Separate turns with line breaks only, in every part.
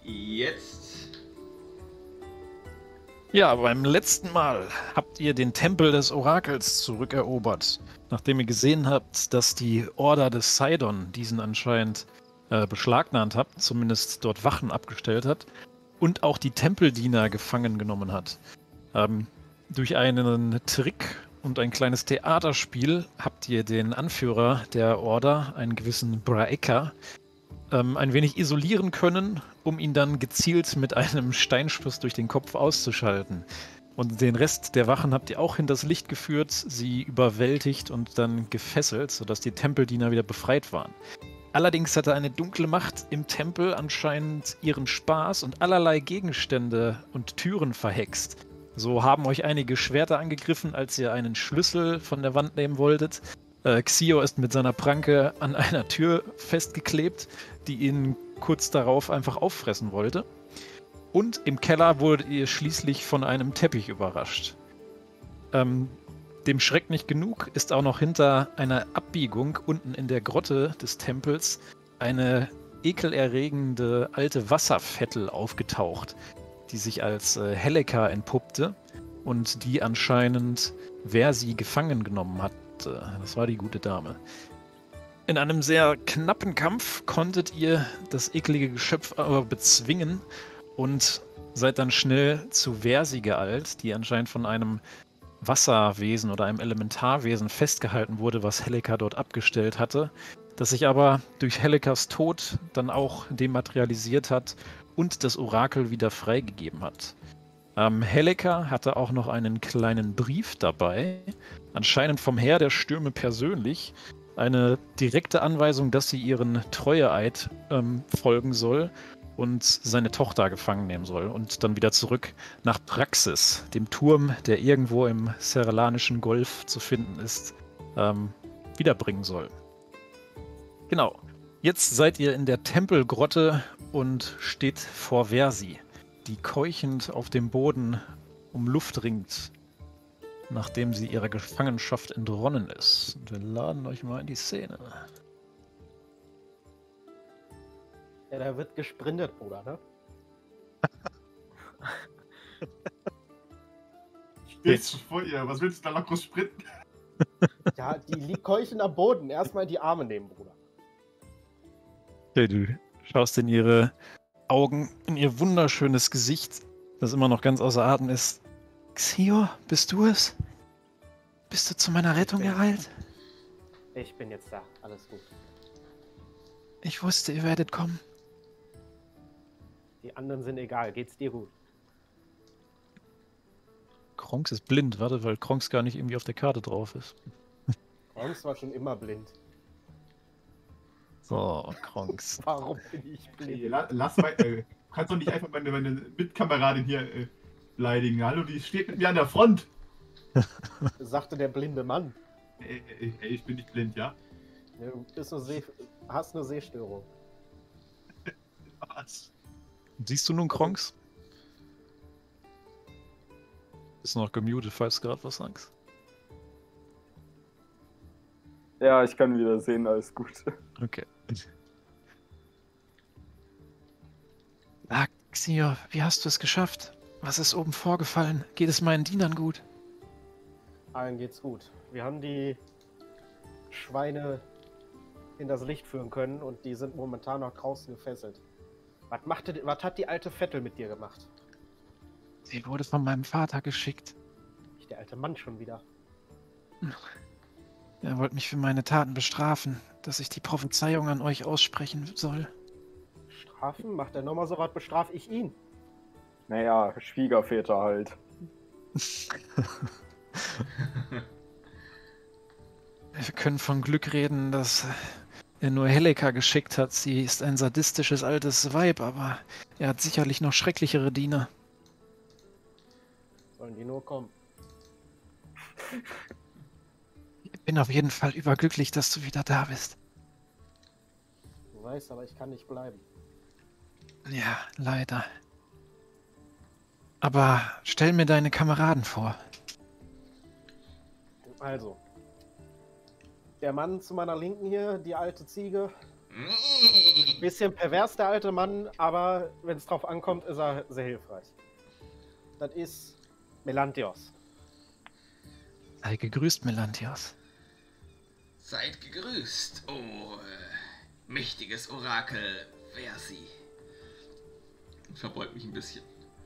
Jetzt.
Ja, beim letzten Mal habt ihr den Tempel des Orakels zurückerobert, nachdem ihr gesehen habt, dass die Order des Sidon diesen anscheinend beschlagnahmt hat, zumindest dort Wachen abgestellt hat und auch die Tempeldiener gefangen genommen hat. Durch einen Trick und ein kleines Theaterspiel habt ihr den Anführer der Order, einen gewissen Braeka, ein wenig isolieren können, um ihn dann gezielt mit einem Steinschuss durch den Kopf auszuschalten. Und den Rest der Wachen habt ihr auch hinters Licht geführt, sie überwältigt und dann gefesselt, sodass die Tempeldiener wieder befreit waren. Allerdings hatte eine dunkle Macht im Tempel anscheinend ihren Spaß und allerlei Gegenstände und Türen verhext. So haben euch einige Schwerter angegriffen, als ihr einen Schlüssel von der Wand nehmen wolltet. Xio ist mit seiner Pranke an einer Tür festgeklebt, die ihn kurz darauf einfach auffressen wollte. Und im Keller wurdet ihr schließlich von einem Teppich überrascht. Dem Schreck nicht genug ist auch noch hinter einer Abbiegung unten in der Grotte des Tempels eine ekelerregende alte Wasservettel aufgetaucht, die sich als Helleka entpuppte und die anscheinend, wer sie gefangen genommen hat, das war die gute Dame. In einem sehr knappen Kampf konntet ihr das eklige Geschöpf aber bezwingen und seid dann schnell zu Versi geeilt, die anscheinend von einem Wasserwesen oder einem Elementarwesen festgehalten wurde, was Helleka dort abgestellt hatte, das sich aber durch Hellekas Tod dann auch dematerialisiert hat und das Orakel wieder freigegeben hat. Helleka hatte auch noch einen kleinen Brief dabei, anscheinend vom Herr der Stürme persönlich, eine direkte Anweisung, dass sie ihren Treueeid folgen soll und seine Tochter gefangen nehmen soll und dann wieder zurück nach Praxis, dem Turm, der irgendwo im Serranischen Golf zu finden ist, wiederbringen soll. Genau. Jetzt seid ihr in der Tempelgrotte und steht vor Versi, die keuchend auf dem Boden um Luft ringt, nachdem sie ihrer Gefangenschaft entronnen ist. Und wir laden euch mal in die Szene.
Ja, da wird gesprintet, Bruder, ne?
Stehst schon vor ihr, was willst du da noch groß sprinten?
Ja, die liegt keuchend am Boden. Erstmal in die Arme nehmen, Bruder.
Okay, du schaust in ihre Augen, in ihr wunderschönes Gesicht, das immer noch ganz außer Atem ist. Xio, bist du es? Bist du zu meiner Rettung geeilt?
Ich bin jetzt da. Alles gut.
Ich wusste, ihr werdet kommen.
Die anderen sind egal. Geht's dir gut?
Kronks ist blind, warte, weil Kronks gar nicht irgendwie auf der Karte drauf ist.
Kronks war schon immer blind.
So, Kronks.
Warum bin ich blind?
Hey, lass mal, du kannst doch nicht einfach meine Mitkameradin hier beleidigen. Hallo, die steht mit mir an der Front.
Sagte der blinde Mann.
Ey, ich bin nicht blind, ja?
Ja, du bist hast eine Sehstörung.
Was?
Siehst du nun Kronks? Ist noch gemutet, falls du gerade was sagst.
Ja, ich kann wieder sehen, alles gut.
Okay. Xio, wie hast du es geschafft? Was ist oben vorgefallen? Geht es meinen Dienern gut?
Allen geht's gut. Wir haben die Schweine in das Licht führen können und die sind momentan noch draußen gefesselt. Was hat die alte Vettel mit dir gemacht?
Sie wurde von meinem Vater geschickt.
Nicht der alte Mann schon wieder.
Er wollte mich für meine Taten bestrafen, dass ich die Prophezeiung an euch aussprechen soll.
Strafen? Macht er nochmal so was, bestrafe ich ihn.
Naja, Schwiegerväter halt.
Wir können von Glück reden, dass er nur Helleka geschickt hat. Sie ist ein sadistisches altes Weib, aber er hat sicherlich noch schrecklichere Diener.
Sollen die nur kommen?
Ich bin auf jeden Fall überglücklich, dass du wieder da bist.
Du weißt, aber ich kann nicht bleiben.
Ja, leider. Aber stell mir deine Kameraden vor.
Also. Der Mann zu meiner Linken hier, die alte Ziege, Bisschen pervers, der alte Mann, aber wenn es drauf ankommt, ist er sehr hilfreich. Das ist Melantios.
Sei gegrüßt, Melantios.
Seid gegrüßt, mächtiges Orakel Versi. Ich verbeug mich ein bisschen.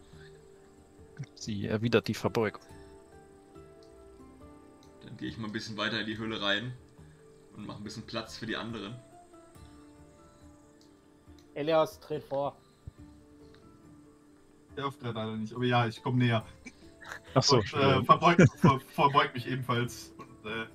Sie erwidert die Verbeugung.
Dann gehe ich mal ein bisschen weiter in die Höhle rein und mache ein bisschen Platz für die anderen.
Elias, tritt vor.
Der auftritt leider nicht, aber ja, ich komme näher.
Achso,
Und verbeug mich ebenfalls. Und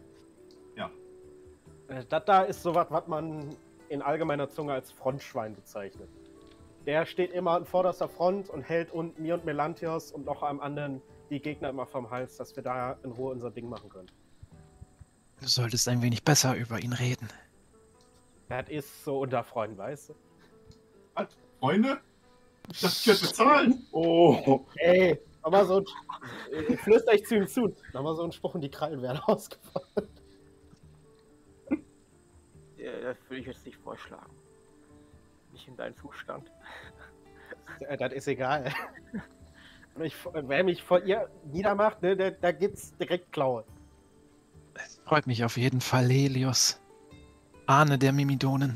Das da ist sowas, was man in allgemeiner Zunge als Frontschwein bezeichnet. Der steht immer an vorderster Front und hält mir und Melantios und noch einem anderen die Gegner immer vom Hals, dass wir da in Ruhe unser Ding machen können.
du solltest ein wenig besser über ihn reden.
Das ist so unter Freunden, weißt du?
was? Freunde? Ich dachte, ich werde bezahlen.
Oh.
Ey, nochmal so ein... Ich flüster ich zu ihm zu. Nochmal so ein Spruch und die Krallen werden ausgefahren.
Das würde ich jetzt nicht vorschlagen. Nicht in deinem Zustand.
Das ist egal. Wer mich vor ihr niedermacht, ne, da gibt's direkt Klaue.
Es freut mich auf jeden Fall, Helios. Ahne der Mimidonen.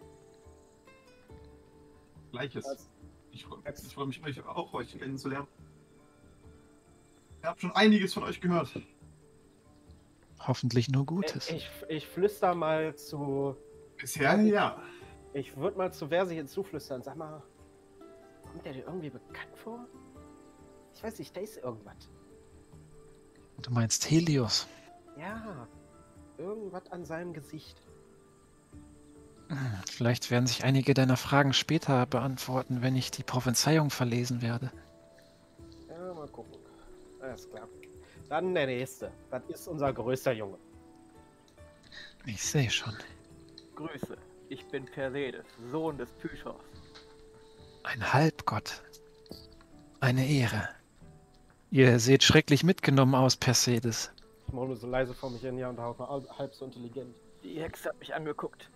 Gleiches. Ich freue mich, euch kennenzulernen. Ich habe schon einiges von euch gehört.
Hoffentlich nur Gutes.
Ich flüster mal zu...
Bisher ja.
Ich würde mal zu Versi hinzuflüstern. Sag mal, kommt der dir irgendwie bekannt vor? Ich weiß nicht, da ist irgendwas.
Du meinst Helios?
Ja, irgendwas an seinem Gesicht.
Vielleicht werden sich einige deiner Fragen später beantworten, wenn ich die Prophezeiung verlesen werde.
Ja, mal gucken. Alles klar. Dann der nächste. Das ist unser größter Junge.
Ich sehe schon.
Grüße, ich bin Persedes, Sohn des Pythos.
Ein Halbgott. Eine Ehre. Ihr seht schrecklich mitgenommen aus, Persedes.
Ich mache nur so leise vor mich hin, ja, und auch halb so intelligent.
Die Hexe hat mich angeguckt.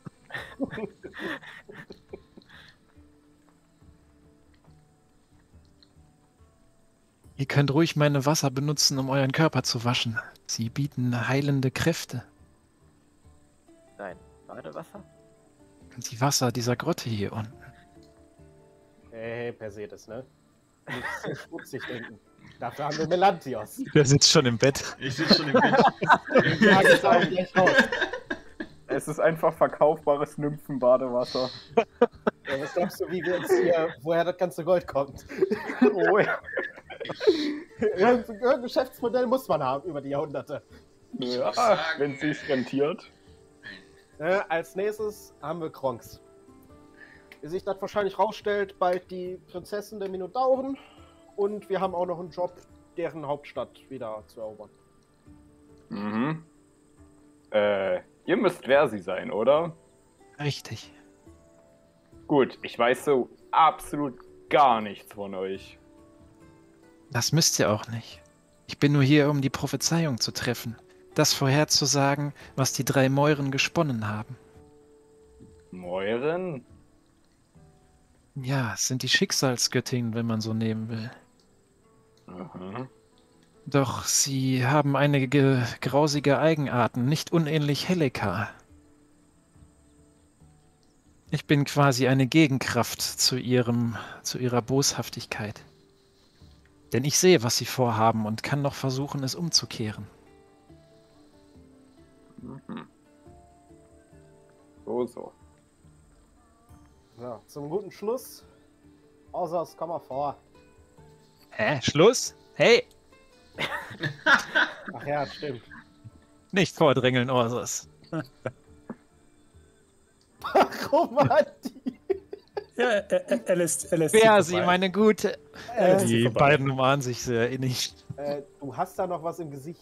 Ihr könnt ruhig meine Wasser benutzen, um euren Körper zu waschen. Sie bieten heilende Kräfte.
Nein, Badewasser?
Die Wasser dieser Grotte hier unten.
Hey, Persedes, ne? Nicht so schmutzig denken. Dafür haben wir Melantios.
Der sitzt schon im Bett.
Ich sitze schon im Bett.
Ja, das sah ich gleich raus.
Es ist einfach verkaufbares Nymphenbadewasser.
Ja, was glaubst du, wie wir jetzt hier, woher das ganze Gold kommt?
Oh ja.
Irgendein Geschäftsmodell muss man haben über die Jahrhunderte.
Ja,
sagen,
wenn es sich rentiert.
Als nächstes haben wir Kronks. Wie sich das wahrscheinlich rausstellt, bald die Prinzessin der Minotauren. Und wir haben auch noch einen Job, deren Hauptstadt wieder zu erobern.
Mhm. Ihr müsst Versi sein, oder?
Richtig.
Gut, ich weiß so absolut gar nichts von euch.
Das müsst ihr auch nicht. Ich bin nur hier, um die Prophezeiung zu treffen. Das vorherzusagen, was die 3 Mäuren gesponnen haben.
Mäuren?
Ja, es sind die Schicksalsgöttinnen, wenn man so nehmen will.
Aha.
Doch sie haben einige grausige Eigenarten, nicht unähnlich Heleka. Ich bin quasi eine Gegenkraft zu ihrer Boshaftigkeit. Denn ich sehe, was sie vorhaben und kann noch versuchen, es umzukehren.
Mhm. So.
Ja, zum guten Schluss. Außers, komm mal vor.
Hä? Schluss? Hey!
Ach ja, stimmt.
Nicht vordrängeln, Orsos.
Warum hat die...
Ja, er lässt
Wer
sie
sie, meine Gute.
lässt sie
Die
vorbei.
beiden umarmen sich sehr innig.
Du hast da noch was im Gesicht.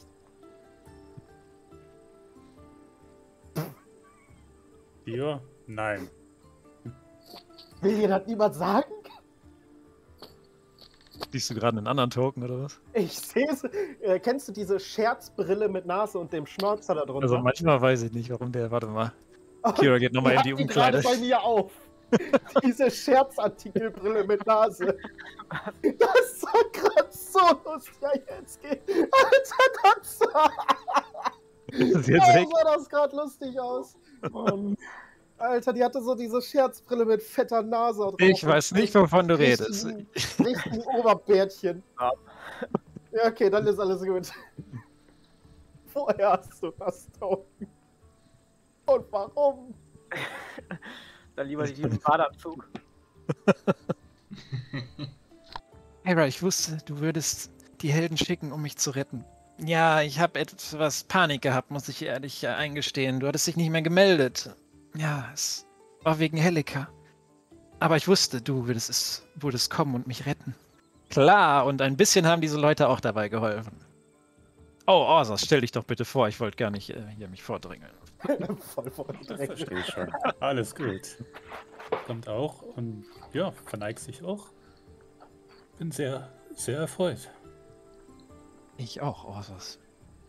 Bio? Nein.
Will dir das niemand sagen?
Siehst du gerade einen anderen Token oder was?
Ich sehe es. Kennst du diese Scherzbrille mit Nase und dem Schnauzer da drunter?
Also manchmal weiß ich nicht, warum der. Warte mal. Kira geht nochmal in die
Die gerade
Umkleide.
bei mir auf. Diese Scherzartikelbrille mit Nase. Das sah gerade so lustig. Ja, jetzt geht. Alter, das sah,
Ist jetzt weg.
sah das gerade lustig aus. Alter, die hatte so diese Scherzbrille mit fetter Nase drauf.
Ich weiß nicht, wovon du redest.
Richtigen Oberbärtchen. Ja, okay, dann ist alles gut. Woher hast du das, Token? Und warum?
Dann lieber nicht diesen Badeanzug.
Hera, ich wusste, du würdest die Helden schicken, um mich zu retten. Ja, ich habe etwas Panik gehabt, muss ich ehrlich eingestehen. Du hattest dich nicht mehr gemeldet. Ja, es war wegen Helika. Aber ich wusste, du würdest kommen und mich retten. Klar, und ein bisschen haben diese Leute auch dabei geholfen. Oh, Orsas, stell dich doch bitte vor, ich wollte gar nicht hier mich vordrängeln.
Voll
Das verstehe ich schon. Alles gut. Kommt auch und ja, verneigt sich auch. Bin sehr, sehr erfreut.
Ich auch, Orsas.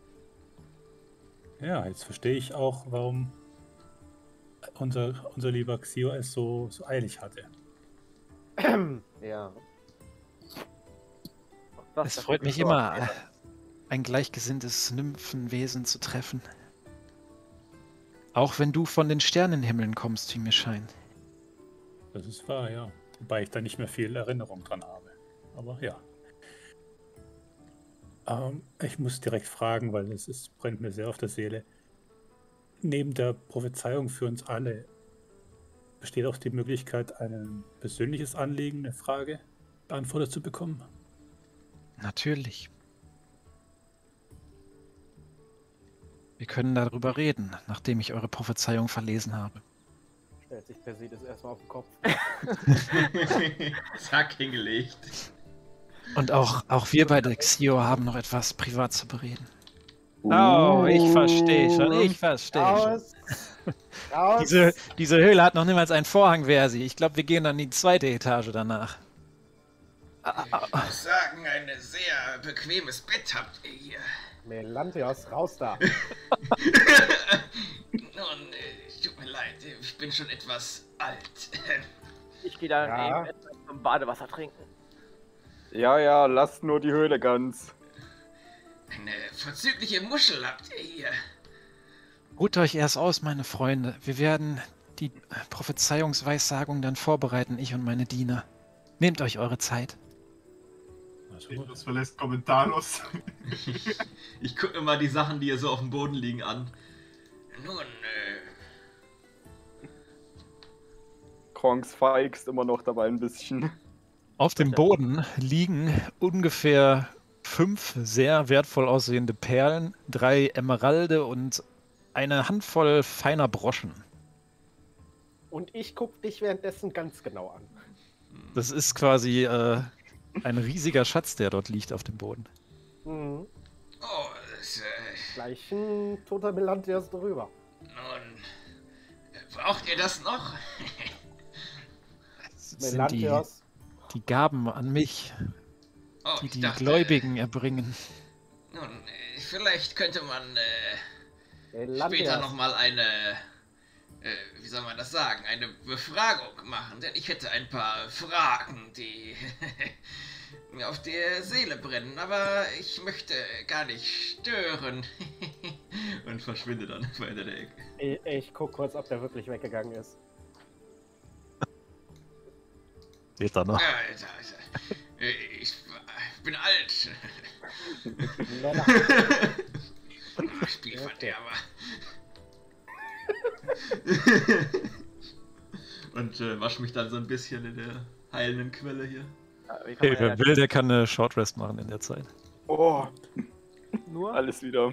Ja, jetzt verstehe ich auch, warum unser lieber Xio es so eilig hatte.
Ja.
Es freut mich immer, ein gleichgesinntes Nymphenwesen zu treffen. Auch wenn du von den Sternenhimmeln kommst, wie mir scheint.
Das ist wahr, ja. Wobei ich da nicht mehr viel Erinnerung dran habe. Aber ja. Ich muss direkt fragen, weil brennt mir sehr auf der Seele. Neben der Prophezeiung für uns alle besteht auch die Möglichkeit, ein persönliches Anliegen, eine Frage beantwortet zu bekommen.
Natürlich. Wir können darüber reden, nachdem ich eure Prophezeiung verlesen habe.
Stellt sich Persides erstmal auf den Kopf.
Zack, hingelegt.
Und auch wir bei der Xio haben noch etwas privat zu bereden. Oh, ich verstehe schon, ich verstehe schon.
Raus! Raus!
Diese Höhle hat noch niemals einen Vorhang, Versi. Ich glaube, wir gehen dann in die zweite Etage danach.
Ich muss sagen, ein sehr bequemes Bett habt ihr hier.
Melantios, raus da!
Nun, tut mir leid, ich bin schon etwas alt.
Ich gehe dann
Ja.
eben etwas zum Badewasser trinken.
Ja, lasst nur die Höhle ganz.
Eine vorzügliche Muschel habt ihr hier.
Ruht euch erst aus, meine Freunde. Wir werden die Prophezeiungsweissagung dann vorbereiten, ich und meine Diener. Nehmt euch eure Zeit.
Also,
Das verlässt kommentarlos.
Ich gucke immer die Sachen, die hier so auf dem Boden liegen, an. Nun,
Kronks feigst immer noch dabei ein bisschen.
Auf dem Boden liegen ungefähr 5 sehr wertvoll aussehende Perlen, 3 Emeralde und eine Handvoll feiner Broschen.
Und ich guck dich währenddessen ganz genau an.
Das ist quasi ein riesiger Schatz, der dort liegt auf dem Boden.
Mhm.
oh, das,
Gleich ein toter Melantios drüber.
nun, braucht ihr das noch?
Das sind die
Melantios.
Gaben an mich,
Oh,
die
ich
die
dachte,
Gläubigen erbringen.
Nun, vielleicht könnte man später
Melantios.
nochmal eine, wie soll man das sagen, eine Befragung machen, denn ich hätte ein paar Fragen, die mir auf der Seele brennen, aber ich möchte gar nicht stören. Und verschwinde dann weiter der Ecke.
Ich guck kurz, ob der wirklich weggegangen ist.
Steht da noch.
Alter, ich bin alt.
Männer.
Spielverderber. Und wasch mich dann so ein bisschen in der heilenden Quelle hier.
Ja, wie kann
Hey,
man
wer will, der kann eine Short Rest machen in der Zeit.
Oh,
nur?
alles wieder.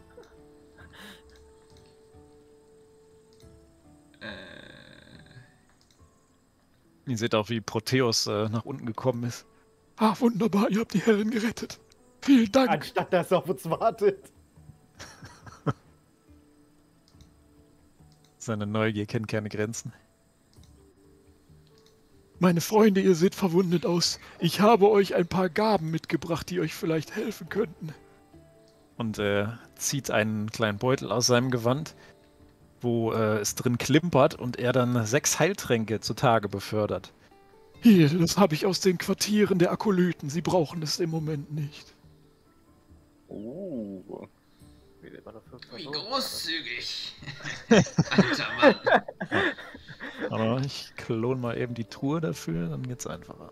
Ihr seht auch, wie Proteus nach unten gekommen ist. Ah, wunderbar, ihr habt die Herren gerettet. Vielen Dank.
Anstatt dass er auf uns wartet.
Seine Neugier kennt keine Grenzen. Meine Freunde, ihr seht verwundet aus. Ich habe euch ein paar Gaben mitgebracht, die euch vielleicht helfen könnten. Und er zieht einen kleinen Beutel aus seinem Gewand. wo es drin klimpert und er dann 6 Heiltränke zutage befördert. Hier, das habe ich aus den Quartieren der Akolyten. Sie brauchen es im Moment nicht.
Wie wird man dafür
Wie
versorgt?
großzügig. Alter Mann.
Aber ich klone mal eben die Truhe dafür, dann geht's einfacher.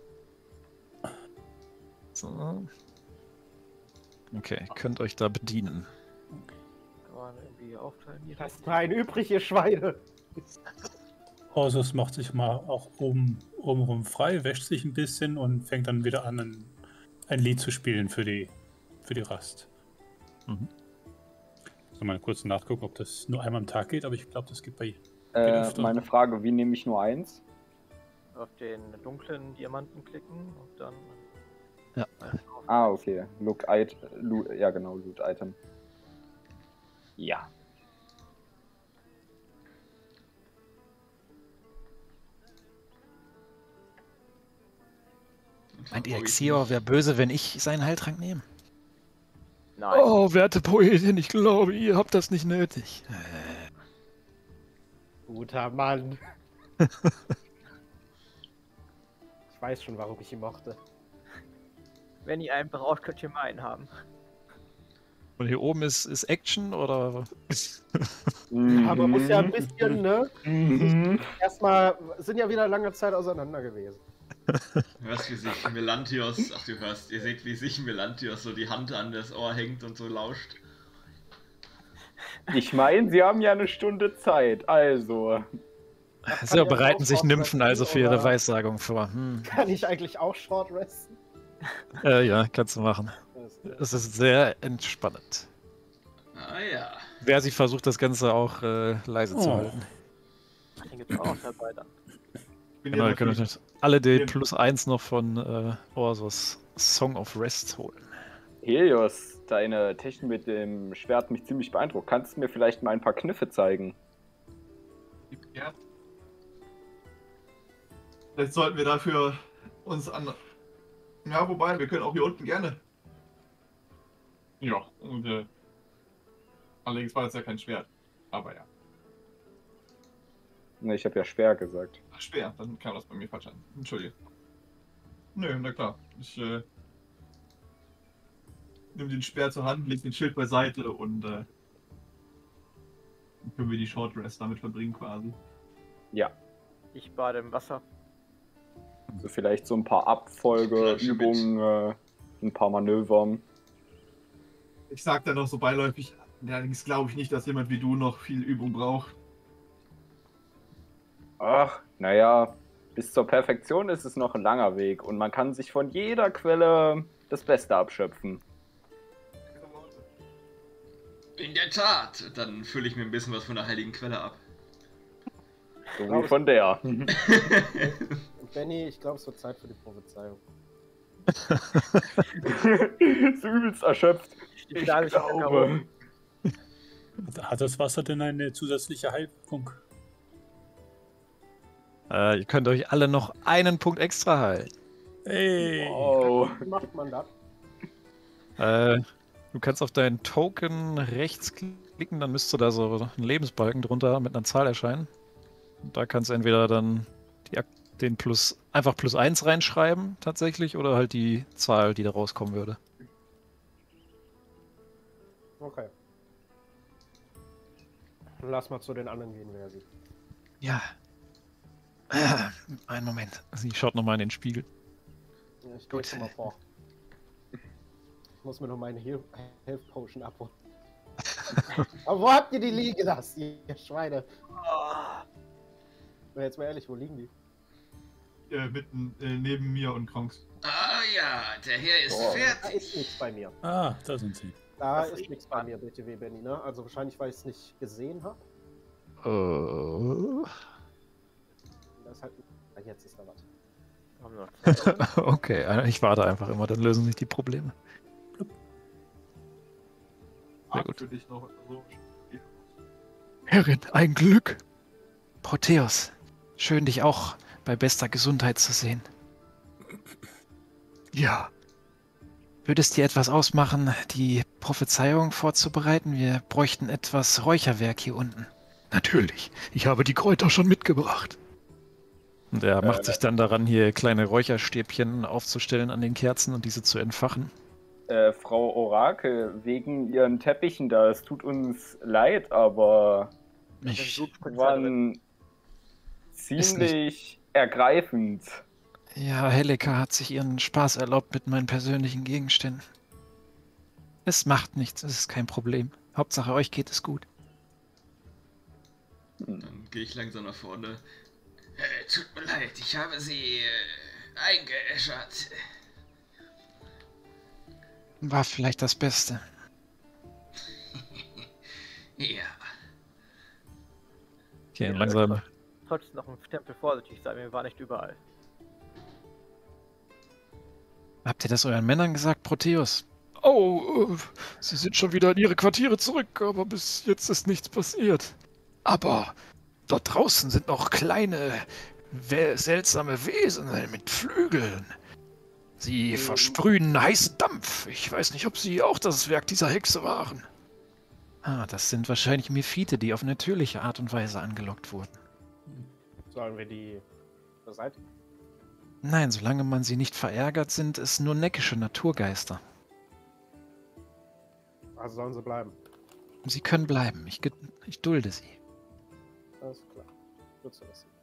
So. Okay, könnt euch da bedienen.
Kann man irgendwie aufteilen hier?
Lasst mal ein übrig, ihr Schweine.
Orsus macht sich mal auch obenrum frei, wäscht sich ein bisschen und fängt dann wieder an, ein Lied zu spielen für die Rast.
Mhm.
So mal kurz nachgucken, ob das nur einmal am Tag geht, aber ich glaube, das geht bei öfter.
Meine Frage, wie nehme ich nur eins?
Auf den dunklen Diamanten klicken und dann.
Ja.
Ah, okay. Ja, genau, Loot Item. Ja.
Meint ihr, Xior wäre böse, wenn ich seinen Heiltrank nehme?
Nein.
Oh, werte Poetin, ich glaube, ihr habt das nicht nötig.
Guter Mann. Ich weiß schon, warum ich ihn mochte.
Wenn ihr einen braucht, könnt ihr meinen haben.
Und hier oben ist Action, oder?
Aber man muss ja ein bisschen, ne?
Mhm.
Erstmal sind ja wieder lange Zeit auseinander gewesen.
Du hörst, wie sich Melanthios, ihr seht, wie sich Melanthios so die Hand an das Ohr hängt und so lauscht.
Ich meine, sie haben ja eine Stunde Zeit, also.
Sie bereiten sich Nymphen also für ihre
oder?
Weissagung vor.
Kann ich eigentlich auch Short resten?
Ja, kannst du machen. Es ist sehr entspannend.
Ah ja.
Wer sie versucht, das Ganze auch leise zu
Oh.
halten.
Den gibt's auch dabei dann.
Genau, ihr könnt euch jetzt alle die +1 noch von Orsos Song of Rest holen.
Helios, deine Technik mit dem Schwert mich ziemlich beeindruckt. Kannst du mir vielleicht mal ein paar Kniffe zeigen?
Ja. Vielleicht sollten wir dafür uns an. Ja, wobei, wir können auch hier unten gerne. Ja, und allerdings war das ja kein Schwert. Aber ja.
Ne, ich habe ja schwer gesagt.
Ach, schwer, dann kam das bei mir falsch an. Entschuldige. Nö, na klar. Ich nimm den Speer zur Hand, leg den Schild beiseite und dann können wir die Short Rest damit verbringen quasi.
Ja.
Ich bade im Wasser.
So vielleicht so ein paar Abfolgeübungen, ein paar Manövern.
Ich sag da noch so beiläufig, allerdings glaube ich nicht, dass jemand wie du noch viel Übung braucht.
Ach, naja, bis zur Perfektion ist es noch ein langer Weg und man kann sich von jeder Quelle das Beste abschöpfen.
In der Tat. Dann fülle ich mir ein bisschen was von der heiligen Quelle ab.
So wie von der.
Benny, ich glaube, es wird Zeit für die Prophezeiung.
So übelst erschöpft. Ich
schlage mich wieder
glaube.
Hat das Wasser denn eine zusätzliche Heilwirkung?
Ihr könnt euch alle noch einen Punkt extra heilen.
Hey!
Oh.
Wie macht man das?
Du kannst auf deinen Token rechts klicken, dann müsste da so ein Lebensbalken drunter mit einer Zahl erscheinen. Und da kannst du entweder dann den einfach +1 reinschreiben, tatsächlich, oder halt die Zahl, die da rauskommen würde.
Okay. Lass mal zu den anderen gehen, wer sie.
Ja. Einen Moment. Sie schaut nochmal in den Spiegel.
Ja, ich gehe schon mal vor. Ich muss mir noch meine Health Potion abholen. Aber wo habt ihr die liegen lassen, ihr Schweine? Jetzt mal ehrlich, wo liegen die?
Mitten neben mir und Kronks.
Ah ja, der Herr ist
Da
fertig.
ist nichts bei mir.
Ah, da sind sie.
Da
Das
ist
riecht
nichts bei mir, BTW Benny, ne? Also wahrscheinlich, weil ich es nicht gesehen habe. Das ist halt. Ah, jetzt ist da was.
Wir haben noch Zeit, oder?
Okay, ich warte einfach immer, dann lösen sich die Probleme. Sehr gut.
Für dich noch so.
Herrin, ein Glück! Proteus, schön dich auch bei bester Gesundheit zu sehen. Ja. Würde es dir etwas ausmachen, die Prophezeiung vorzubereiten? Wir bräuchten etwas Räucherwerk hier unten. Natürlich, ich habe die Kräuter schon mitgebracht. Und er macht sich dann daran, hier kleine Räucherstäbchen aufzustellen an den Kerzen und diese zu entfachen.
Frau Orakel, wegen Ihren Teppichen da, es tut uns leid, aber
Ich,
waren ziemlich ergreifend.
ja, Helika hat sich ihren Spaß erlaubt mit meinen persönlichen Gegenständen. Es macht nichts, es ist kein Problem. Hauptsache euch geht es gut.
Dann gehe ich langsam nach vorne. Tut mir leid, ich habe sie eingeäschert.
War vielleicht das Beste.
Ja.
Okay, langsam.
Trotzdem noch im Tempel vorsichtig sein, wir waren nicht überall.
Habt ihr das euren Männern gesagt, Proteus? Oh, sie sind schon wieder in ihre Quartiere zurück, aber bis jetzt ist nichts passiert. Aber dort draußen sind noch kleine, seltsame Wesen mit Flügeln. Sie versprühen heißen Dampf. Ich weiß nicht, ob sie auch das Werk dieser Hexe waren. Ah, das sind wahrscheinlich Mephite, die auf natürliche Art und Weise angelockt wurden.
Sollen wir die beseitigen?
Nein, solange man sie nicht verärgert, sind es nur neckische Naturgeister.
Also sollen sie bleiben.
Sie können bleiben. Ich dulde sie.
Alles klar. Gut zu wissen.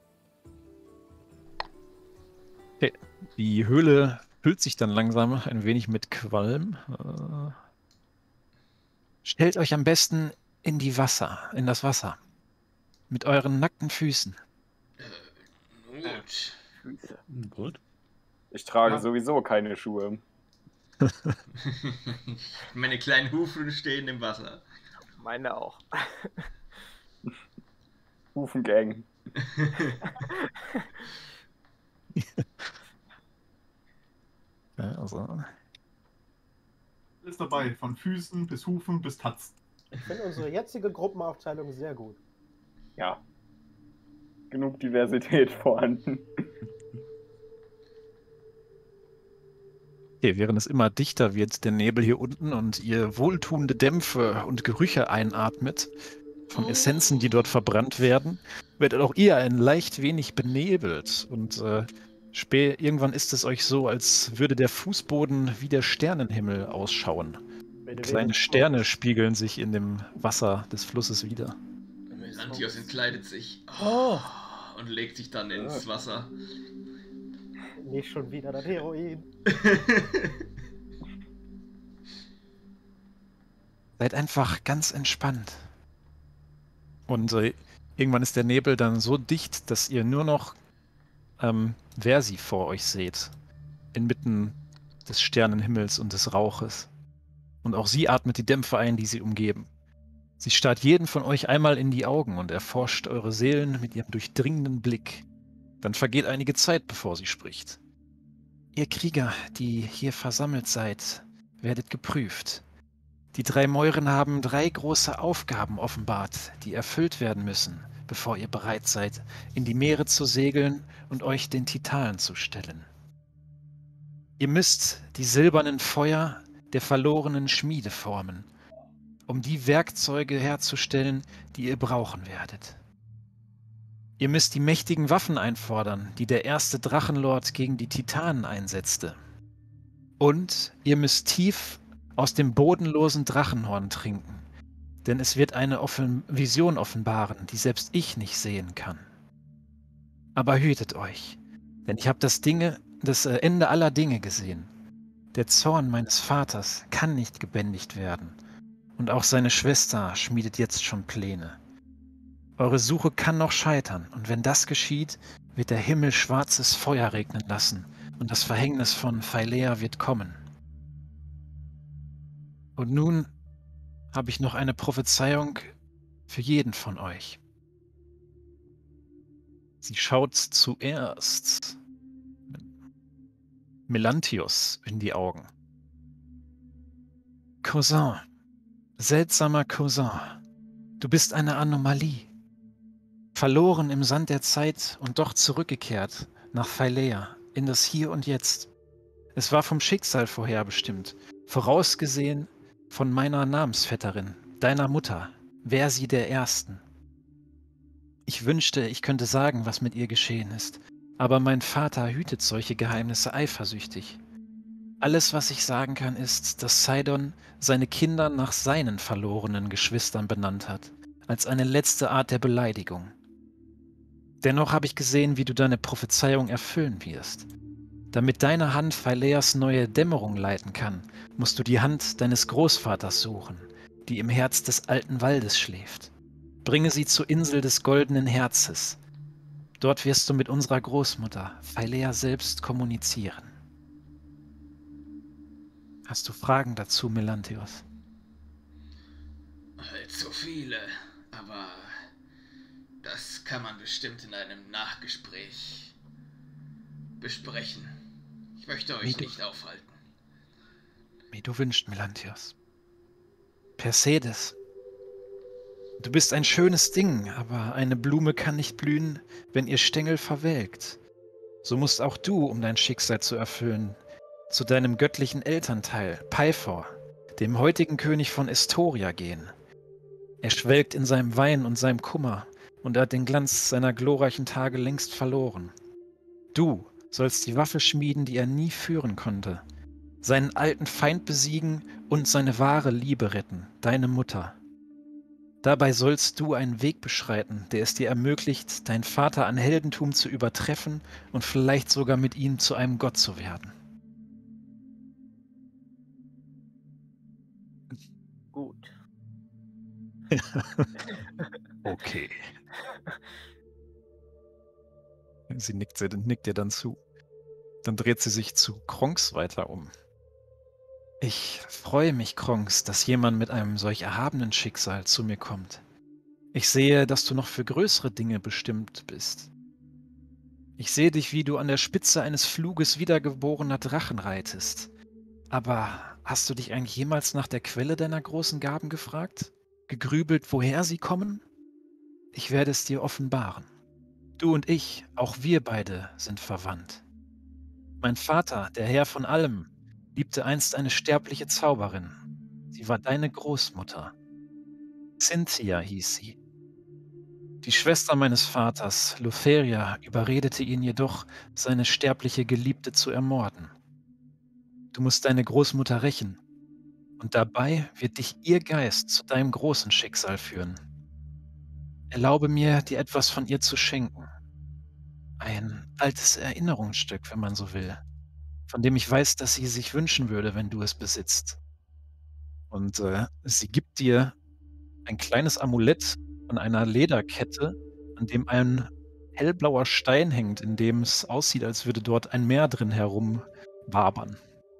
Okay. Die Höhle füllt sich dann langsam ein wenig mit Qualm. Stellt euch am besten in das Wasser. Mit euren nackten Füßen.
Gut.
Füße.
Gut.
Ich trage
Ja.
sowieso keine Schuhe.
Meine kleinen Hufen stehen im Wasser.
Meine auch.
Hufengang.
Ja, also.
Alles dabei, von Füßen bis Hufen bis Tatzen.
Ich finde unsere jetzige Gruppenaufteilung sehr gut.
Ja. Genug Diversität vorhanden.
Okay, während es immer dichter wird, der Nebel hier unten, und ihr wohltuende Dämpfe und Gerüche einatmet, von Essenzen, die dort verbrannt werden, werdet auch ihr ein leicht wenig benebelt. Und irgendwann ist es euch so, als würde der Fußboden wie der Sternenhimmel ausschauen. Kleine Sterne spiegeln sich in dem Wasser des Flusses wieder.
Melantios entkleidet sich und legt sich dann ins Wasser.
Nicht schon wieder das Heroin.
Seid einfach ganz entspannt. Und irgendwann ist der Nebel dann so dicht, dass ihr nur noch Versi vor euch seht. Inmitten des Sternenhimmels und des Rauches. Und auch sie atmet die Dämpfe ein, die sie umgeben. Sie starrt jeden von euch einmal in die Augen und erforscht eure Seelen mit ihrem durchdringenden Blick. Dann vergeht einige Zeit, bevor sie spricht. Ihr Krieger, die hier versammelt seid, werdet geprüft. Die 3 Mäuren haben 3 große Aufgaben offenbart, die erfüllt werden müssen, bevor ihr bereit seid, in die Meere zu segeln und euch den Titanen zu stellen. Ihr müsst die silbernen Feuer der verlorenen Schmiede formen, um die Werkzeuge herzustellen, die ihr brauchen werdet. Ihr müsst die mächtigen Waffen einfordern, die der erste Drachenlord gegen die Titanen einsetzte. Und ihr müsst tief aus dem bodenlosen Drachenhorn trinken, denn es wird eine Vision offenbaren, die selbst ich nicht sehen kann. Aber hütet euch, denn ich habe das Ende aller Dinge gesehen. Der Zorn meines Vaters kann nicht gebändigt werden, und auch seine Schwester schmiedet jetzt schon Pläne. Eure Suche kann noch scheitern, und wenn das geschieht, wird der Himmel schwarzes Feuer regnen lassen, und das Verhängnis von Phailea wird kommen. Und nun habe ich noch eine Prophezeiung für jeden von euch. Sie schaut zuerst Melantios in die Augen. Cousin, seltsamer Cousin, du bist eine Anomalie. Verloren im Sand der Zeit und doch zurückgekehrt nach Phailea, in das Hier und Jetzt. Es war vom Schicksal vorherbestimmt, vorausgesehen von meiner Namensvetterin, deiner Mutter, Versi der Ersten. Ich wünschte, ich könnte sagen, was mit ihr geschehen ist. Aber mein Vater hütet solche Geheimnisse eifersüchtig. Alles, was ich sagen kann, ist, dass Sidon seine Kinder nach seinen verlorenen Geschwistern benannt hat, als eine letzte Art der Beleidigung. Dennoch habe ich gesehen, wie du deine Prophezeiung erfüllen wirst. Damit deine Hand Phaileas neue Dämmerung leiten kann, musst du die Hand deines Großvaters suchen, die im Herz des alten Waldes schläft. Bringe sie zur Insel des goldenen Herzes. Dort wirst du mit unserer Großmutter, Phailea selbst, kommunizieren. Hast du Fragen dazu, Melanthios?
Allzu viele, aber das kann man bestimmt in einem Nachgespräch besprechen. Ich möchte euch nicht aufhalten.
Wie du wünschst, Melanthios. Persedes. Du bist ein schönes Ding, aber eine Blume kann nicht blühen, wenn ihr Stängel verwelkt. So musst auch du, um dein Schicksal zu erfüllen, zu deinem göttlichen Elternteil, Peifor, dem heutigen König von Estoria, gehen. Er schwelgt in seinem Wein und seinem Kummer und er hat den Glanz seiner glorreichen Tage längst verloren. Du sollst die Waffe schmieden, die er nie führen konnte, seinen alten Feind besiegen und seine wahre Liebe retten, deine Mutter. Dabei sollst du einen Weg beschreiten, der es dir ermöglicht, deinen Vater an Heldentum zu übertreffen und vielleicht sogar mit ihm zu einem Gott zu werden.
Gut.
Okay. Sie nickt dir dann zu. Dann dreht sie sich zu Kronks weiter um. Ich freue mich, Kronks, dass jemand mit einem solch erhabenen Schicksal zu mir kommt. Ich sehe, dass du noch für größere Dinge bestimmt bist. Ich sehe dich, wie du an der Spitze eines Fluges wiedergeborener Drachen reitest. Aber hast du dich eigentlich jemals nach der Quelle deiner großen Gaben gefragt? Gegrübelt, woher sie kommen? Ich werde es dir offenbaren. Du und ich, auch wir beide, sind verwandt. Mein Vater, der Herr von allem, liebte einst eine sterbliche Zauberin. Sie war deine Großmutter. Cynthia hieß sie. Die Schwester meines Vaters, Lutheria, überredete ihn jedoch, seine sterbliche Geliebte zu ermorden. Du musst deine Großmutter rächen, und dabei wird dich ihr Geist zu deinem großen Schicksal führen. Erlaube mir, dir etwas von ihr zu schenken. Ein altes Erinnerungsstück, wenn man so will, von dem ich weiß, dass sie sich wünschen würde, wenn du es besitzt. Und sie gibt dir ein kleines Amulett an einer Lederkette, an dem ein hellblauer Stein hängt, in dem es aussieht, als würde dort ein Meer drin herumwabern.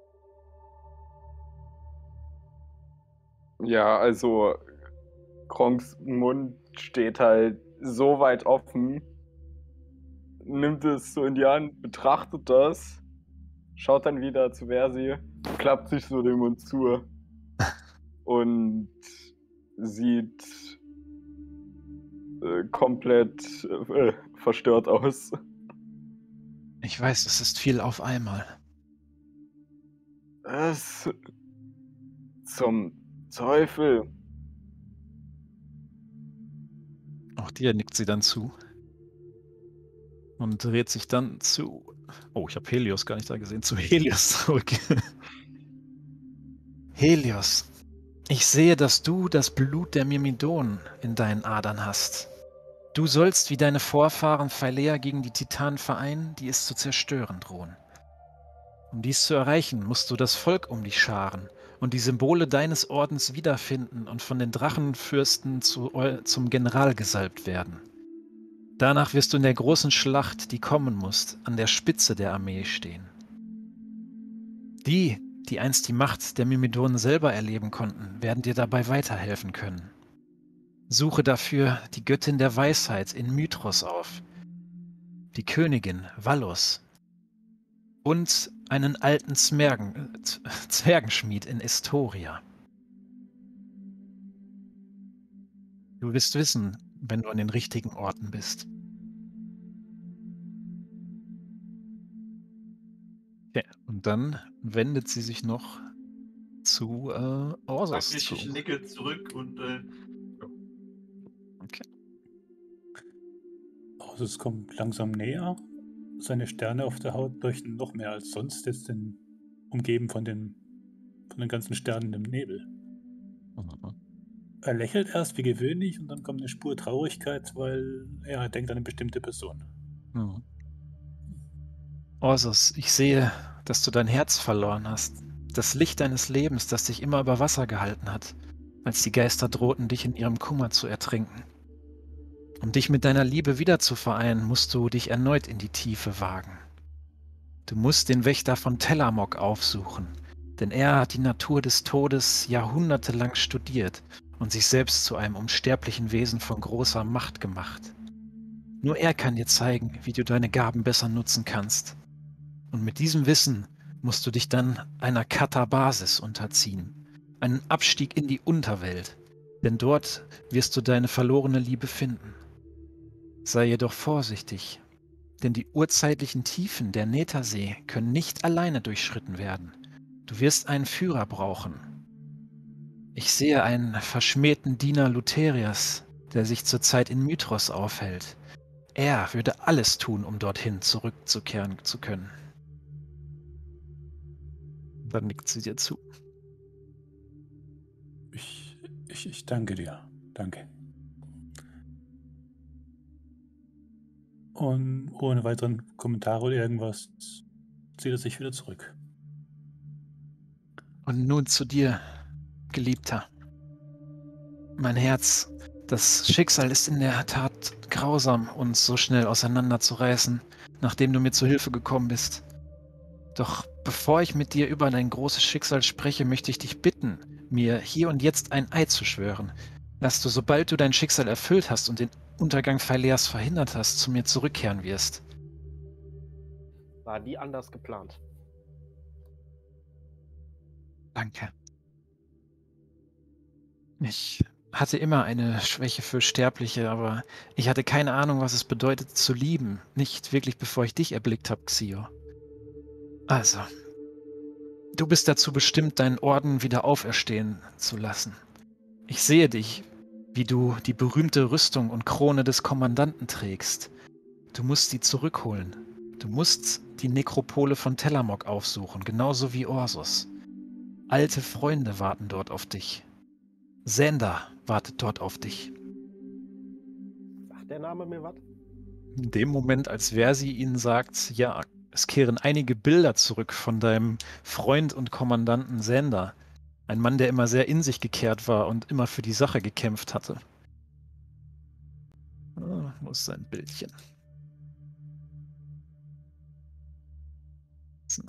Ja, also Kronks Mund steht halt so weit offen, nimmt es so in die Hand, betrachtet das, schaut dann wieder zu Versi, klappt sich so den Mund zu und sieht komplett verstört aus.
Ich weiß, es ist viel auf einmal.
Was zum Teufel?
Auch dir nickt sie dann zu. Und dreht sich dann zu... Oh, ich habe Helios gar nicht da gesehen. Zu Helios zurück. Helios, ich sehe, dass du das Blut der Myrmidonen in deinen Adern hast. Du sollst wie deine Vorfahren Phailea gegen die Titanen vereinen, die es zu zerstören drohen. Um dies zu erreichen, musst du das Volk um dich scharen und die Symbole deines Ordens wiederfinden und von den Drachenfürsten zum General gesalbt werden. Danach wirst du in der großen Schlacht, die kommen muss, an der Spitze der Armee stehen. Die einst die Macht der Myrmidonen selber erleben konnten, werden dir dabei weiterhelfen können. Suche dafür die Göttin der Weisheit in Mythros auf, die Königin Valos und einen alten Zwergenschmied in Estoria. Du wirst wissen, wenn du an den richtigen Orten bist. Okay, und dann wendet sie sich noch zu Orsos
Ich
zu.
nicke zurück und
Okay.
Also es kommt langsam näher. Seine Sterne auf der Haut leuchten noch mehr als sonst, jetzt umgeben von den ganzen Sternen im Nebel. Er lächelt erst wie gewöhnlich und dann kommt eine Spur Traurigkeit, weil er denkt an eine bestimmte Person.
Orsus, ich sehe, dass du dein Herz verloren hast. Das Licht deines Lebens, das dich immer über Wasser gehalten hat, als die Geister drohten, dich in ihrem Kummer zu ertrinken. Um dich mit deiner Liebe wieder zu vereinen, musst du dich erneut in die Tiefe wagen. Du musst den Wächter von Telamok aufsuchen, denn er hat die Natur des Todes jahrhundertelang studiert und sich selbst zu einem unsterblichen Wesen von großer Macht gemacht. Nur er kann dir zeigen, wie du deine Gaben besser nutzen kannst. Und mit diesem Wissen musst du dich dann einer Katabasis unterziehen, einen Abstieg in die Unterwelt, denn dort wirst du deine verlorene Liebe finden. Sei jedoch vorsichtig, denn die urzeitlichen Tiefen der Nethersee können nicht alleine durchschritten werden. Du wirst einen Führer brauchen. Ich sehe einen verschmähten Diener Lutherias, der sich zurzeit in Mythros aufhält. Er würde alles tun, um dorthin zurückzukehren zu können. Dann nickt sie dir zu.
Ich danke dir. Danke. Und ohne weiteren Kommentare oder irgendwas zieht er sich wieder zurück.
Und nun zu dir, Geliebter. Mein Herz, das Schicksal ist in der Tat grausam, uns so schnell auseinanderzureißen, nachdem du mir zu Hilfe gekommen bist. Doch bevor ich mit dir über dein großes Schicksal spreche, möchte ich dich bitten, mir hier und jetzt ein Eid zu schwören, dass du, sobald du dein Schicksal erfüllt hast und den Untergang Phyleas verhindert hast, zu mir zurückkehren wirst.
War nie anders geplant.
Danke. Ich hatte immer eine Schwäche für Sterbliche, aber ich hatte keine Ahnung, was es bedeutet zu lieben. Nicht wirklich, bevor ich dich erblickt habe, Xio. Also, du bist dazu bestimmt, deinen Orden wieder auferstehen zu lassen. Ich sehe dich, wie du die berühmte Rüstung und Krone des Kommandanten trägst. Du musst sie zurückholen. Du musst die Nekropole von Telamok aufsuchen, genauso wie Orsus. Alte Freunde warten dort auf dich. Xander wartet dort auf dich.
Sagt der Name mir was?
In dem Moment, als Versi ihnen sagt, ja, es kehren einige Bilder zurück von deinem Freund und Kommandanten Xander. Ein Mann, der immer sehr in sich gekehrt war und immer für die Sache gekämpft hatte. Wo ist sein Bildchen? So.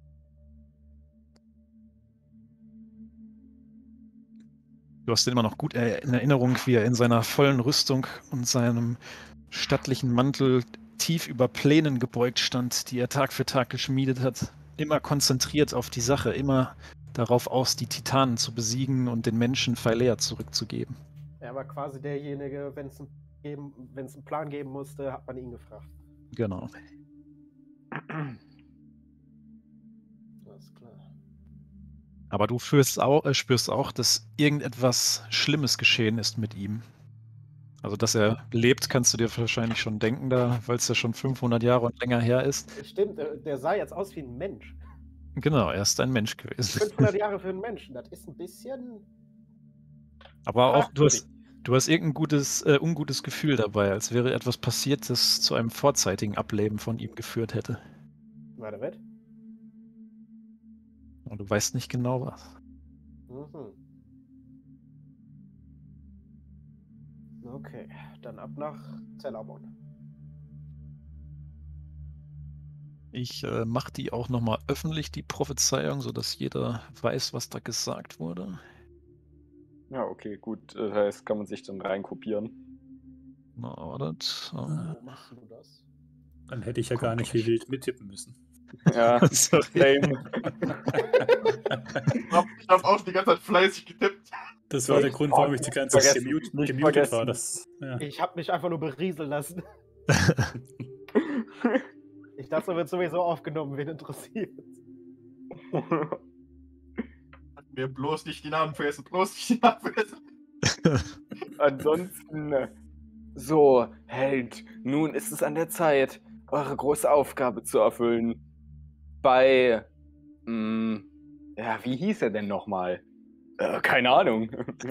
Du hast ihn immer noch gut in Erinnerung, wie er in seiner vollen Rüstung und seinem stattlichen Mantel tief über Plänen gebeugt stand, die er Tag für Tag geschmiedet hat. Immer konzentriert auf die Sache, immer darauf aus, die Titanen zu besiegen und den Menschen Phylea zurückzugeben.
Er war quasi derjenige, wenn es einen Plan geben musste, hat man ihn gefragt.
Genau.
Alles klar.
Aber du spürst auch, dass irgendetwas Schlimmes geschehen ist mit ihm. Also, dass er lebt, kannst du dir wahrscheinlich schon denken, weil es ja schon 500 Jahre und länger her ist.
Stimmt, der sah jetzt aus wie ein Mensch.
Genau, er ist ein Mensch gewesen.
500 Jahre für einen Menschen, das ist ein bisschen...
Aber auch, du hast irgendein ungutes Gefühl dabei, als wäre etwas passiert, das zu einem vorzeitigen Ableben von ihm geführt hätte.
War der Wett?
Und du weißt nicht genau was.
Mhm. Okay, dann ab nach Telamon.
Ich mache die auch nochmal öffentlich, die Prophezeiung, sodass jeder weiß, was da gesagt wurde.
Ja, okay, gut. Das heißt, kann man sich dann reinkopieren.
Na, wartet.
Wo machst du das?
Dann hätte ich ja gar nicht wie wild mittippen müssen.
Ja,
Sorry.
same.
Ich habe auch die ganze Zeit fleißig getippt.
Das war der Grund, warum ich die ganze Zeit
Nicht
gemutet war.
vergessen.
Ja.
Ich habe mich einfach nur berieseln lassen. Ich dachte, es wird sowieso aufgenommen, wen interessiert.
Mir bloß nicht die Namen vergessen, bloß nicht die Namen vergessen.
Ansonsten So, Held, nun ist es an der Zeit, eure große Aufgabe zu erfüllen. Bei, ja, wie hieß er denn nochmal? Keine Ahnung.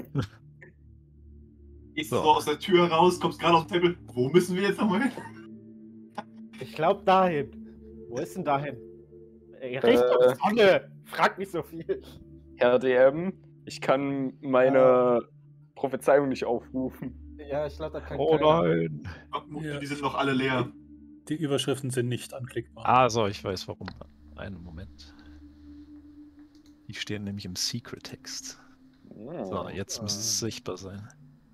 Gehst
So.
so aus der Tür raus, kommst gerade auf den Tempel. Wo müssen wir jetzt nochmal hin?
Ich glaube dahin. Wo ist denn dahin? Richtung Sonne! Frag nicht so viel.
Herr DM, ich kann meine Prophezeiung nicht aufrufen.
Ja, ich glaube, da kann
Oh
keiner.
nein.
Ja.
Die sind noch alle leer.
Die Überschriften sind nicht anklickbar.
Also, ich weiß warum. Einen Moment. Die stehen nämlich im Secret-Text. So, jetzt müsste es sichtbar sein.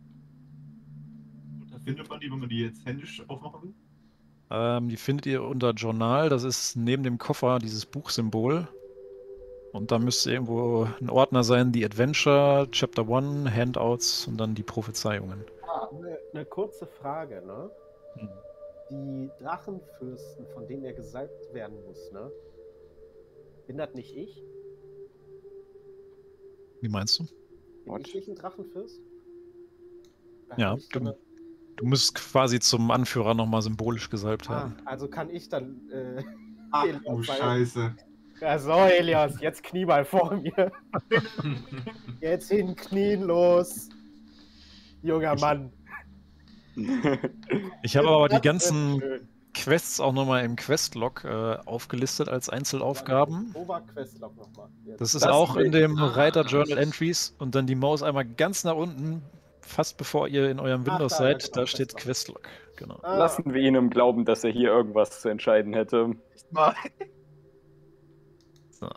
Da findet man die, wenn man die jetzt händisch aufmachen will.
Die findet ihr unter Journal. Das ist neben dem Koffer dieses Buchsymbol. Und da müsste irgendwo ein Ordner sein, die Adventure, Chapter 1, Handouts und dann die Prophezeiungen.
Eine kurze Frage, ne?
Hm.
Die Drachenfürsten, von denen er gesalbt werden muss, ne? Bin das nicht ich?
Wie meinst du?
Bin ich nicht ein Drachenfürst?
Ja,
Hab ich so eine-
Du musst quasi zum Anführer nochmal symbolisch gesalbt
Ah,
haben.
also kann ich dann.
Ach
Elias
du
sein.
Scheiße.
Ja, so, Elias, jetzt knie mal vor mir. Jetzt hinknien, los. Junger Mann.
Ich habe aber die
Das
ganzen
wird schön.
Quests auch nochmal im Questlog aufgelistet als Einzelaufgaben.
Wo war Questlog nochmal? Jetzt.
Das ist
Das
auch in dem
Ah,
Reiter
da
Journal
ist es.
Entries und dann die Maus einmal ganz nach unten, fast bevor ihr in eurem
Ach,
Windows
da,
seid,
genau,
da steht
Questlog.
Questlog. Genau.
Ah,
Lassen wir ihn im Glauben, dass er hier irgendwas zu entscheiden hätte.
Mal.
So.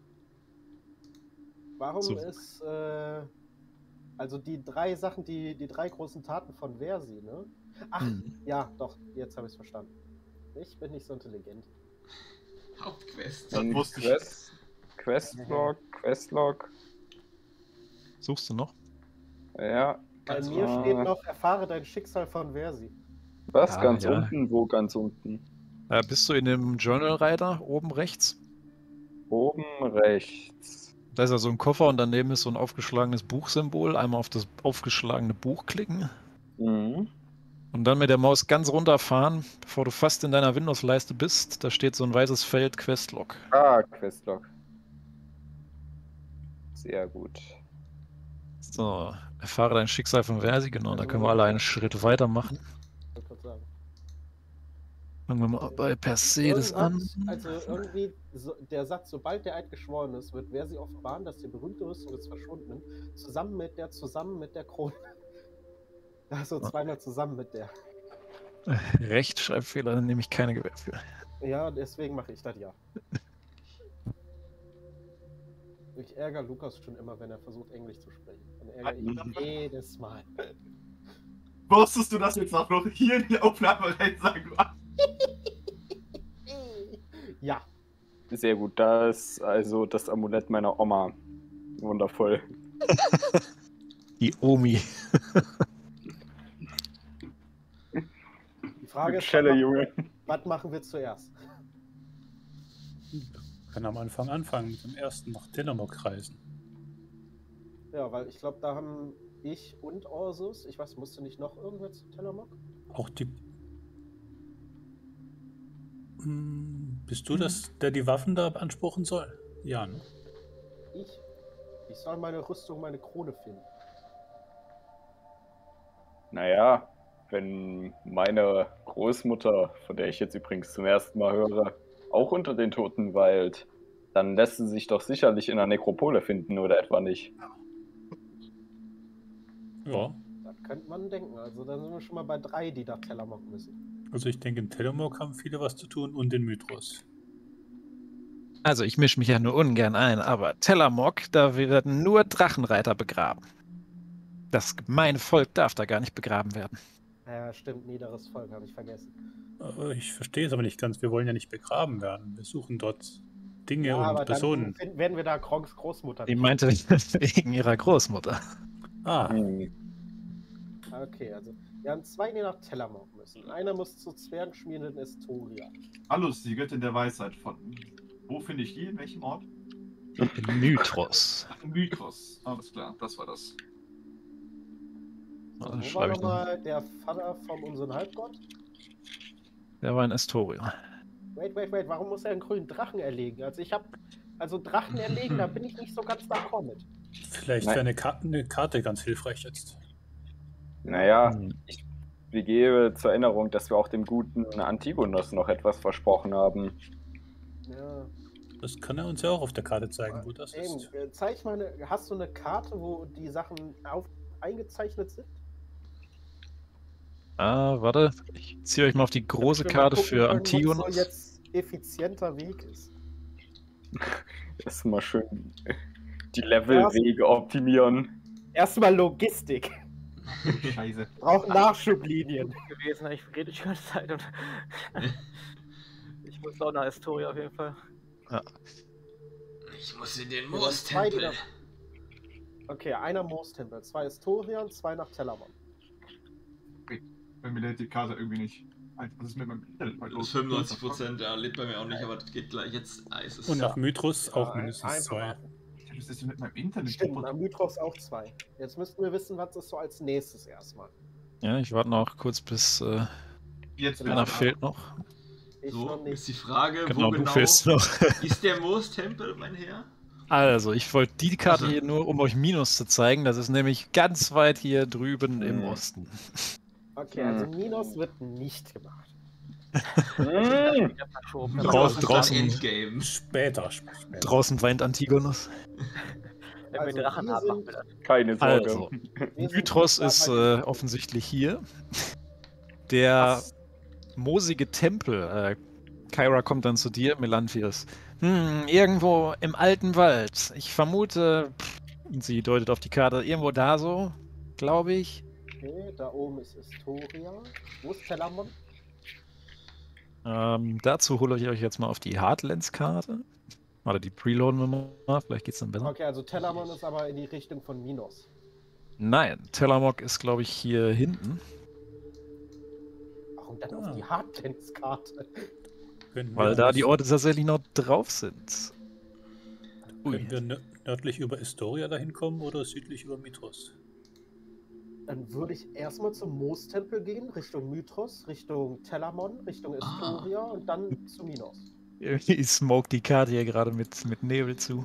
warum
So.
ist. Also die drei Sachen, die drei großen Taten von Versi, ne? Ach,
Mhm.
ja, doch, jetzt habe ich es verstanden. Ich bin nicht so intelligent.
Hauptquest.
Das wusste ich.
Questlog.
Suchst du noch?
Ja.
Bei
Ganz
mir
klar.
steht noch, erfahre dein Schicksal von Versi.
Was?
Ja,
Ganz
ja.
unten? Wo ganz unten?
Bist du in dem Journal-Reiter oben rechts?
Oben rechts.
Da ist ja so ein Koffer und daneben ist so ein aufgeschlagenes Buchsymbol. Einmal auf das aufgeschlagene Buch klicken
Mhm.
und dann mit der Maus ganz runterfahren, bevor du fast in deiner Windows-Leiste bist. Da steht so ein weißes Feld Questlog.
Ah, Questlog. Sehr gut.
So, erfahre dein Schicksal von Versi. Genau, da
Also,
können wir alle einen Schritt weitermachen.
Ich wollte gerade sagen.
Fangen wir mal bei Persedes an.
Also irgendwie, so, der Satz, sobald der Eid geschworen ist, wird Versi offenbaren, dass die berühmte Rüstung des Verschwundenen zusammen mit der Krone. Also zweimal zusammen mit der.
Rechtschreibfehler, dann nehme ich keine Gewähr für.
Ja, deswegen mache ich das ja. Ich ärgere Lukas schon immer, wenn er versucht, Englisch zu sprechen. Dann ärgere ich ihn jedes Mal.
Wusstest du das jetzt auch noch hier in der Aufnahme rein sagen?
Ja,
Sehr gut. Das ist also das Amulett meiner Oma. Wundervoll.
Die Omi.
die Frage ist,
Schelle, Junge.
was machen wir zuerst?
Kann am Anfang anfangen mit dem ersten nach Telemok reisen.
Ja, weil ich glaube, da haben ich und Orsus, ich weiß, musste nicht noch irgendwer zu Telemok?
Auch die. Bist du das, der die Waffen da beanspruchen soll? Ja, ne?
Ich soll meine Rüstung, meine Krone finden.
Naja, wenn meine Großmutter, von der ich jetzt übrigens zum ersten Mal höre, auch unter den Toten weilt, dann lässt sie sich doch sicherlich in einer Nekropole finden, oder etwa nicht?
Ja.
Das könnte man denken. Also dann sind wir schon mal bei 3, die nach Telemok müssen.
Also ich denke, in Telemok haben viele was zu tun und in Mythros.
Also ich mische mich ja nur ungern ein, aber Telamok, da werden nur Drachenreiter begraben. Das gemeine Volk darf da gar nicht begraben werden.
Ja, stimmt, niederes Volk, habe ich vergessen.
Ich verstehe es aber nicht ganz. Wir wollen ja nicht begraben werden. Wir suchen dort Dinge
Ja, aber
und Personen.
dann werden wir da Kronks Großmutter.
Die meinte wegen ihrer Großmutter.
Ah,
Hm.
Okay, also wir haben 2, die nach Telemok müssen. Einer muss zur Zwergenschmiedin Estoria.
Allus, die Göttin der Weisheit von. Wo finde ich die? In welchem Ort?
In Mythros.
Ach, in Mythos. Alles klar, das war das.
So,
Also
wo war
schreibe ich noch.
nochmal der Vater von unserem Halbgott?
Der war in Astoria.
Wait, warum muss er einen grünen Drachen erlegen? Also Drachen erlegen, da bin ich nicht so ganz d'accord mit.
Vielleicht wäre eine Karte ganz hilfreich jetzt.
Naja,
Hm.
ich begebe zur Erinnerung, dass wir auch dem guten Antigonos noch etwas versprochen haben.
Ja.
Das kann er uns ja auch auf der Karte zeigen, wo das
Eben,
ist.
zeig mal, hast du eine Karte, wo die Sachen eingezeichnet sind?
Warte. Ich ziehe euch mal auf die große
Damit wir mal
Karte
gucken
für
können,
Antigonos.
was so jetzt effizienter Weg ist.
Erstmal schön die Levelwege optimieren.
Erstmal Logistik.
Scheiße.
Brauchen Nachschublinien.
gewesen, ich rede die ganze Zeit und ich muss auch nach Astoria auf jeden Fall.
Ich muss in den
Ja,
Moostempel.
zwei, Okay, einer Moostempel, 2 Astorian, 2 nach Tellermann.
Bei mir lädt die Karte irgendwie nicht. Alter, was ist mit meinem Internet heute
Das
los?
ist 95%, ja, lädt bei mir auch nicht, aber das geht gleich jetzt. Ist es
Und nach Mythros auch
Ja,
mindestens
einfach
2.
warten.
Was ist denn mit meinem Internet?
Stimmt, nach Mythos auch 2. Jetzt müssten wir wissen, was ist so als nächstes erstmal.
Ja, ich warte noch kurz, bis
Jetzt
einer fehlt noch.
Ich
so,
noch
ist
nicht.
die Frage,
Genau,
wo
du
genau
fehlst noch.
ist der Moostempel, mein Herr?
Also, ich wollte die Karte
Also-
hier nur, um euch Minus zu zeigen. Das ist nämlich ganz weit hier drüben im Osten.
Okay, also Minus wird nicht gemacht.
Hm.
Wieder verschoben.
Draußen-
Das ist
draußen-
dann Endgame.
Später.
Draußen weint Antigonos.
Wenn wir
Also,
Drachen
wir
haben,
sind-
machen wir das.
Keine Sorge.
Also,
Wir sind
Mythros
da
ist
bei-
offensichtlich hier. Der moosige Tempel. Kyra kommt dann zu dir, Melanthius. Irgendwo im alten Wald. Ich vermute, und sie deutet auf die Karte, irgendwo da so, glaube ich.
Okay, da oben ist Astoria. Wo ist Tellermann?
Dazu hole ich euch jetzt mal auf die Heartlands-Karte. Oder die Preloaden wir mal, vielleicht geht's dann besser.
Okay, also Tellermann ist aber in die Richtung von Minos.
Nein, Telamok ist, glaube ich, hier hinten.
Warum dann auf die Hardlands-Karte?
Weil da die Orte tatsächlich noch drauf sind.
Können wir nördlich über Astoria dahin kommen oder südlich über Mythos?
Dann würde ich erstmal zum Moostempel gehen, Richtung Mythos, Richtung Tellermann, Richtung Astoria und dann zu Minos.
Ich smoke die Karte hier gerade mit Nebel zu.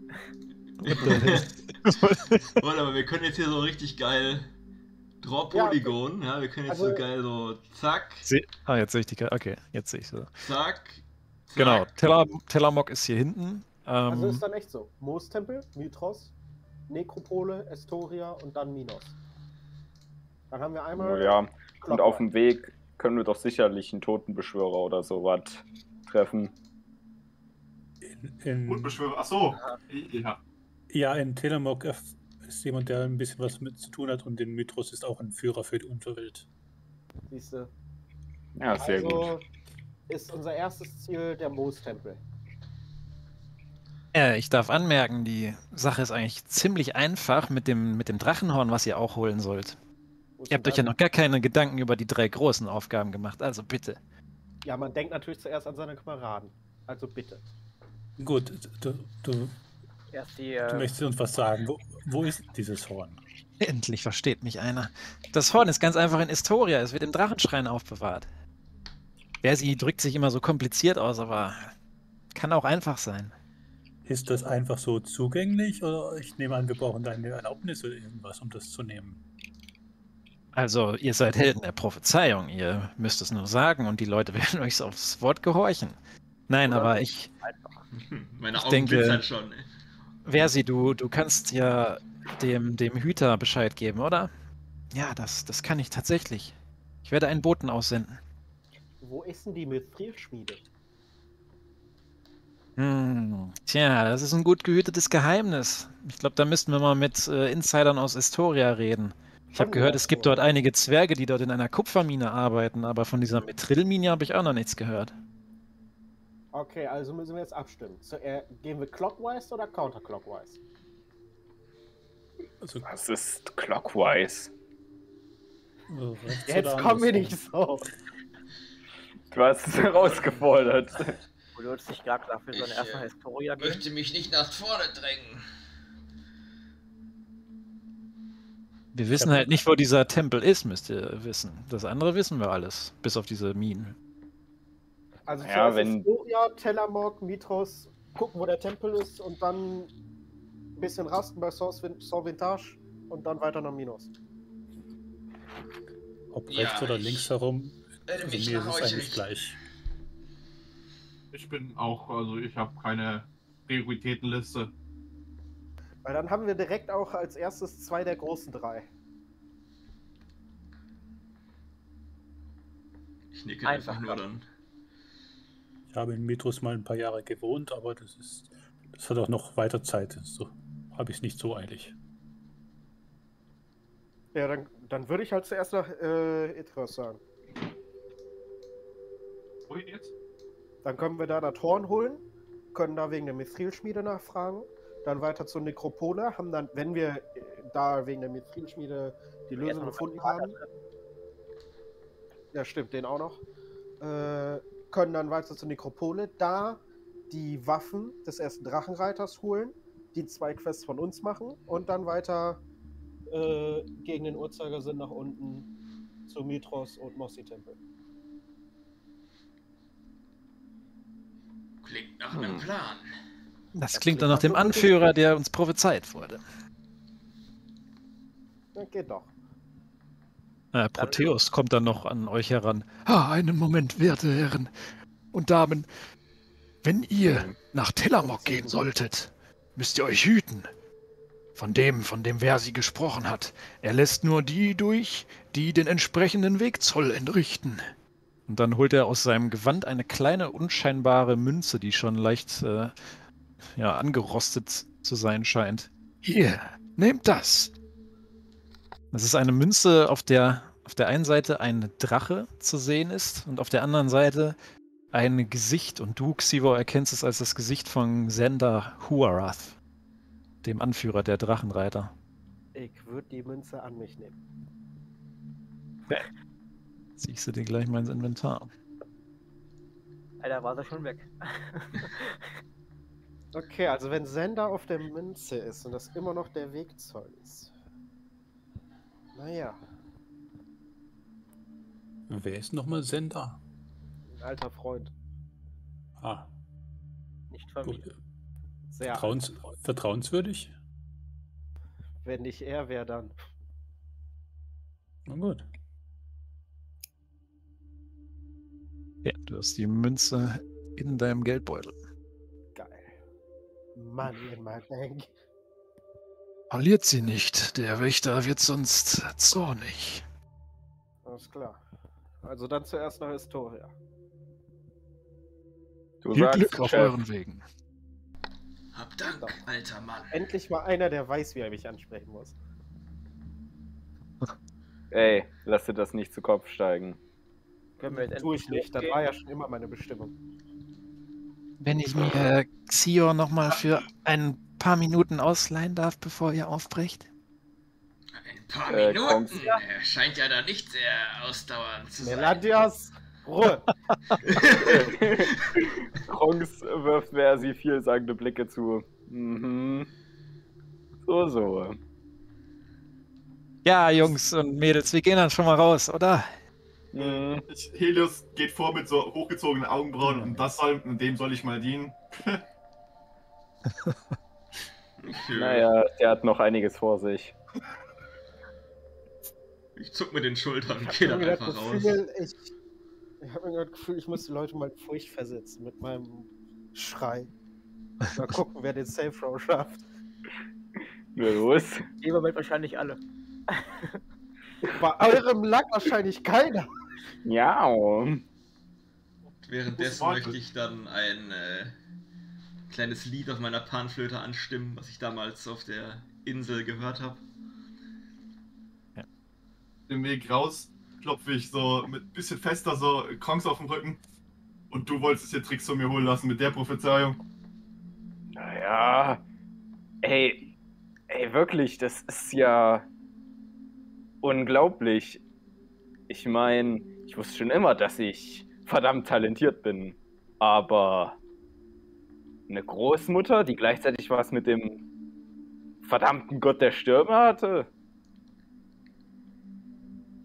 Warte, aber wir können jetzt hier so richtig geil Draw Polygon, ja, wir können jetzt
Also-
so geil so zack,
Jetzt sehe ich die Karte. Okay, jetzt sehe ich sie.
zack, zack.
Genau, Telamok ist hier hinten.
Also ist dann echt so. Moostempel, Mythos, Nekropole, Astoria und dann Minos. Dann haben wir einmal.
Ja, und
Clockwise.
auf dem Weg können wir doch sicherlich einen Totenbeschwörer oder sowas treffen.
Mundbeschwörer, achso. Ja.
Ja, in Telemok ist jemand, der ein bisschen was mit zu tun hat und in Mythos ist auch ein Führer für die Unterwelt.
Siehste.
Ja, sehr
Also
gut.
ist unser erstes Ziel der Moostempel.
Ich darf anmerken, die Sache ist eigentlich ziemlich einfach mit dem Drachenhorn, was ihr auch holen sollt.
Wo ist
Ihr habt
denn
euch ja
das?
noch gar keine Gedanken über die 3 großen Aufgaben gemacht, also bitte.
Ja, man denkt natürlich zuerst an seine Kameraden. Also bitte.
Gut, du
Erst die,
möchtest uns was sagen. Wo ist dieses Horn?
Endlich versteht mich einer. Das Horn ist ganz einfach in Astoria, es wird im Drachenschrein aufbewahrt. Versi drückt sich immer so kompliziert aus, aber kann auch einfach sein.
Ist das einfach so zugänglich oder ich nehme an, wir brauchen deine Erlaubnis oder irgendwas, um das zu nehmen?
Also, ihr seid Helden der Prophezeiung, ihr müsst es nur sagen und die Leute werden euch aufs Wort gehorchen. Nein,
Oder?
aber ich,
Meine
Ich
Augen
denke-
glitzern schon. Ey.
Versi, du kannst ja dem Hüter Bescheid geben, oder? Ja, das kann ich tatsächlich. Ich werde einen Boten aussenden.
Wo ist denn die Mithril-Schmiede?
Tja, das ist ein gut gehütetes Geheimnis. Ich glaube, da müssten wir mal mit Insidern aus Astoria reden. Ich habe gehört, es gibt dort einige Zwerge, die dort in einer Kupfermine arbeiten, aber von dieser Mithril-Mine habe ich auch noch nichts gehört.
Okay, also müssen wir jetzt abstimmen. Gehen wir clockwise oder counterclockwise?
Also,
Das ist clockwise.
rechts
Jetzt
oder
kommen wir
andersrum?
nicht so.
Du hast es herausgefordert.
wo du uns nicht gar klar für so eine
Ich,
erste Historia
Möchte mich nicht nach vorne drängen.
Wir wissen halt nicht, wo dieser Tempel ist, müsst ihr wissen. Das andere wissen wir alles, bis auf diese Minen.
Also
Ja,
zuerst Historia, Telamok, Mitros, gucken, wo der Tempel ist und dann ein bisschen rasten bei Sorvintage und dann weiter nach Minos.
Ob
Ja,
rechts oder
ich
links herum,
werde
also
mich
mir
nach
ist es
euch
eigentlich
richten.
gleich.
Ich bin auch, also ich habe keine Prioritätenliste.
Weil dann haben wir direkt auch als erstes 2 der großen 3.
Ich nicke
Einfach
einfach nur dann.
Ich habe in Metros mal ein paar Jahre gewohnt, aber das hat auch noch weiter Zeit. So habe ich es nicht so eilig.
Ja, dann würde ich halt zuerst nach Itros sagen.
Wohin jetzt?
Dann können wir da das Horn holen, können da wegen der Mithrilschmiede nachfragen, dann weiter zur Nekropole, haben dann, wenn wir da wegen der Mithrilschmiede die Lösung
Erstmal
gefunden
noch einen
haben, ja stimmt, den auch noch, können dann weiter zur Nekropole, da die Waffen des ersten Drachenreiters holen, die 2 Quests von uns machen und dann weiter gegen den Uhrzeigersinn nach unten zu Mitros und Mossi-Tempel.
Klingt nach einem Plan.
Das klingt dann nach dem Anführer, der uns prophezeit wurde.
Ja, geht doch.
Proteus kommt dann noch an euch heran. Einen Moment, werte Herren und Damen. Wenn ihr nach Telamok gehen solltet, müsst ihr euch hüten. Von dem Versi gesprochen hat. Er lässt nur die durch, die den entsprechenden Wegzoll entrichten. Und dann holt er aus seinem Gewand eine kleine, unscheinbare Münze, die schon leicht angerostet zu sein scheint. Hier, nehmt das! Das ist eine Münze, auf der einen Seite ein Drache zu sehen ist und auf der anderen Seite ein Gesicht. Und du, Xivo, erkennst es als das Gesicht von Xander Huarath, dem Anführer der Drachenreiter.
Ich würde die Münze an mich nehmen.
Ziehst du dir gleich mal ins Inventar.
Alter, war sie schon weg.
Okay, also wenn Sender auf der Münze ist und das immer noch der Wegzoll ist. Naja,
Wer ist nochmal Sender?
ein alter Freund.
Ah,
Nicht Familie.
gut.
Sehr
Vertrauenswürdig?
Wenn nicht er, wer dann?
Na gut.
Ja, du hast die Münze in deinem Geldbeutel.
Geil. Money in my bank.
Verliert sie nicht, der Wächter wird sonst zornig.
Alles klar. Also dann zuerst nach Historia.
Du
Viel
sagst,
Glück auf
Chef.
euren Wegen.
Hab Dank, alter Mann.
Endlich mal einer, der weiß, wie er mich ansprechen muss.
Ey, lass dir das nicht zu Kopf steigen.
Können wir jetzt
Tue ich nicht, das
losgehen?
war ja schon immer meine Bestimmung.
Wenn ich mir Xior nochmal für ein paar Minuten ausleihen darf, bevor ihr aufbrecht.
Ein paar
Kronk.
Minuten. Er scheint ja da nicht sehr ausdauernd zu sein.
Melandias, Ruhe!
Kronks wirft Versi vielsagende Blicke zu. Mhm. So.
Ja, Jungs und Mädels, wir gehen dann schon mal raus, oder?
Mhm.
Helios geht vor mit so hochgezogenen Augenbrauen und dem soll ich mal dienen.
Naja, der hat noch einiges vor sich.
Ich zuck mit den Schultern und
Ich
geh
habe
dann
mir das
einfach raus.
Gefühl, das Gefühl, ich muss die Leute mal Furcht versetzen mit meinem Schrei. Mal gucken, wer den Safe Row schafft.
Na los.
Die Moment wahrscheinlich alle.
Bei eurem lag wahrscheinlich keiner.
Ja.
Währenddessen möchte ich dann ein kleines Lied auf meiner Panflöte anstimmen, was ich damals auf der Insel gehört habe.
Den Weg raus klopfe ich so mit bisschen fester so Kronks auf den Rücken. Und du wolltest dir Tricks von mir holen lassen mit der Prophezeiung.
Naja. Ey, wirklich, das ist ja unglaublich. Ich meine, ich wusste schon immer, dass ich verdammt talentiert bin. Aber eine Großmutter, die gleichzeitig was mit dem verdammten Gott der Stürme hatte?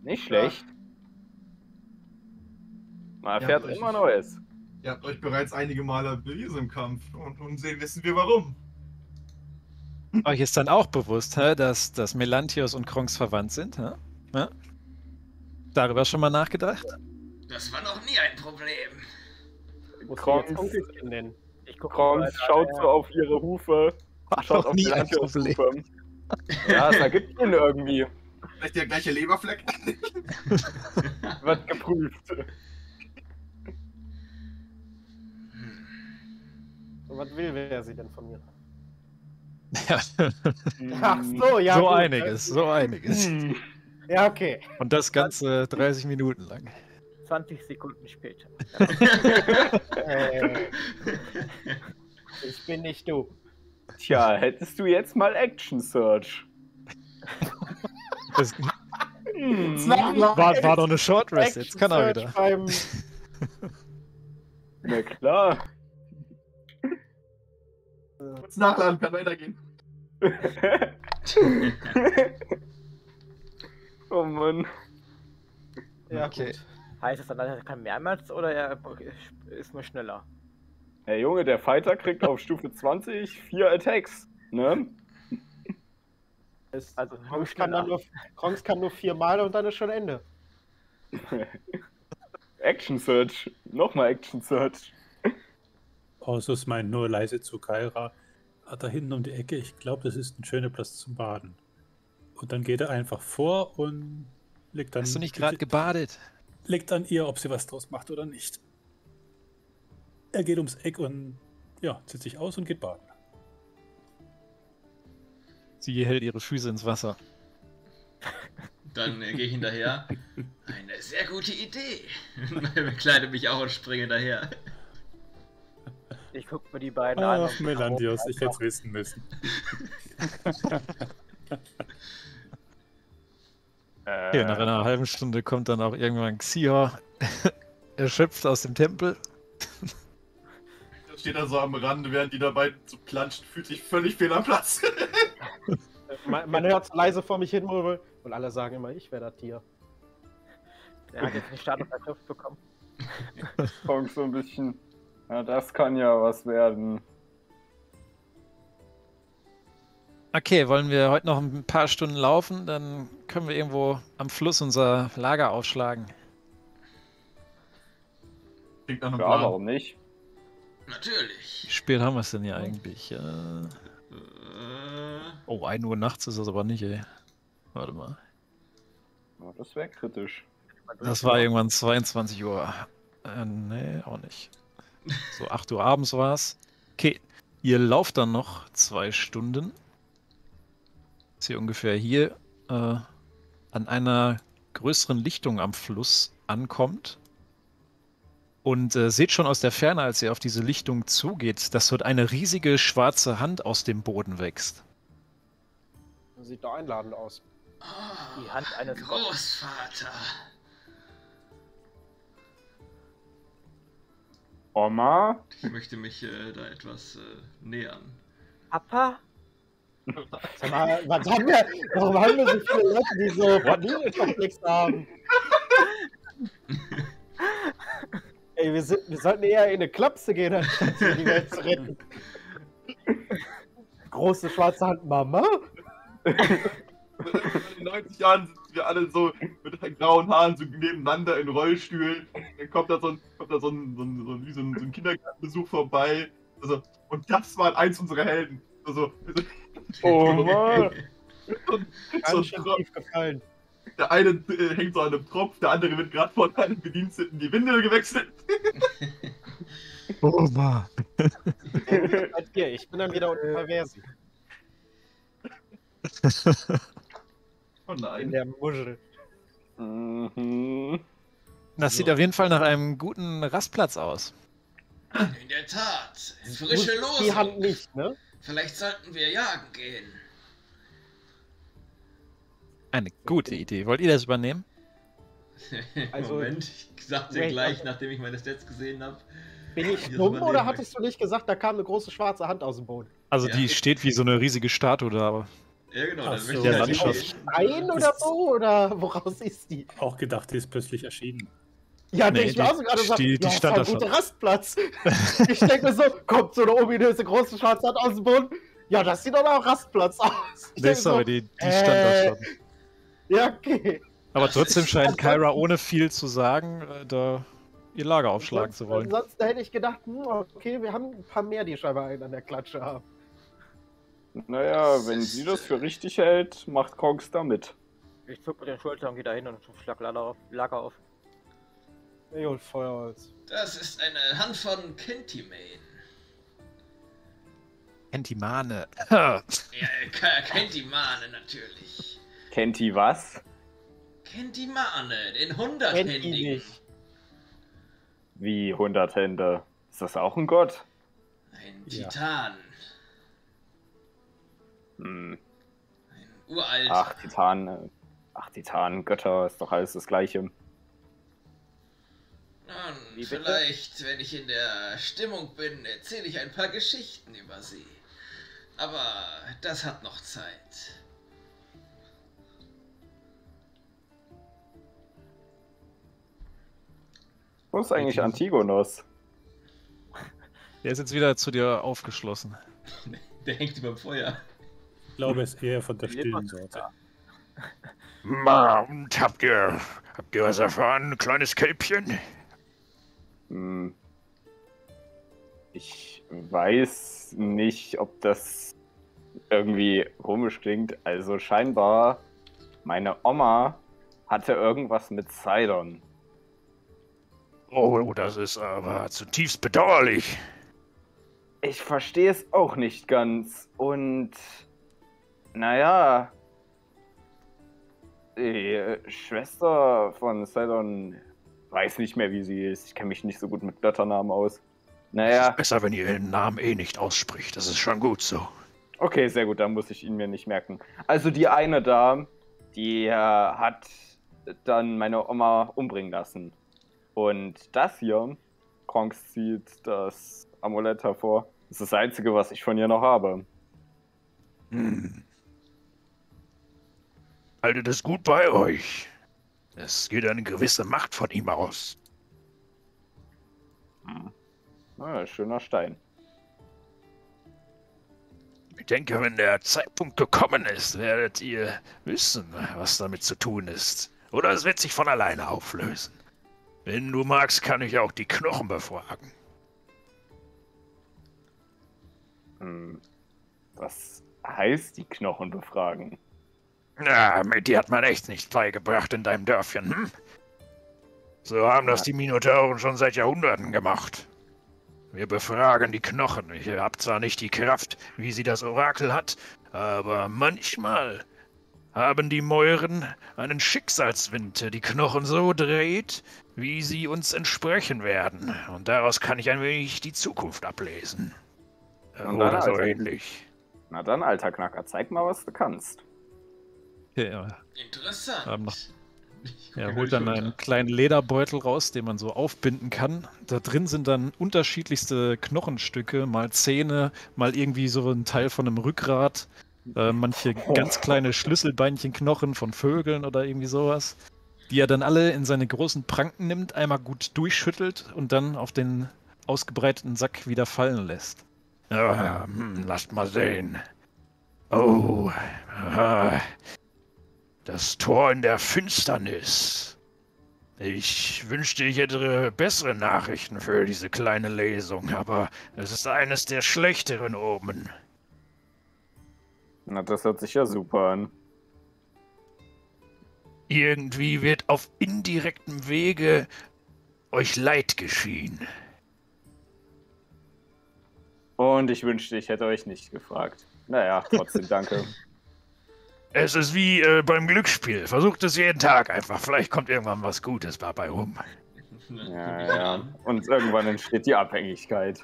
Nicht schlecht. Man erfährt
Ja,
immer Neues.
Ihr habt euch bereits einige Male bewiesen im Kampf und nun wissen wir warum.
Euch ist dann auch bewusst, dass Melanthios und Kronks verwandt sind? Ja? Darüber schon mal nachgedacht?
Das war noch nie ein Problem.
Muss ich
Kronks-
jetzt Onkelchen nennen.
Ich gucke
Kronks schaut so auf ihre Hufe.
War
Schaut
noch
auf
nie
die
ein
Antiochs
Problem.
Hufe. Ja, es ergibt Sinn irgendwie.
Vielleicht der gleiche Leberfleck?
Wird geprüft.
Und was will wer sie denn von mir?
Ja.
Ach so, ja.
So
gut.
einiges, so einiges.
Hm.
Ja, okay.
Und das Ganze 30 Minuten lang.
20 Sekunden später.
Ich bin nicht du.
Tja, hättest du jetzt mal Action Search.
Das
Hm.
war doch eine Short Rest, jetzt kann er
Action
wieder.
Search
Na klar.
Kurz nachladen, kann weitergehen.
Oh Mann.
Ja,
Okay.
gut.
Heißt das dann, er kann mehrmals oder er ist nur schneller?
Hey Junge, der Fighter kriegt auf Stufe 20 4 Attacks. Ne?
Also,
nur
Kronks kann nur 4-mal und dann ist schon Ende.
Action Search. Nochmal Action Search.
Orsus meint nur leise zu Kaira. Da hinten um die Ecke, ich glaube, das ist ein schöner Platz zum Baden. Und dann geht er einfach vor und legt dann.
Hast du nicht gerade gebadet?
Legt an ihr, ob sie was draus macht oder nicht. Er geht ums Eck und ja, zieht sich aus und geht baden.
Sie hält ihre Füße ins Wasser.
Dann gehe ich hinterher. Eine sehr gute Idee. Bekleide mich auch und springe daher.
Ich gucke mir die beiden an.
Ach, Melanthios, ich hätte es wissen müssen.
Okay, nach einer halben Stunde kommt dann auch irgendwann Xior erschöpft aus dem Tempel.
Da steht er so am Rande, während die dabei so planschen, fühlt sich völlig fehl am Platz.
Man hört so leise vor mich hin murmeln und alle sagen immer, ich wäre das Tier.
Er hat jetzt den Status erschöpft bekommen.
Kommt so ein bisschen. Ja, das kann ja was werden.
Okay, wollen wir heute noch ein paar Stunden laufen? Dann können wir irgendwo am Fluss unser Lager aufschlagen.
Klingt nach einem
Ja,
Plan.
warum nicht?
Natürlich.
Wie spät haben wir es denn hier eigentlich? Oh, 1 Uhr nachts ist das aber nicht, ey. Warte mal.
Ja, das wäre kritisch.
Das war irgendwann 22 Uhr. Nee, auch nicht. So 8 Uhr abends war es. Okay, ihr lauft dann noch 2 Stunden. Ist hier ungefähr hier an einer größeren Lichtung am Fluss ankommt. Und seht schon aus der Ferne, als ihr auf diese Lichtung zugeht, dass dort eine riesige schwarze Hand aus dem Boden wächst.
Das sieht doch einladend aus.
Oh,
Die Hand eines
Großvater.
Oma?
Ich möchte mich da etwas nähern.
Papa?
Sag mal, warum haben wir so viele Leute, die so Familienkomplexe haben? Ey, wir sollten eher in eine Klapse gehen, anstatt hier die Welt zu retten. Große schwarze Hand, Mama?
In 90 Jahren sitzen wir alle so mit grauen Haaren so nebeneinander in Rollstühlen. Dann kommt da so ein Kindergartenbesuch vorbei. Also, und das waren eins unserer Helden. Also,
Oma!
Ganz schön tief gefallen.
der eine hängt so an einem Tropf, der andere wird gerade von einem Bediensteten die Windel gewechselt.
Oma!
Bei dir, ich bin dann wieder unten bei Versi.
Oh
In
nein.
der Muschel.
Mhm.
Das sieht auf jeden Fall nach einem guten Rastplatz aus.
In der Tat. Frische
Die Hand
Losung.
nicht, ne?
Vielleicht sollten wir jagen gehen.
Eine gute Idee. Wollt ihr das übernehmen?
Also-
Moment, ich sag dir
Wait,
gleich,
also-
nachdem ich meine Stats gesehen habe.
Bin ich
Hier
dumm
übernehmen
oder
möchte.
hattest du nicht gesagt, da kam eine große schwarze Hand aus dem Boden?
Also
Ja.
die steht wie so eine riesige Statue da. Aber
Ja, genau,
Ach
dann
so.
möchte
Der
ich halt
Landschaft.
stehen.
Ein oder so? Oder woraus ist die?
Auch gedacht, die ist plötzlich erschienen.
Ja,
Nee,
ich mir auch so gerade so,
die stand da schon.
guter Rastplatz. Ich denke mir so, kommt so eine ominöse große schwarze Hand aus dem Boden. Ja, das sieht doch nach Rastplatz aus. Ich
Nee,
denk
sorry,
so,
die stand da schon.
Ja, okay.
Aber
Das
trotzdem
ist-
scheint Kyra ohne viel zu sagen, da ihr Lager aufschlagen zu wollen.
Ansonsten hätte ich gedacht, okay, wir haben ein paar mehr, die scheinbar einen an der Klatsche haben.
Naja, wenn sie das für richtig hält, macht Kronks da mit.
Ich zuck mit den Schultern, geh da hin und schlag Lager auf.
Ich hol Feuerholz.
Das ist eine Hand von Kentimane.
Kentimane.
Ja, Kentimane natürlich.
Kennt die was?
Kentimane, den
Kennt ihn
100-Händigen.
nicht.
Wie 100 Hände. Ist das auch ein Gott?
Ein
Ja.
Titan.
Hm.
Ein uralt.
Ach, Titanen, Götter, ist doch alles das Gleiche.
Nun,
Wie bitte?
vielleicht, wenn ich in der Stimmung bin, erzähle ich ein paar Geschichten über sie. Aber das hat noch Zeit.
Wo ist eigentlich Antigonos?
Der ist jetzt wieder zu dir aufgeschlossen.
Der hängt über dem Feuer.
Ich glaube, er ist eher von der
Lebt
stillen
man
Sorte.
da?
Und habt ihr was erfahren, kleines Kälbchen?
Hm. Ich weiß nicht, ob das irgendwie komisch klingt. Also scheinbar, meine Oma hatte irgendwas mit Sidon.
Oh, das ist aber zutiefst bedauerlich.
Ich verstehe es auch nicht ganz. Und naja, die Schwester von Sidon weiß nicht mehr, wie sie ist. Ich kenne mich nicht so gut mit Götternamen aus. Naja,
Besser, wenn ihr ihren Namen eh nicht ausspricht. Das ist schon gut so.
okay, sehr gut, dann muss ich ihn mir nicht merken. Also die eine da, die hat dann meine Oma umbringen lassen. Und das hier, Kronks zieht das Amulett hervor. Das ist das Einzige, was ich von ihr noch habe.
Hm. Haltet es gut bei euch. Es geht eine gewisse Macht von ihm aus.
Schöner Stein.
Ich denke, wenn der Zeitpunkt gekommen ist, werdet ihr wissen, was damit zu tun ist. Oder es wird sich von alleine auflösen. Wenn du magst, kann ich auch die Knochen befragen.
Was heißt die Knochen befragen?
Na, mit dir hat man echt nichts beigebracht in deinem Dörfchen, hm? So haben das die Minotauren schon seit Jahrhunderten gemacht. Wir befragen die Knochen. Ich hab zwar nicht die Kraft, wie sie das Orakel hat, aber manchmal haben die Mäuren einen Schicksalswind, der die Knochen so dreht, wie sie uns entsprechen werden. Und daraus kann ich ein wenig die Zukunft ablesen.
Und dann
Oder so
also-
ähnlich.
Na dann, alter Knacker, zeig mal, was du kannst.
Ja,
Interessant.
noch-
Ich guck
er
über
holt
die
dann
Schulter.
einen kleinen Lederbeutel raus, den man so aufbinden kann. Da drin sind dann unterschiedlichste Knochenstücke, mal Zähne, mal irgendwie so ein Teil von einem Rückgrat, manche ganz kleine Schlüsselbeinchenknochen von Vögeln oder irgendwie sowas, die er dann alle in seine großen Pranken nimmt, einmal gut durchschüttelt und dann auf den ausgebreiteten Sack wieder fallen lässt.
Ja, lasst mal sehen. Oh, das Tor in der Finsternis. Ich wünschte, ich hätte bessere Nachrichten für diese kleine Lesung, aber es ist eines der schlechteren Omen.
Na, das hört sich ja super an.
Irgendwie wird auf indirektem Wege euch Leid geschehen.
Und ich wünschte, ich hätte euch nicht gefragt. Naja, trotzdem danke.
Es ist wie beim Glücksspiel. Versucht es jeden Tag einfach. Vielleicht kommt irgendwann was Gutes dabei rum.
Ja. Und irgendwann entsteht die Abhängigkeit.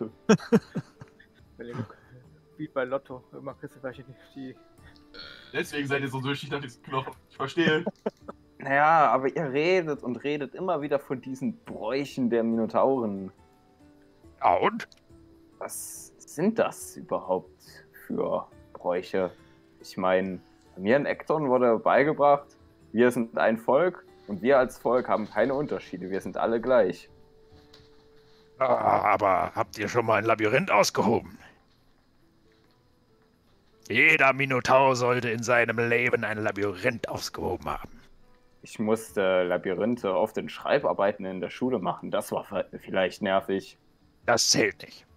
Wie bei Lotto, immer kriegst du gleich die
Deswegen seid ihr so süchtig nach diesen Knochen. Ich verstehe.
Naja, aber ihr redet und redet immer wieder von diesen Bräuchen der Minotauren.
Ja, und?
Was sind das überhaupt für Bräuche? Ich meine, Mir in Ekton wurde beigebracht, wir sind ein Volk und wir als Volk haben keine Unterschiede. Wir sind alle gleich.
Aber habt ihr schon mal ein Labyrinth ausgehoben? Jeder Minotaur sollte in seinem Leben ein Labyrinth ausgehoben haben.
Ich musste Labyrinthe oft in Schreibarbeiten in der Schule machen. Das war vielleicht nervig.
Das zählt nicht.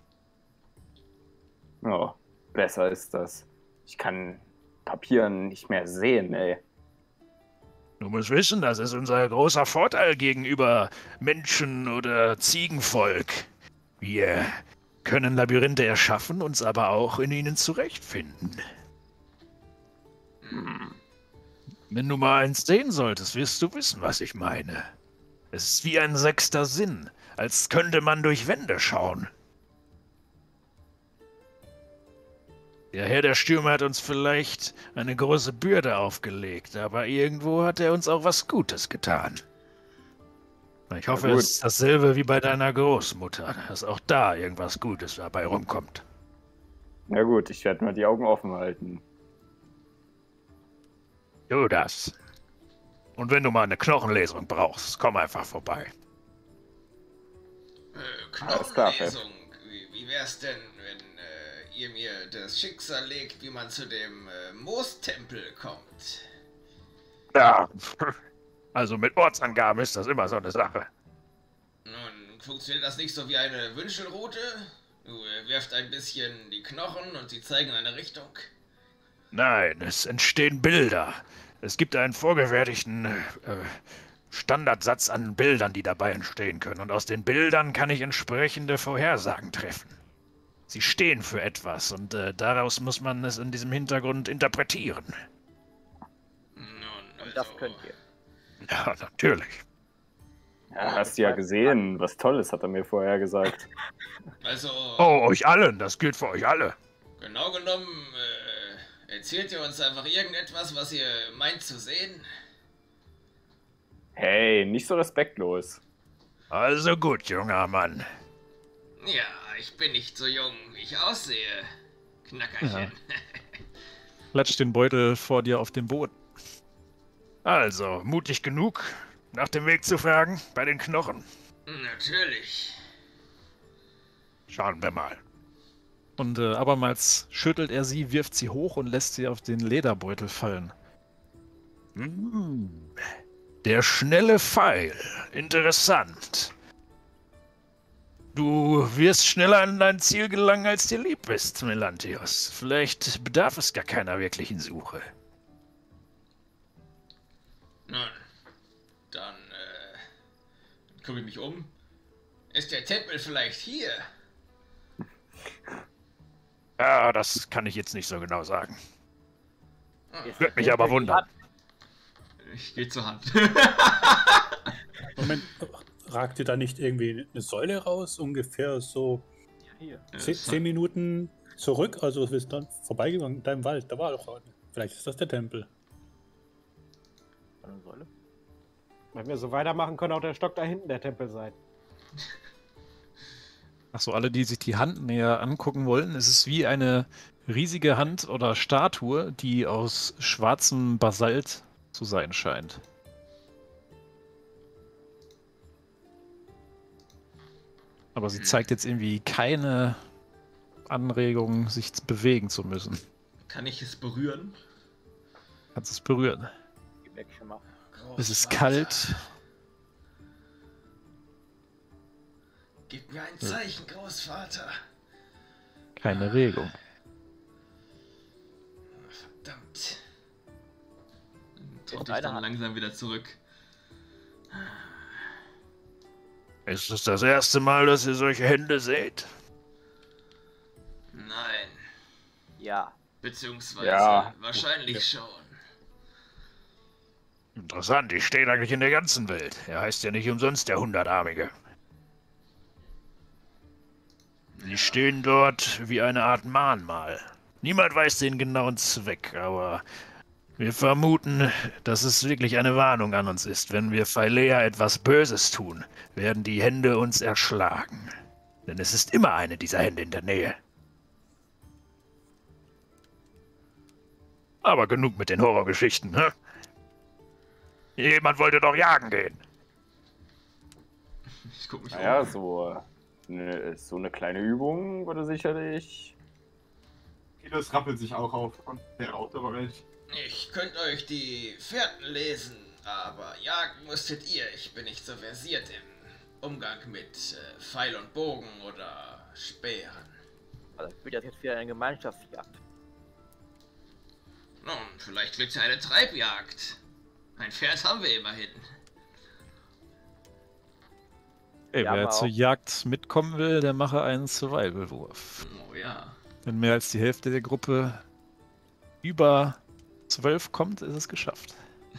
Ja, besser ist das. Ich kann Papier nicht mehr sehen, ey.
Du musst wissen, das ist unser großer Vorteil gegenüber Menschen oder Ziegenvolk. Wir können Labyrinthe erschaffen, uns aber auch in ihnen zurechtfinden. Wenn du mal eins sehen solltest, wirst du wissen, was ich meine. Es ist wie ein sechster Sinn, als könnte man durch Wände schauen. Der Herr der Stürme hat uns vielleicht eine große Bürde aufgelegt, aber irgendwo hat er uns auch was Gutes getan. Ich hoffe, es ist dasselbe wie bei deiner Großmutter, dass auch da irgendwas Gutes dabei rumkommt.
Na gut, ich werde mal die Augen offen halten.
Tu das. Und wenn du mal eine Knochenlesung brauchst, komm einfach vorbei.
Alles klar,
Knochenlesung. Wie wär's denn, wenn ihr mir das Schicksal legt, wie man zu dem Moostempel kommt?
Ja, also mit Ortsangaben ist das immer so eine Sache.
Nun, funktioniert das nicht so wie eine Wünschelrute? Du wirft ein bisschen die Knochen und sie zeigen eine Richtung?
Nein, es entstehen Bilder. Es gibt einen vorgefertigten Standardsatz an Bildern, die dabei entstehen können. Und aus den Bildern kann ich entsprechende Vorhersagen treffen. Sie stehen für etwas und daraus muss man es in diesem Hintergrund interpretieren.
Nun,
Und das könnt ihr.
Ja, natürlich.
Ja, hast du ja gesehen, was Tolles hat er mir vorher gesagt.
Also,
Oh, euch allen, das gilt für euch alle.
genau genommen, erzählt ihr uns einfach irgendetwas, was ihr meint zu sehen?
Hey, nicht so respektlos.
Also gut, junger Mann.
Ja, ich bin nicht so jung, wie ich aussehe. Knackerchen.
Klatscht den Beutel vor dir auf den Boden.
Also, mutig genug, nach dem Weg zu fragen, bei den Knochen.
Natürlich.
Schauen wir mal.
Und abermals schüttelt er sie, wirft sie hoch und lässt sie auf den Lederbeutel fallen.
Der schnelle Pfeil. Interessant. Du wirst schneller an dein Ziel gelangen, als dir lieb ist, Melanthios. Vielleicht bedarf es gar keiner wirklichen Suche.
Nun, dann gucke ich mich um. Ist der Tempel vielleicht hier?
Ja, das kann ich jetzt nicht so genau sagen.
Ist
Würde
der
mich aber
Tempel
wundern.
Ich gehe zur Hand.
Moment, ragt dir da nicht irgendwie eine Säule raus? Ungefähr so
hier?
10 Minuten zurück? Also wir sind dann vorbeigegangen in deinem Wald. Da war doch eine. Vielleicht ist das der Tempel.
Eine Säule?
Wenn wir so weitermachen, kann auch der Stock da hinten der Tempel sein.
Achso, alle, die sich die Hand näher angucken wollen, es ist wie eine riesige Hand oder Statue, die aus schwarzem Basalt zu sein scheint. Aber sie zeigt jetzt irgendwie keine Anregung, sich bewegen zu müssen.
Kann ich es berühren?
Kannst es berühren.
Geh weg, schon mal.
Es ist
Großvater,
kalt.
Gib mir ein Zeichen, Großvater.
Keine Regung.
Verdammt. Dann
Ist
trete ich dann
eine Hand.
langsam wieder zurück.
Ist es das erste Mal, dass ihr solche Hände seht?
Nein.
Ja.
Beziehungsweise
Ja.
wahrscheinlich schon.
Interessant, die stehen eigentlich in der ganzen Welt. Er heißt ja nicht umsonst der Hundertarmige. Die stehen dort wie eine Art Mahnmal. Niemand weiß den genauen Zweck, aber wir vermuten, dass es wirklich eine Warnung an uns ist. Wenn wir Philea etwas Böses tun, werden die Hände uns erschlagen. Denn es ist immer eine dieser Hände in der Nähe. Aber genug mit den Horrorgeschichten, hä? Jemand wollte doch jagen gehen.
Ich guck mich
Naja,
um.
so eine kleine Übung würde sicherlich.
Das rappelt sich auch auf und der raucht aber nicht.
Ich könnte euch die Fährten lesen, aber jagen musstet ihr. Ich bin nicht so versiert im Umgang mit Pfeil und Bogen oder Speeren.
Also wird das jetzt wieder eine Gemeinschaftsjagd.
Nun, vielleicht wird's ja eine Treibjagd. Ein Pferd haben wir immerhin.
Ey,
Ja,
wer
aber
zur
auch-
Jagd mitkommen will, der mache einen Survival-Wurf.
Oh ja.
Wenn mehr als die Hälfte der Gruppe über 12 kommt, ist es geschafft.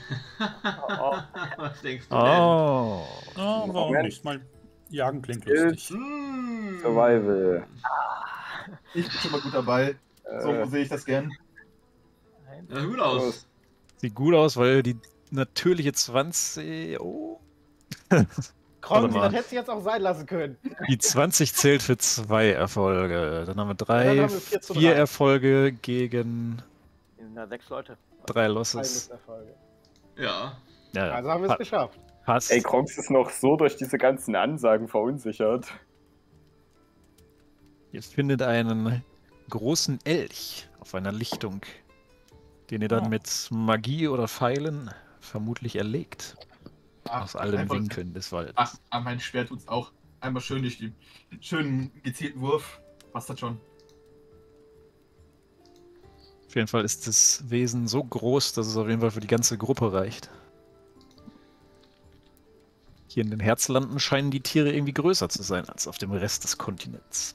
Was denkst du
Oh.
Ja, warum
Moment.
nicht? Mal jagen klingt
Skills.
lustig.
denn?
Survival.
Ich bin schon mal gut dabei. So sehe ich das gern.
Ja, gut aus.
Sieht gut aus, weil die natürliche 20. Oh.
Kronzi,
mal.
das hättest du jetzt auch sein lassen können.
Die 20 zählt für 2 Erfolge. Dann haben wir 3,
Dann haben wir 4 zu
4
3.
Erfolge gegen
Sind da 6 Leute.
3
Keine
Losses.
Misserfolge.
Ja.
Ja, ja.
Also haben wir es geschafft.
Passt.
Ey, Kronks ist noch so durch diese ganzen Ansagen verunsichert.
Ihr findet einen großen Elch auf einer Lichtung, den ihr dann
Oh.
mit Magie oder Pfeilen vermutlich erlegt. Aus allen
einfach-
Winkeln des Waldes.
Ach, mein Schwert tut's auch. Einmal schön durch den schönen gezielten Wurf. Passt das schon.
Auf jeden Fall ist das Wesen so groß, dass es auf jeden Fall für die ganze Gruppe reicht. Hier in den Herzlanden scheinen die Tiere irgendwie größer zu sein als auf dem Rest des Kontinents.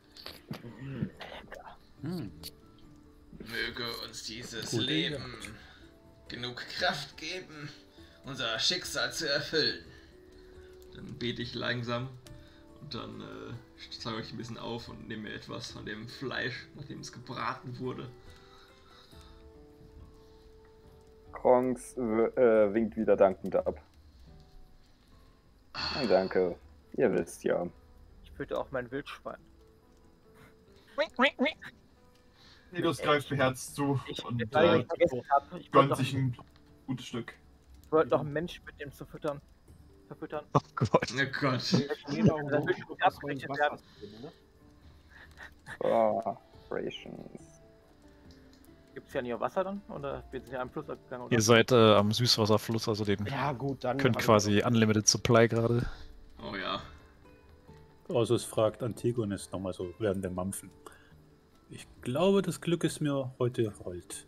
Hm.
Möge uns dieses
Gute
Leben genug Kraft geben, unser Schicksal zu erfüllen. Dann bete ich langsam und dann zeige ich ein bisschen auf und nehme mir etwas von dem Fleisch, nachdem es gebraten wurde.
Kronks winkt wieder dankend ab. Danke. Ihr wisst ja.
Ich töte auch mein Wildschwein.
Nidus greift beherzt zu und
Weil ich vergessen habe, ich wollte
gönnt
noch,
sich ein gutes Stück.
ich wollte noch einen Mensch mit dem zu verfüttern.
Oh Gott.
Oh Gott.
Jeder um
Das
so
will ich nicht abgerichtet werden.
ne?
Operations.
Gibt es ja nie Wasser dann? Oder wird es ja am Fluss gegangen? Oder?
Ihr seid am Süßwasserfluss, also den
Ja, gut, dann.
könnt
also-
quasi Unlimited Supply gerade.
Oh ja.
Also es fragt Antigones nochmal so während der Mampfen. Ich glaube, das Glück ist mir heute hold.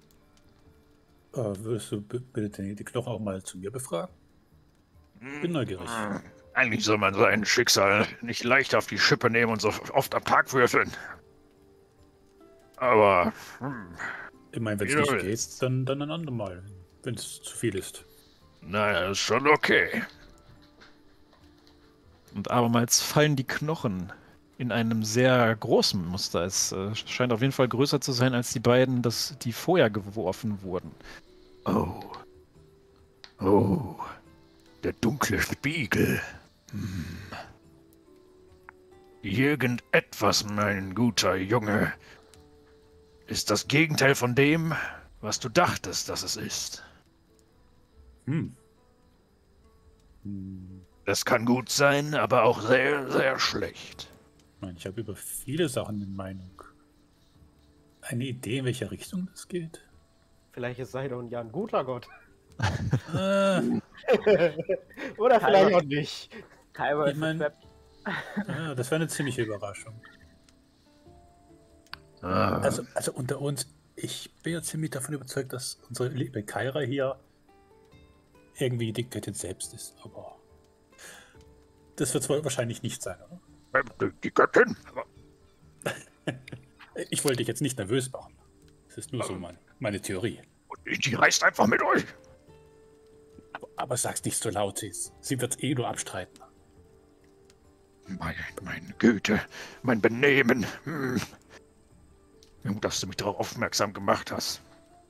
Würdest du bitte die Knochen auch mal zu mir befragen? Bin neugierig.
Eigentlich soll man sein Schicksal nicht leicht auf die Schippe nehmen und so oft am Tag würfeln. Aber,
Ich meine, wenn es
Wie du
nicht
willst.
geht, dann ein andermal, wenn es zu viel ist.
naja, ist schon okay.
Und abermals fallen die Knochen in einem sehr großen Muster. Es scheint auf jeden Fall größer zu sein als die beiden, die vorher geworfen wurden.
Oh. Oh. Der dunkle Spiegel. Irgendetwas, mein guter Junge, ist das Gegenteil von dem, was du dachtest, dass es ist.
Hm.
Das kann gut sein, aber auch sehr, sehr schlecht.
Ich meine, ich habe über viele Sachen eine Meinung. Eine Idee, in welche Richtung das geht?
Vielleicht ist Seidon ja ein guter Gott.
Äh,
Oder vielleicht auch nicht.
Kyber
Ich
ist
mein-
getrappt.
ja, das wäre eine ziemliche Überraschung.
Ah,
Also unter uns, ich bin ja ziemlich davon überzeugt, dass unsere liebe Kyra hier irgendwie die Göttin selbst ist, aber das wird wohl wahrscheinlich nicht sein, oder?
die Göttin?
Ich wollte dich jetzt nicht nervös machen. Das ist nur so meine Theorie.
Die reist einfach mit euch.
Aber sag's nicht so laut, sie wird's eh nur abstreiten.
Meine Güte, mein Benehmen. Gut, dass du mich darauf aufmerksam gemacht hast.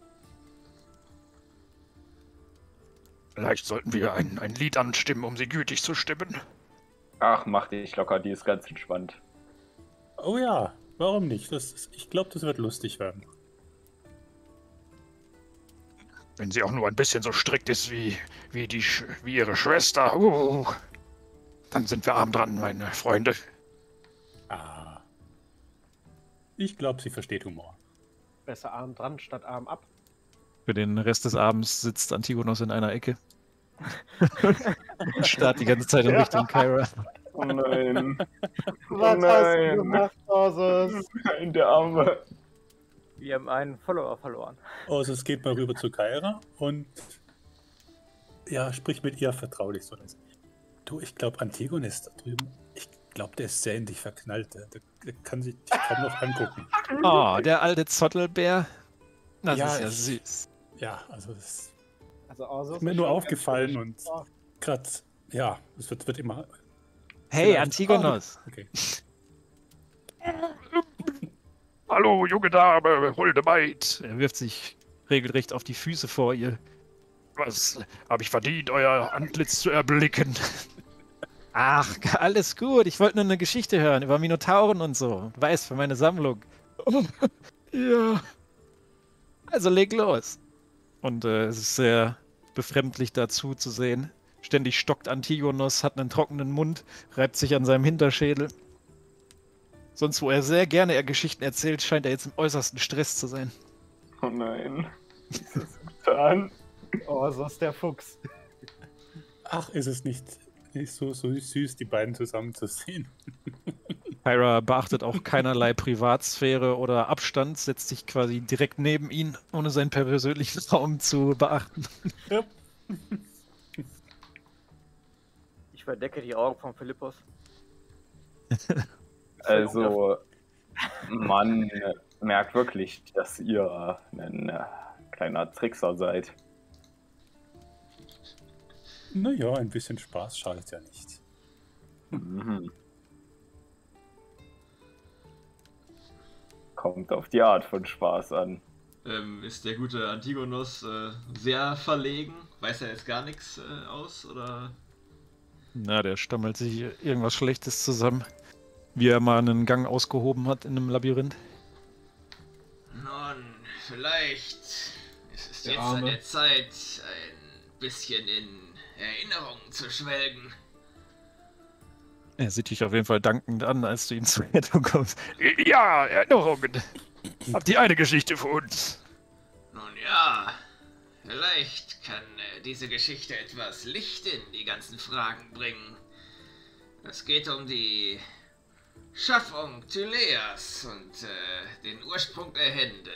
Vielleicht sollten wir ein Lied anstimmen, um sie gütig zu stimmen.
Ach, mach dich locker, die ist ganz entspannt.
Oh ja, warum nicht? Ich glaube, das wird lustig werden.
Wenn sie auch nur ein bisschen so strikt ist wie ihre Schwester, dann sind wir arm dran, meine Freunde.
Ah. Ich glaube, sie versteht Humor.
Besser Arm dran statt Arm ab.
Für den Rest des Abends sitzt Antigonos in einer Ecke. Und starrt die ganze Zeit in Richtung Kyra.
Oh nein.
Was hast du gemacht, Orsus?
Nein, der Arme.
Wir haben einen Follower verloren.
Also es geht mal rüber zu Kyra und ja, sprich mit ihr vertraulich so. Du, ich glaube, Antigonis da drüben, ich glaube, der ist sehr in dich verknallt. Der kann sich dich kaum noch angucken.
Oh, der alte Zottelbär. Das
Ja,
ist ja
ich-
süß.
Ja, also das
Also Orsus
ist mir
ist
nur
schon
aufgefallen
ganz
und gerade, ja, es wird immer...
Hey,
vielleicht-
Antigonos.
Ah, okay.
Hallo, junge Dame, holde Maid.
Er wirft sich regelrecht auf die Füße vor ihr.
Was habe ich verdient, euer Antlitz zu erblicken?
Ach, alles gut. Ich wollte nur eine Geschichte hören über Minotauren und so. Du weißt, für meine Sammlung.
Ja.
Also leg los. Und es ist sehr befremdlich dazu zu sehen. Ständig stockt Antigonos, hat einen trockenen Mund, reibt sich an seinem Hinterschädel. Sonst, wo er sehr gerne Geschichten erzählt, scheint er jetzt im äußersten Stress zu sein.
Oh nein. Was ist das getan?
Orsus, der Fuchs.
Ach, ist es nicht so süß, die beiden zusammen zu sehen?
Kyra beachtet auch keinerlei Privatsphäre oder Abstand, setzt sich quasi direkt neben ihn, ohne seinen persönlichen Raum zu beachten.
Ja.
Ich verdecke die Augen von Philippus.
Also, man merkt wirklich, dass ihr ein kleiner Trickser seid.
Naja, ein bisschen Spaß schadet ja nicht.
Mhm. Kommt auf die Art von Spaß an.
Ist der gute Antigonos sehr verlegen? Weiß er jetzt gar nichts aus? Oder?
Na, der stammelt sich irgendwas Schlechtes zusammen, wie er mal einen Gang ausgehoben hat in einem Labyrinth.
Nun, vielleicht ist es
Der
jetzt
Arme.
an der Zeit, ein bisschen in Erinnerungen zu schwelgen.
Er sieht dich auf jeden Fall dankend an, als du ihm zur Rettung kommst.
Ja, Erinnerungen. Habt ihr eine Geschichte für uns?
Nun ja, vielleicht kann diese Geschichte etwas Licht in die ganzen Fragen bringen. Es geht um die Schaffung Tyleas und den Ursprung der Hände.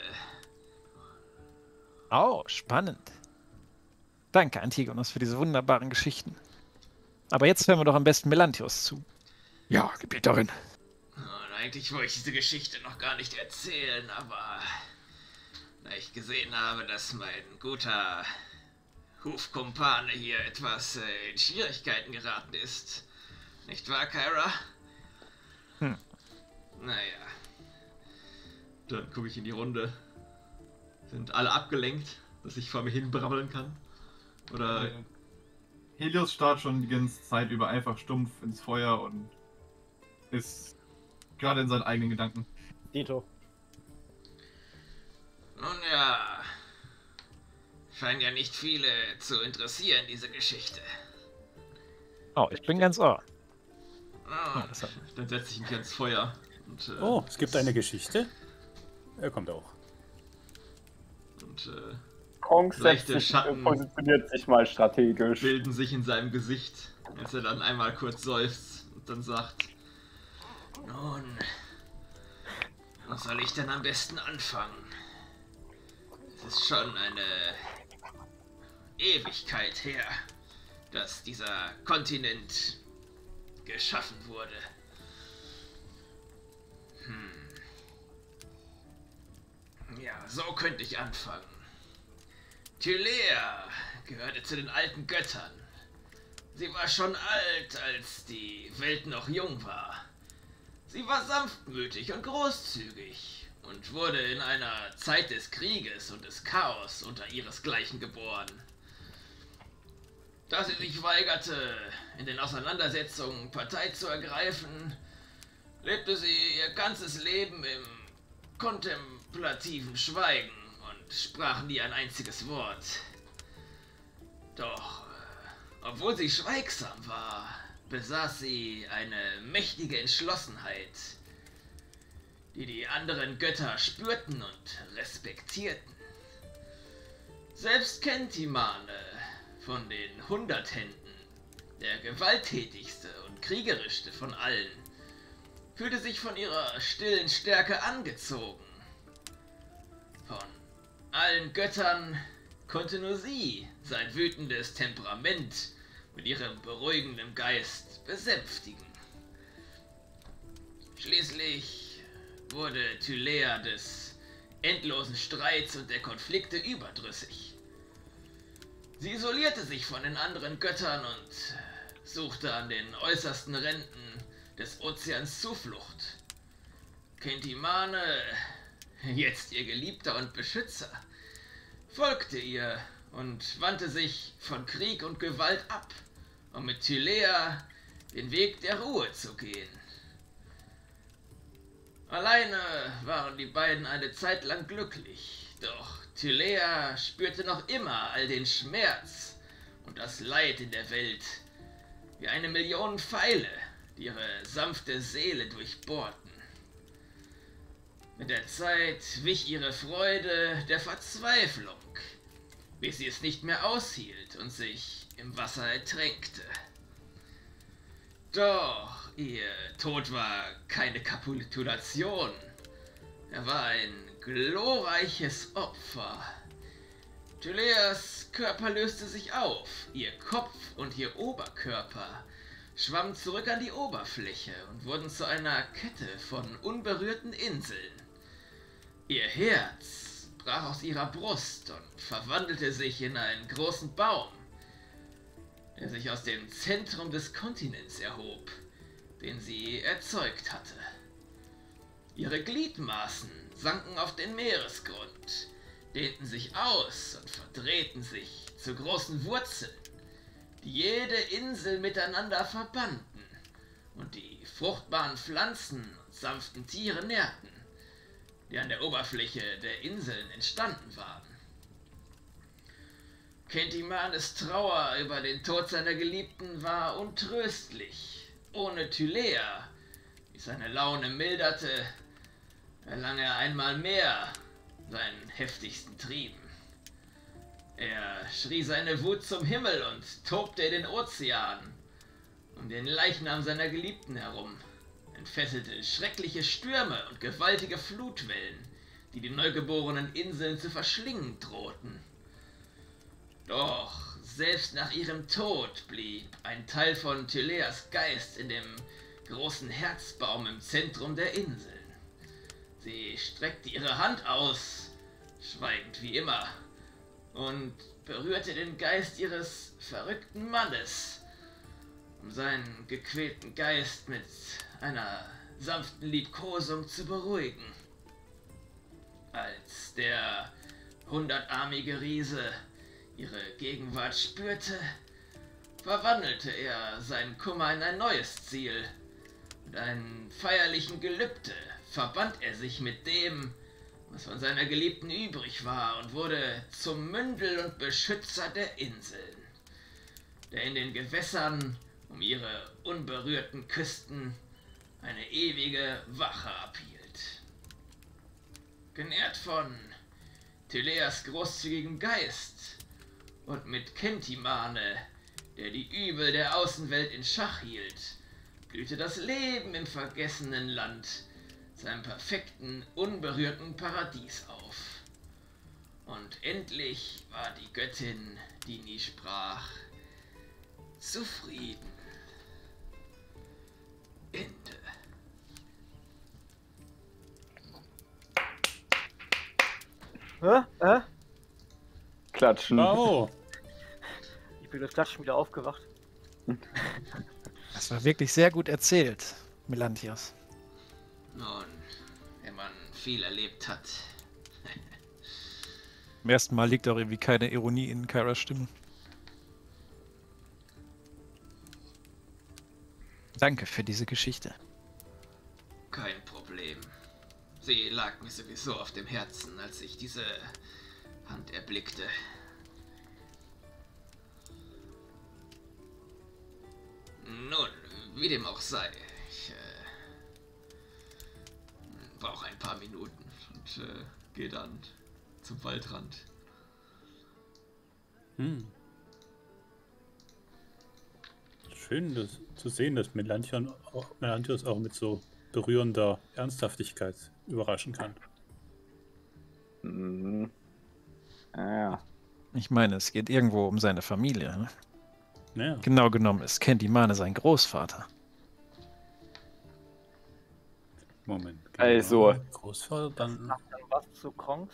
Oh, spannend. Danke, Antigonos, für diese wunderbaren Geschichten. Aber jetzt hören wir doch am besten Melanthios zu.
Ja, Gebieterin.
Nun, eigentlich wollte ich diese Geschichte noch gar nicht erzählen, aber da ich gesehen habe, dass mein guter Hufkumpane hier etwas in Schwierigkeiten geraten ist. Nicht wahr, Kyra? Naja.
Dann gucke ich in die Runde. Sind alle abgelenkt, dass ich vor mir hin brabbeln kann? Oder
Helios starrt schon die ganze Zeit über einfach stumpf ins Feuer und ist gerade in seinen eigenen Gedanken.
Dito.
Nun ja. Scheinen ja nicht viele zu interessieren, diese Geschichte.
Oh, ich bin ganz ohr.
Oh,
das hat...
dann setze ich mich ans Feuer. Und,
Oh, es gibt eine Geschichte. Er kommt auch.
Und
Kronk
Leichte
setzt sich,
Schatten.
positioniert sich mal strategisch.
bilden sich in seinem Gesicht, als er dann einmal kurz seufzt und dann sagt:
Nun, was soll ich denn am besten anfangen? Es ist schon eine Ewigkeit her, dass dieser Kontinent geschaffen wurde. Ja, so könnte ich anfangen. Tylea gehörte zu den alten Göttern. Sie war schon alt, als die Welt noch jung war. Sie war sanftmütig und großzügig und wurde in einer Zeit des Krieges und des Chaos unter ihresgleichen geboren. Da sie sich weigerte, in den Auseinandersetzungen Partei zu ergreifen, lebte sie ihr ganzes Leben im kontemplativen Schweigen und sprach nie ein einziges Wort. Doch, obwohl sie schweigsam war, besaß sie eine mächtige Entschlossenheit, die die anderen Götter spürten und respektierten. Selbst Kentimane von den 100 Händen, der gewalttätigste und kriegerischste von allen, fühlte sich von ihrer stillen Stärke angezogen. Von allen Göttern konnte nur sie sein wütendes Temperament mit ihrem beruhigenden Geist besänftigen. Schließlich wurde Tylea des endlosen Streits und der Konflikte überdrüssig. Sie isolierte sich von den anderen Göttern und suchte an den äußersten Rändern des Ozeans Zuflucht. Kentimane, jetzt ihr Geliebter und Beschützer, folgte ihr und wandte sich von Krieg und Gewalt ab, um mit Tylea den Weg der Ruhe zu gehen. Alleine waren die beiden eine Zeit lang glücklich, doch Tylea spürte noch immer all den Schmerz und das Leid in der Welt, wie 1.000.000 Pfeile, die ihre sanfte Seele durchbohrten. Mit der Zeit wich ihre Freude der Verzweiflung, bis sie es nicht mehr aushielt und sich im Wasser ertränkte. Doch ihr Tod war keine Kapitulation. Er war ein glorreiches Opfer. Tyleas Körper löste sich auf, ihr Kopf und ihr Oberkörper schwammen zurück an die Oberfläche und wurden zu einer Kette von unberührten Inseln. Ihr Herz brach aus ihrer Brust und verwandelte sich in einen großen Baum, der sich aus dem Zentrum des Kontinents erhob, den sie erzeugt hatte. Ihre Gliedmaßen sanken auf den Meeresgrund, dehnten sich aus und verdrehten sich zu großen Wurzeln, die jede Insel miteinander verbanden und die fruchtbaren Pflanzen und sanften Tiere nährten, die an der Oberfläche der Inseln entstanden waren. Kentimanes Trauer über den Tod seiner Geliebten war untröstlich. Ohne Tylea, die seine Laune milderte, erlang er einmal mehr seinen heftigsten Trieben. Er schrie seine Wut zum Himmel und tobte in den Ozean um den Leichnam seiner Geliebten herum, entfesselte schreckliche Stürme und gewaltige Flutwellen, die die neugeborenen Inseln zu verschlingen drohten. Doch selbst nach ihrem Tod blieb ein Teil von Tyleas Geist in dem großen Herzbaum im Zentrum der Inseln. Sie streckte ihre Hand aus, schweigend wie immer, und berührte den Geist ihres verrückten Mannes, um seinen gequälten Geist mit einer sanften Liebkosung zu beruhigen. Als der 100-armige Riese ihre Gegenwart spürte, verwandelte er seinen Kummer in ein neues Ziel. Mit einem feierlichen Gelübde verband er sich mit dem, was von seiner Geliebten übrig war, und wurde zum Mündel und Beschützer der Inseln, der in den Gewässern um ihre unberührten Küsten eine ewige Wache abhielt. Genährt von Tyleas großzügigem Geist und mit Kentimane, der die Übel der Außenwelt in Schach hielt, blühte das Leben im vergessenen Land seinem perfekten, unberührten Paradies auf. Und endlich war die Göttin, die nie sprach, zufrieden. Ende.
Klatschen.
Bravo.
Ich bin durch Klatschen wieder aufgewacht.
Das war wirklich sehr gut erzählt, Melanthios.
Nun, wenn man viel erlebt hat.
Beim ersten Mal liegt auch irgendwie keine Ironie in Kyras Stimme. Danke für diese Geschichte.
Kein Problem. Sie lag mir sowieso auf dem Herzen, als ich diese Hand erblickte. Nun, wie dem auch sei. Ich brauche ein paar Minuten und gehe dann zum Waldrand.
Schön das zu sehen, dass Melantios auch mit so berührender Ernsthaftigkeit überraschen kann.
Mhm. Ja.
Ich meine, es geht irgendwo um seine Familie. Ne?
Ja.
Genau genommen ist Kendimane sein Großvater.
Moment.
Also.
Großvater, dann.
Macht dann was zu Kronks?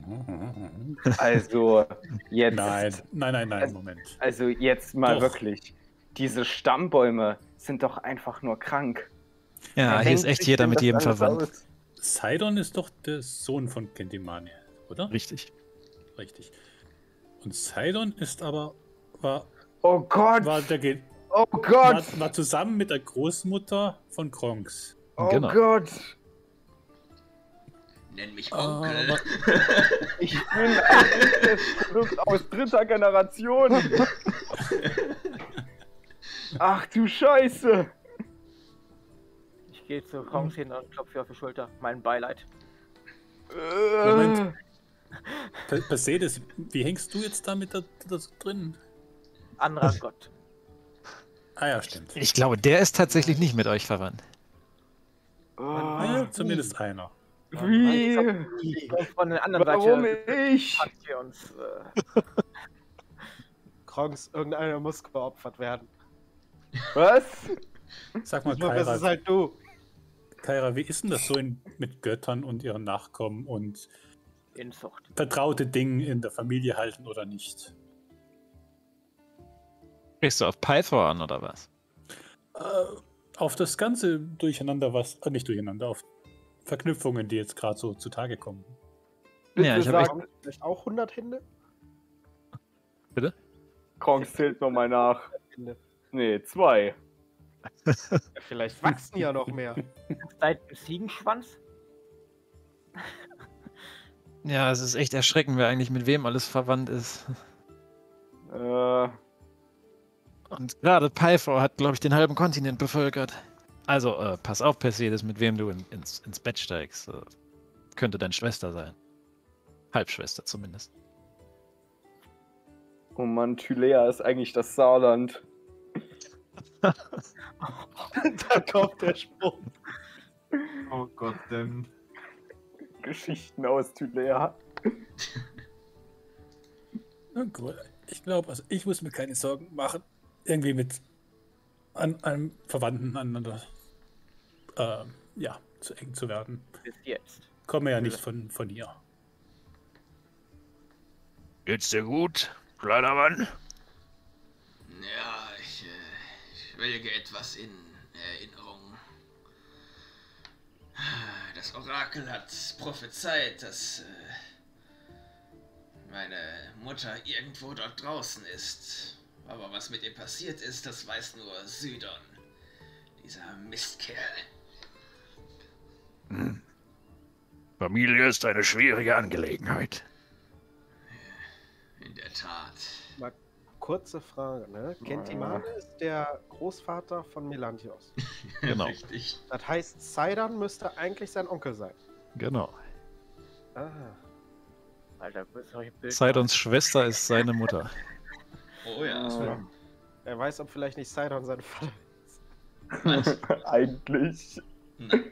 Also, jetzt.
Nein, Moment.
Also, jetzt mal
Doch.
wirklich. Diese Stammbäume sind doch einfach nur krank.
Ja,
Wer
hier ist
denkt
echt
sich
jeder
denn
mit
das
jedem
alles
verwandt.
aus?
Sidon ist doch der Sohn von Kendimane, oder?
Richtig.
Richtig. Und Sidon ist aber.
Oh Gott! Oh Gott!
War zusammen mit der Großmutter von Kronks.
Oh
Genau.
Gott!
Nenn mich Onkel.
Ich bin ein Produkt aus dritter Generation. Ach du Scheiße!
Ich gehe zu Kronks hin und klopfe ihr auf die Schulter. Mein Beileid.
Moment. Mercedes, wie hängst du jetzt da mit da drin?
Anderer Gott.
Ah ja, stimmt.
Ich glaube, der ist tatsächlich nicht mit euch verwandt.
Ja, zumindest einer.
Wie?
Ich glaub, von der anderen
Warum
Seite
ich?
hat hier uns.
Kronks, irgendeiner muss geopfert werden.
Was?
Sag mal,
Das ist
Kaira,
halt du.
wie ist denn das so mit Göttern und ihren Nachkommen und
Inzucht.
vertraute Dinge in der Familie halten oder nicht?
Sprichst du auf Pythor an, oder was?
Auf das ganze Durcheinander, nicht durcheinander, auf Verknüpfungen, die jetzt gerade so zutage kommen.
Ja, ich habe echt...
Haben vielleicht auch 100 Hände?
Bitte?
Kronks zählt nochmal nach.
Hände.
Nee, 2.
Ja, vielleicht wachsen ja noch mehr.
Seit dem Ziegenschwanz?
Ja, es ist echt erschreckend, wer eigentlich mit wem alles verwandt ist. Und gerade Pythor hat, glaube ich, den halben Kontinent bevölkert. Also, pass auf, Perseus, mit wem du ins Bett steigst. Könnte deine Schwester sein. Halbschwester zumindest.
Oh Mann, Tylea ist eigentlich das Saarland.
Da kommt der Spruch.
Oh Gott, denn.
Geschichten aus Tylea.
Na gut, ich glaube, also ich muss mir keine Sorgen machen, irgendwie mit einem Verwandten aneinander zu eng zu werden.
Bis jetzt.
Komme ja nicht von hier.
Geht's dir gut, kleiner Mann?
Ja, ich schwelge etwas in Erinnerung. Das Orakel hat prophezeit, dass meine Mutter irgendwo dort draußen ist. Aber was mit ihr passiert ist, das weiß nur Sidon. Dieser Mistkerl.
Familie ist eine schwierige Angelegenheit.
In der Tat.
Mal kurze Frage, ne? Kendimane ist der Großvater von Melantios.
Genau.
Richtig.
Das heißt, Sidon müsste eigentlich sein Onkel sein.
Genau.
Ah.
Alter, solche Bilder.
Sidons Schwester ist seine Mutter.
Oh ja.
Er weiß, ob vielleicht nicht Sidon sein Vater
Eigentlich.
Nein.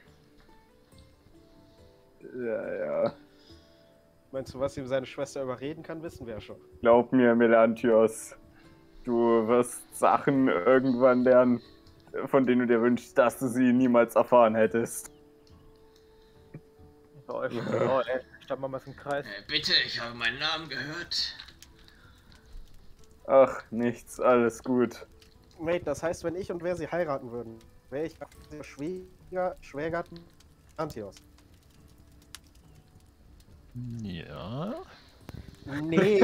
Ja.
Meinst du, was ihm seine Schwester überreden kann, wissen wir ja schon.
Glaub mir, Melantios. Du wirst Sachen irgendwann lernen, von denen du dir wünschst, dass du sie niemals erfahren hättest.
Bei euch stand mal was im Kreis.
Bitte, ich habe meinen Namen gehört.
Ach, nichts, alles gut.
Mate, das heißt, wenn ich und wer sie heiraten würden, wäre ich der Schwägerten Antios.
Ja.
Nee.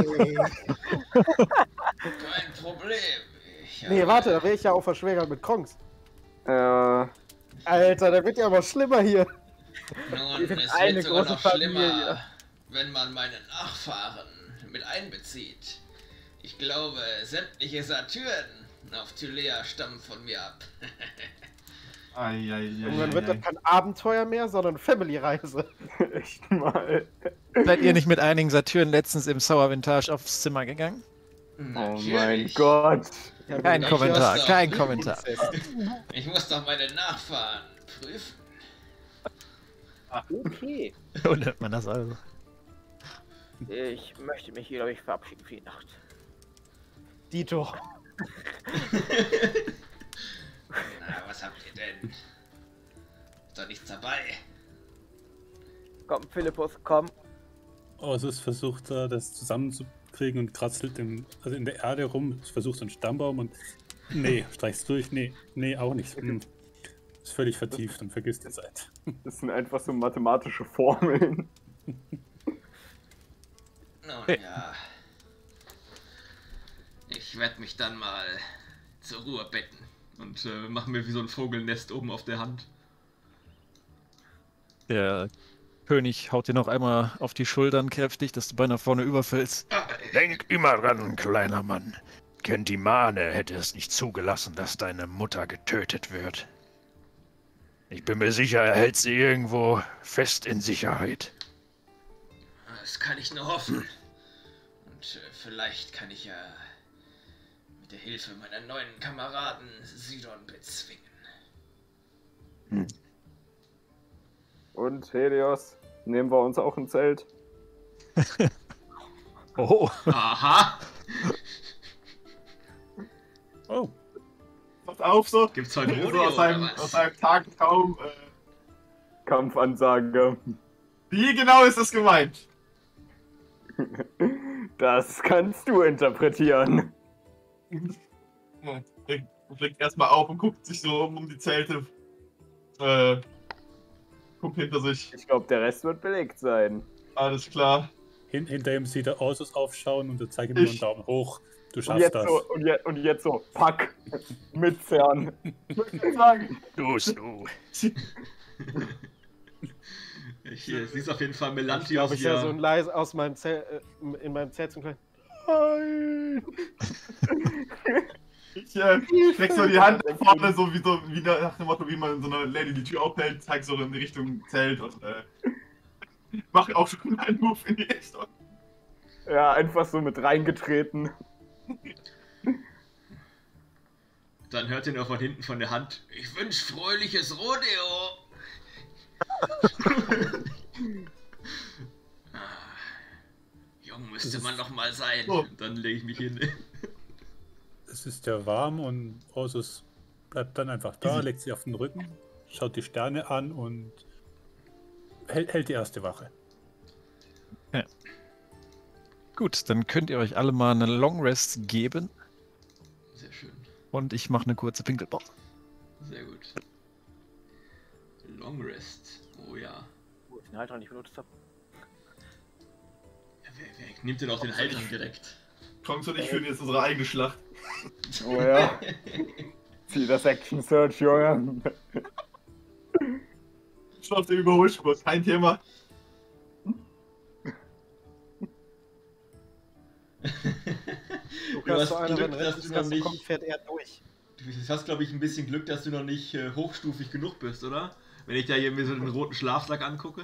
Kein Problem.
Nee, warte, da wäre ich ja auch verschwägert mit Kronks.
Ja.
Alter, da wird ja aber schlimmer hier.
Nun,
sind
es
eine
wird sogar
große
noch
Familie.
schlimmer, wenn man meine Nachfahren mit einbezieht. Ich glaube, sämtliche Satyren auf Tylea stammen von mir ab.
Irgendwann wird das kein Abenteuer mehr, sondern Family-Reise.
Echt mal.
Seid ihr nicht mit einigen Satyren letztens im Sour Vintage aufs Zimmer gegangen?
Oh mein
Natürlich.
Gott.
Kein
Ich
Kommentar,
muss doch-
kein Kommentar.
Ich muss doch meine Nachfahren prüfen.
Okay.
So nennt man das also.
Ich möchte mich hier, glaube ich, verabschieden für die Nacht.
Dito.
Na, was habt ihr denn? Ist doch nichts dabei.
Komm, Philippus, komm.
Orsus versucht da das zusammenzukriegen und kratzelt in der Erde rum, versucht einen Stammbaum und. Nee, streichst durch? Nee, auch nicht. Ist völlig vertieft und vergisst die Zeit.
Das sind einfach so mathematische Formeln.
Nun
Hey.
ja. Ich werde mich dann mal zur Ruhe betten.
Und machen mir wie so ein Vogelnest oben auf der Hand.
Der König haut dir noch einmal auf die Schultern kräftig, dass du beinahe vorne überfällst.
Denk immer dran, kleiner Mann. Kentimane hätte es nicht zugelassen, dass deine Mutter getötet wird. Ich bin mir sicher, er hält sie irgendwo fest in Sicherheit.
Das kann ich nur hoffen. Und vielleicht kann ich ja mit der Hilfe meiner neuen Kameraden Sidon bezwingen.
Und Helios, nehmen wir uns auch ein Zelt?
Oh,
Aha!
Oh,
Pass auf so.
Gibt's heute
Rodeo
so aus seinem
oder was?
Tagtraum.
Kampfansage.
Wie genau ist das gemeint?
Das kannst du interpretieren.
Er blickt erstmal auf und guckt sich so um die Zelte. Guckt hinter sich.
Ich glaube, der Rest wird belegt sein.
Alles klar.
hinter ihm sieht er Orsus aufschauen und er zeigt ihm nur einen
Ich-
Daumen hoch. Du
Und
schaffst
jetzt
das.
so, und jetzt so, pack, mit Zern. Sagen.
Du.
Hier, sie ist auf jeden Fall
Ich
Melantios
glaube, ich höre so
hier.
ein leise aus meinem Zelt, in meinem Zelt so ein kleines.
Ich streck so die Hand nach vorne, so wie nach dem Motto, wie man so eine Lady die Tür aufhält, zeig so in die Richtung Zelt und mach auch schon einen Move in die Richtung.
Ja, einfach so mit reingetreten.
Dann hört ihr nur von hinten von der Hand.
Ich wünsche fröhliches Rodeo. Jung müsste man noch mal sein.
So.
Dann lege ich mich hin.
Es ist ja warm und Orsus bleibt dann einfach da, legt sich auf den Rücken, schaut die Sterne an und hält die erste Wache.
gut, dann könnt ihr euch alle mal eine Long Rest geben
Sehr schön.
und ich mache eine kurze Pinkelpause.
Sehr gut. Long Rest. Oh ja.
Wo ich den Halter nicht benutzt habe.
Wer nimmt denn auch den Haltern direkt?
Kronks und ich führen jetzt unsere eigene Schlacht.
Oh ja. Zieh das Action Search, Junge.
Schon auf dem Überholspur, kein Thema.
Du
Du hast
so einer,
Glück,
wenn
dass du noch
Rettungsgasse
nicht...
kommt, fährt er durch.
Du hast, glaube ich, ein bisschen Glück, dass du noch nicht hochstufig genug bist, oder? Wenn ich da hier mir so den roten Schlafsack angucke.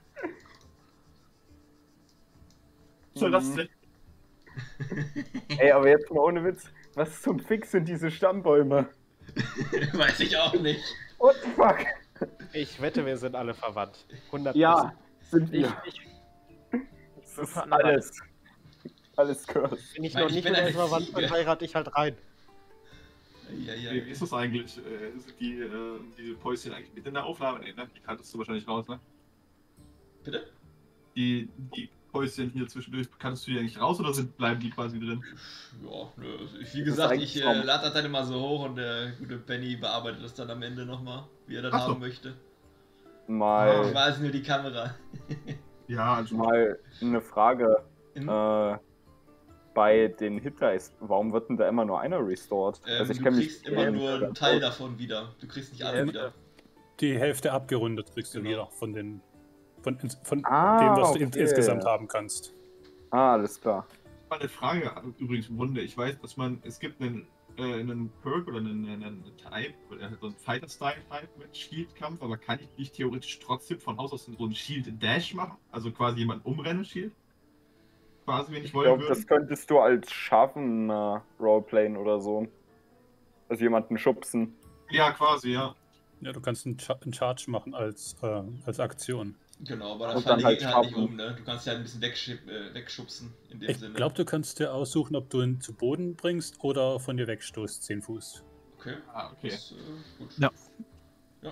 Was soll das denn?
Ey, aber jetzt mal ohne Witz. Was zum Fix sind diese Stammbäume?
Weiß ich auch nicht.
What the fuck?
Ich wette, wir sind alle verwandt. 100%.
Ja, sind wir.
Ich
Das ist alles. Alles Curse.
Wenn ich
Weil
noch
ich
nicht
bin
mit
ein
euch verwandt bin,
Fliege.
heirate ich halt rein.
Ja,
Wie ist das eigentlich? Sind diese Päuschen eigentlich mit in der Aufnahme? Nee, ne? Die kanntest du wahrscheinlich raus, ne?
Bitte?
Die Päuschen hier zwischendurch, kanntest du die eigentlich raus oder bleiben die quasi drin?
Ja, nö, wie gesagt,
eigentlich
ich
Traum.
lade das dann immer so hoch und der gute Benny bearbeitet das dann am Ende nochmal, wie er das
Ach so.
haben möchte. Ich
Mal,
weiß nur die Kamera.
Ja, also
mal eine Frage.
Mhm.
Bei den Hit-Dice, warum wird denn da immer nur einer restored?
Du
kenn
kriegst immer
mit-
nur einen Teil davon wieder. Du kriegst nicht alle wieder.
Die Hälfte abgerundet kriegst du
Genau.
wieder von dem, was du
okay.
insgesamt haben kannst.
Ah, alles klar.
mal eine Frage übrigens im Grunde. Ich weiß, dass es gibt einen einen Perk oder einen Type, oder so einen Fighter-Style-Type mit Shield-Kampf, aber kann ich nicht theoretisch trotzdem von Haus aus so einen Shield-Dash machen? Also quasi jemanden umrennen, Shield? Quasi, wenn ich
Ich
wollen
glaube,
würde?
das könntest du als Schaffener Roleplayen oder so. Also jemanden schubsen.
Ja, quasi, ja.
Ja, du kannst einen Charge machen als Aktion.
Genau, aber da
Und
fallen
dann
die
halt
Gegner halt nicht
schaffen.
um, ne? Du kannst ja ein bisschen wegschubsen in dem
Ich
Sinne.
glaube, du kannst dir aussuchen, ob du ihn zu Boden bringst oder von dir wegstoßt, 10 Fuß.
Okay.
Ah, okay.
Das, gut.
Ja.
Ja.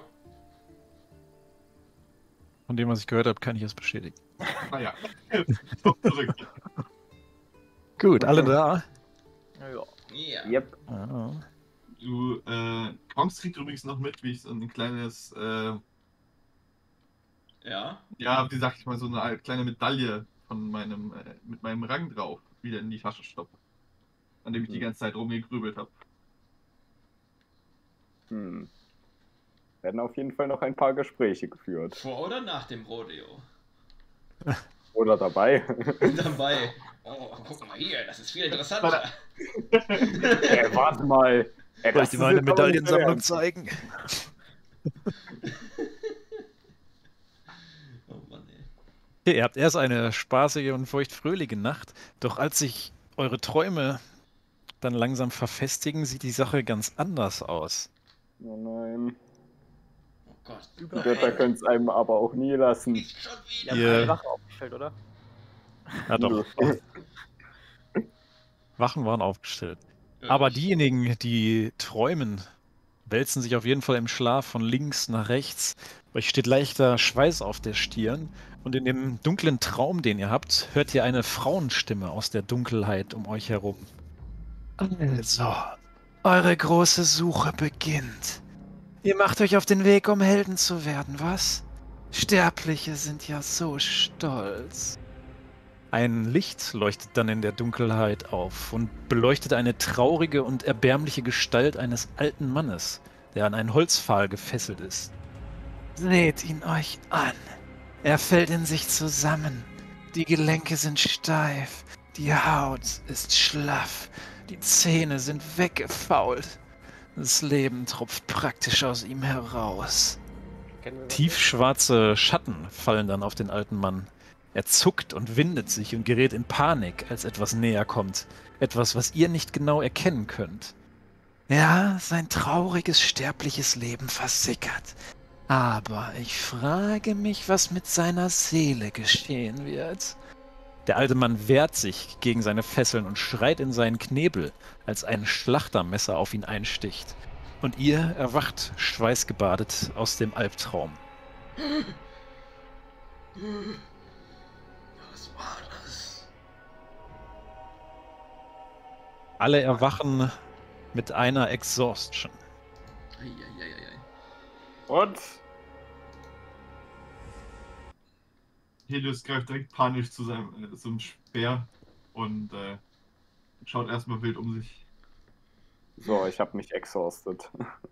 Von dem, was ich gehört habe, kann ich es bestätigen.
Naja. Doch zurück.
Gut, alle da?
Ja.
Ja.
Yep.
Ja.
Du, Kongs kriegt übrigens noch mit, wie ich so ein kleines,
Ja.
ja, wie sag ich mal, so eine kleine Medaille von meinem, mit meinem Rang drauf wieder in die Tasche stoppe. An dem ich die ganze Zeit rumgegrübelt habe.
Werden auf jeden Fall noch ein paar Gespräche geführt.
Vor oder nach dem Rodeo?
Oder dabei.
Dabei. Oh, guck mal hier, das ist viel interessanter.
Warte mal.
Soll ich dir meine Medaillensammlung zeigen?
Oh Mann, ey.
Okay, ihr habt erst eine spaßige und feuchtfröhliche Nacht, doch als sich eure Träume dann langsam verfestigen, sieht die Sache ganz anders aus.
Oh nein.
Oh Gott.
Die Götter können es einem aber auch nie lassen.
Schon
Die
wieder.
haben
Ihr-
eine Wache aufgestellt, oder?
Ja, doch. Wachen waren aufgestellt. Aber diejenigen, die träumen, wälzen sich auf jeden Fall im Schlaf von links nach rechts. Euch steht leichter Schweiß auf der Stirn. Und in dem dunklen Traum, den ihr habt, hört ihr eine Frauenstimme aus der Dunkelheit um euch herum. Also, eure große Suche beginnt. Ihr macht euch auf den Weg, um Helden zu werden, was? Sterbliche sind ja so stolz. Ein Licht leuchtet dann in der Dunkelheit auf und beleuchtet eine traurige und erbärmliche Gestalt eines alten Mannes, der an einen Holzpfahl gefesselt ist. Seht ihn euch an. Er fällt in sich zusammen. Die Gelenke sind steif, die Haut ist schlaff, die Zähne sind weggefault. Das Leben tropft praktisch aus ihm heraus.
Kennen wir das?
Tiefschwarze Schatten fallen dann auf den alten Mann. Er zuckt und windet sich und gerät in Panik, als etwas näher kommt. Etwas, was ihr nicht genau erkennen könnt. Ja, sein trauriges, sterbliches Leben versickert. Aber ich frage mich, was mit seiner Seele geschehen wird. Der alte Mann wehrt sich gegen seine Fesseln und schreit in seinen Knebel, als ein Schlachtermesser auf ihn einsticht. Und ihr erwacht schweißgebadet aus dem Albtraum.
Was war das?
Alle erwachen mit einer Exhaustion.
Eieieiei.
Und?
Helios greift direkt panisch zu seinem Speer und schaut erstmal wild um sich.
So, ich habe mich exhausted.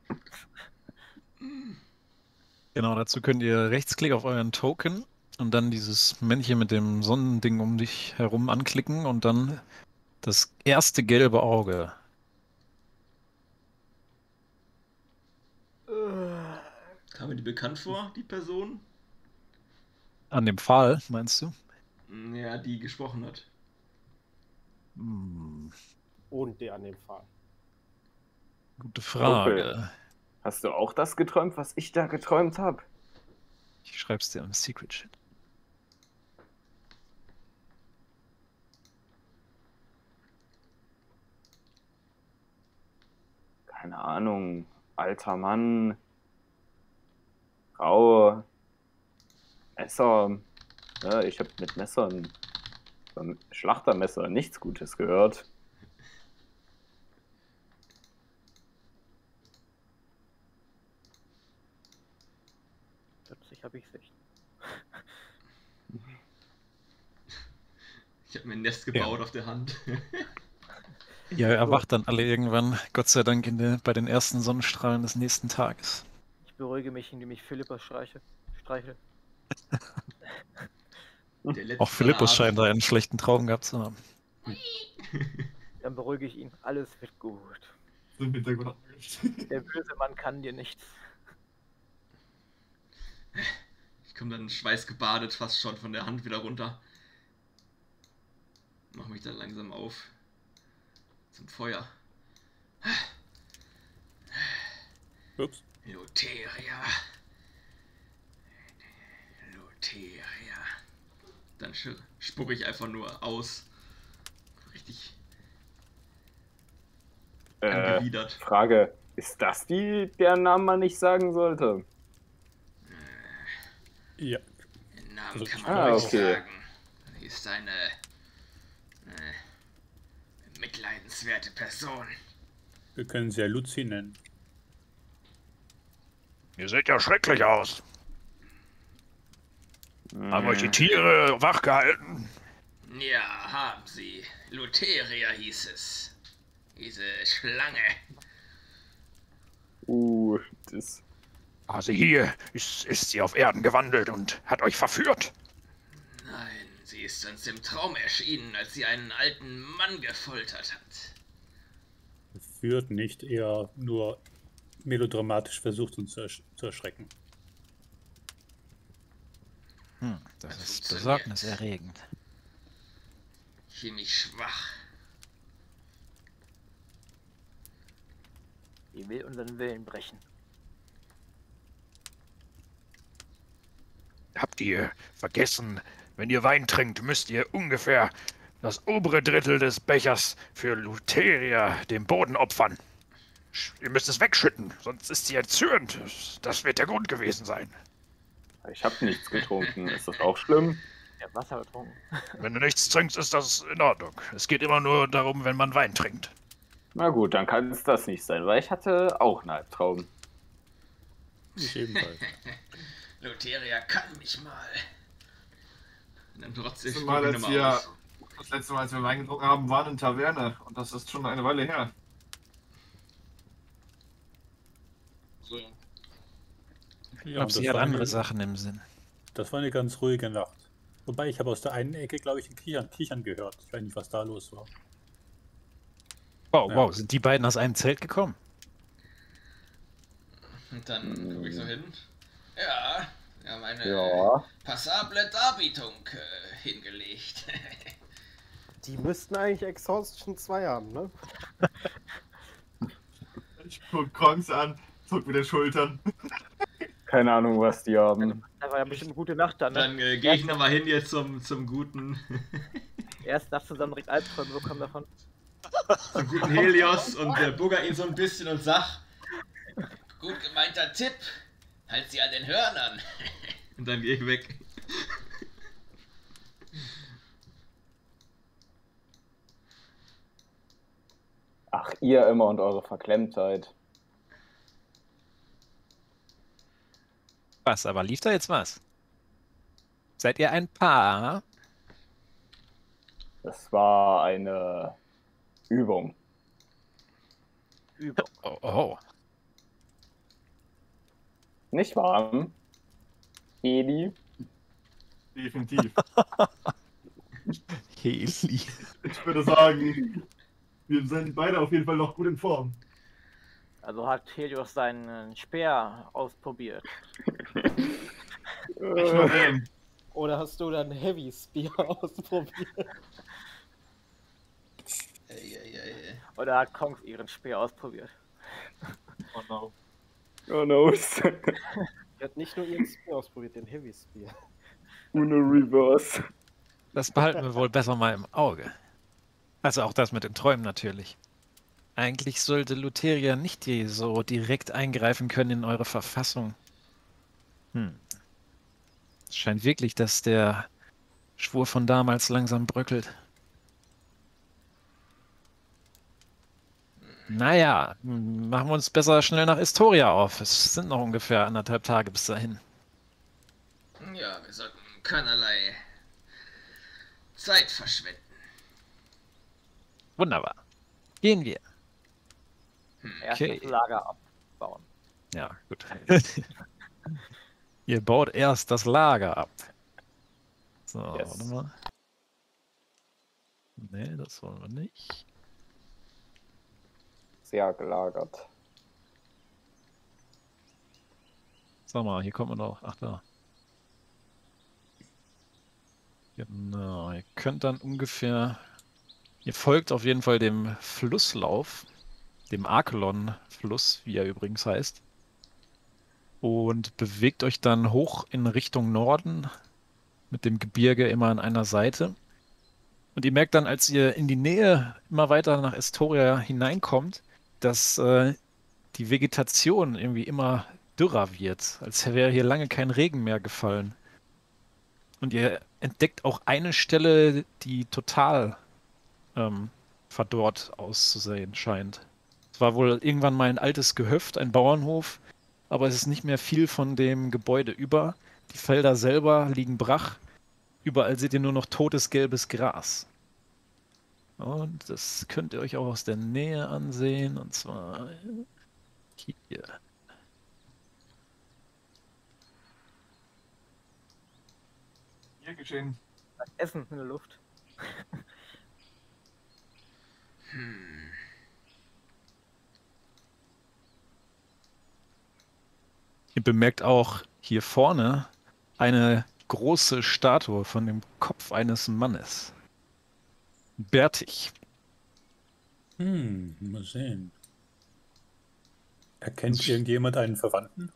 Genau, dazu könnt ihr Rechtsklick auf euren Token und dann dieses Männchen mit dem Sonnending um dich herum anklicken und dann das erste gelbe Auge.
Kam mir die bekannt vor, die Person?
An dem Pfahl, meinst du?
Ja, die gesprochen hat.
Hm,
Und der an dem Pfahl.
gute Frage.
Hast du auch das geträumt, was ich da geträumt habe?
Ich schreib's dir im Secret Chat.
Keine Ahnung. Alter Mann. Frau. Messer. Ja, ich habe mit Messern, so einem Schlachtermesser, nichts Gutes gehört.
Plötzlich habe ich Sicht.
Ich habe mir ein Nest gebaut auf der Hand.
Ihr erwacht dann alle irgendwann, Gott sei Dank, bei den ersten Sonnenstrahlen des nächsten Tages.
Ich beruhige mich, indem ich Philippus streiche.
Der letzte
Auch Philippus
Arzt.
scheint da einen schlechten Traum gehabt zu haben.
Dann beruhige ich ihn. Alles wird gut.
so im Hintergrund.
Der böse Mann kann dir nichts.
Ich komme dann schweißgebadet fast schon von der Hand wieder runter. Mach mich dann langsam auf. Zum Feuer.
Ups.
Luteria. Luteria. Dann spucke ich einfach nur aus. Richtig angewidert.
Frage, ist das die, deren Namen man nicht sagen sollte?
Ja.
Den Namen
Also,
kann man ruhig
okay.
sagen. Sie ist eine mitleidenswerte Person.
Wir können sie ja Luzi nennen.
Ihr seht ja schrecklich aus. Haben euch die Tiere wachgehalten?
Ja, haben sie. Luteria hieß es. Diese Schlange.
Das.
Also hier ist sie auf Erden gewandelt und hat euch verführt.
Nein, sie ist uns im Traum erschienen, als sie einen alten Mann gefoltert hat.
Führt nicht, eher nur melodramatisch versucht, uns zu erschrecken.
Das
Das
ist
funktioniert.
besorgniserregend.
Ich fühle mich schwach.
Die will unseren Willen brechen.
Habt ihr vergessen, wenn ihr Wein trinkt, müsst ihr ungefähr das obere Drittel des Bechers für Luteria dem Boden opfern. Ihr müsst es wegschütten, sonst ist sie erzürnt. Das wird der Grund gewesen sein.
Ich habe nichts getrunken. Ist das auch schlimm?
Der hat Wasser getrunken.
Wenn du nichts trinkst, ist das in Ordnung. Es geht immer nur darum, wenn man Wein trinkt.
Na gut, dann kann es das nicht sein, weil ich hatte auch einen Albtraum.
Ich ebenfalls.
Luteria kann mich mal. Und dann trotzdem
Das
spuck ich nochmal aus.
Das letzte Mal, als wir Wein getrunken haben, waren in Taverne. Und das ist schon eine Weile her. So.
Ich
Ja,
glaube,
und
sie
das
hat
war
andere
eine-
Sachen im Sinn.
Das war eine ganz ruhige Nacht. Wobei, ich habe aus der einen Ecke, glaube ich, ein Kichern gehört. Ich weiß nicht, was da los war.
Wow,
Ja.
wow, sind die beiden aus einem Zelt gekommen?
Und dann gucke ich so hin. Ja, wir haben eine
Ja.
passable Darbietung hingelegt.
Die müssten eigentlich Exhaustion 2 haben, ne?
Ich guck Kronks an, zuck mit den Schultern.
Keine Ahnung, was die haben.
Das war ja bestimmt eine gute Nacht dann, ne?
Dann gehe ich nochmal hin jetzt zum guten,
Erst nachts zusammen direkt Albträume bekommen davon.
zum guten Helios und bugger ihn so ein bisschen und sag, gut gemeinter Tipp, halt sie an den Hörnern. Und dann gehe ich weg.
Ach, ihr immer und eure Verklemmtheit.
Was, aber lief da jetzt was? Seid ihr ein Paar?
Das war eine Übung.
Übung.
Oh, oh.
Nicht wahr? Eli?
Definitiv.
Heli.
Ich würde sagen, wir sind beide auf jeden Fall noch gut in Form.
Also hat Helios seinen Speer ausprobiert.
Ich nur den.
Oder hast du dann Heavy Spear ausprobiert?
Oder hat Kongs ihren Speer ausprobiert?
Oh no.
Oh no.
Er hat nicht nur ihren Spear ausprobiert, den Heavy Spear.
Uno Reverse.
Das behalten wir wohl besser mal im Auge. Also auch das mit den Träumen natürlich. Eigentlich sollte Luteria nicht so direkt eingreifen können in eure Verfassung. Es scheint wirklich, dass der Schwur von damals langsam bröckelt. Naja, machen wir uns besser schnell nach Istoria auf. Es sind noch ungefähr 1,5 Tage bis dahin.
Ja, wir sollten keinerlei Zeit verschwenden.
Wunderbar. Gehen wir.
Erst
Okay.
das Lager abbauen.
Ja, gut. Ihr baut erst das Lager ab. So,
Yes.
warte mal. Nee, das wollen wir nicht.
sehr gelagert.
Sag mal, hier kommt man doch. Ach, da. Genau, ihr könnt dann ungefähr... Ihr folgt auf jeden Fall dem Flusslauf, dem Arkelon-Fluss, wie er übrigens heißt. Und bewegt euch dann hoch in Richtung Norden, mit dem Gebirge immer an einer Seite. Und ihr merkt dann, als ihr in die Nähe immer weiter nach Estoria hineinkommt, dass die Vegetation irgendwie immer dürrer wird, als wäre hier lange kein Regen mehr gefallen. Und ihr entdeckt auch eine Stelle, die total verdorrt auszusehen scheint. Es war wohl irgendwann mal ein altes Gehöft, ein Bauernhof, aber es ist nicht mehr viel von dem Gebäude über. Die Felder selber liegen brach. Überall seht ihr nur noch totes gelbes Gras. Und das könnt ihr euch auch aus der Nähe ansehen, und zwar hier.
Hier geschehen.
Das Essen in der Luft.
Ihr bemerkt auch hier vorne eine große Statue von dem Kopf eines Mannes. Bärtig.
Mal sehen. Erkennt irgendjemand einen Verwandten?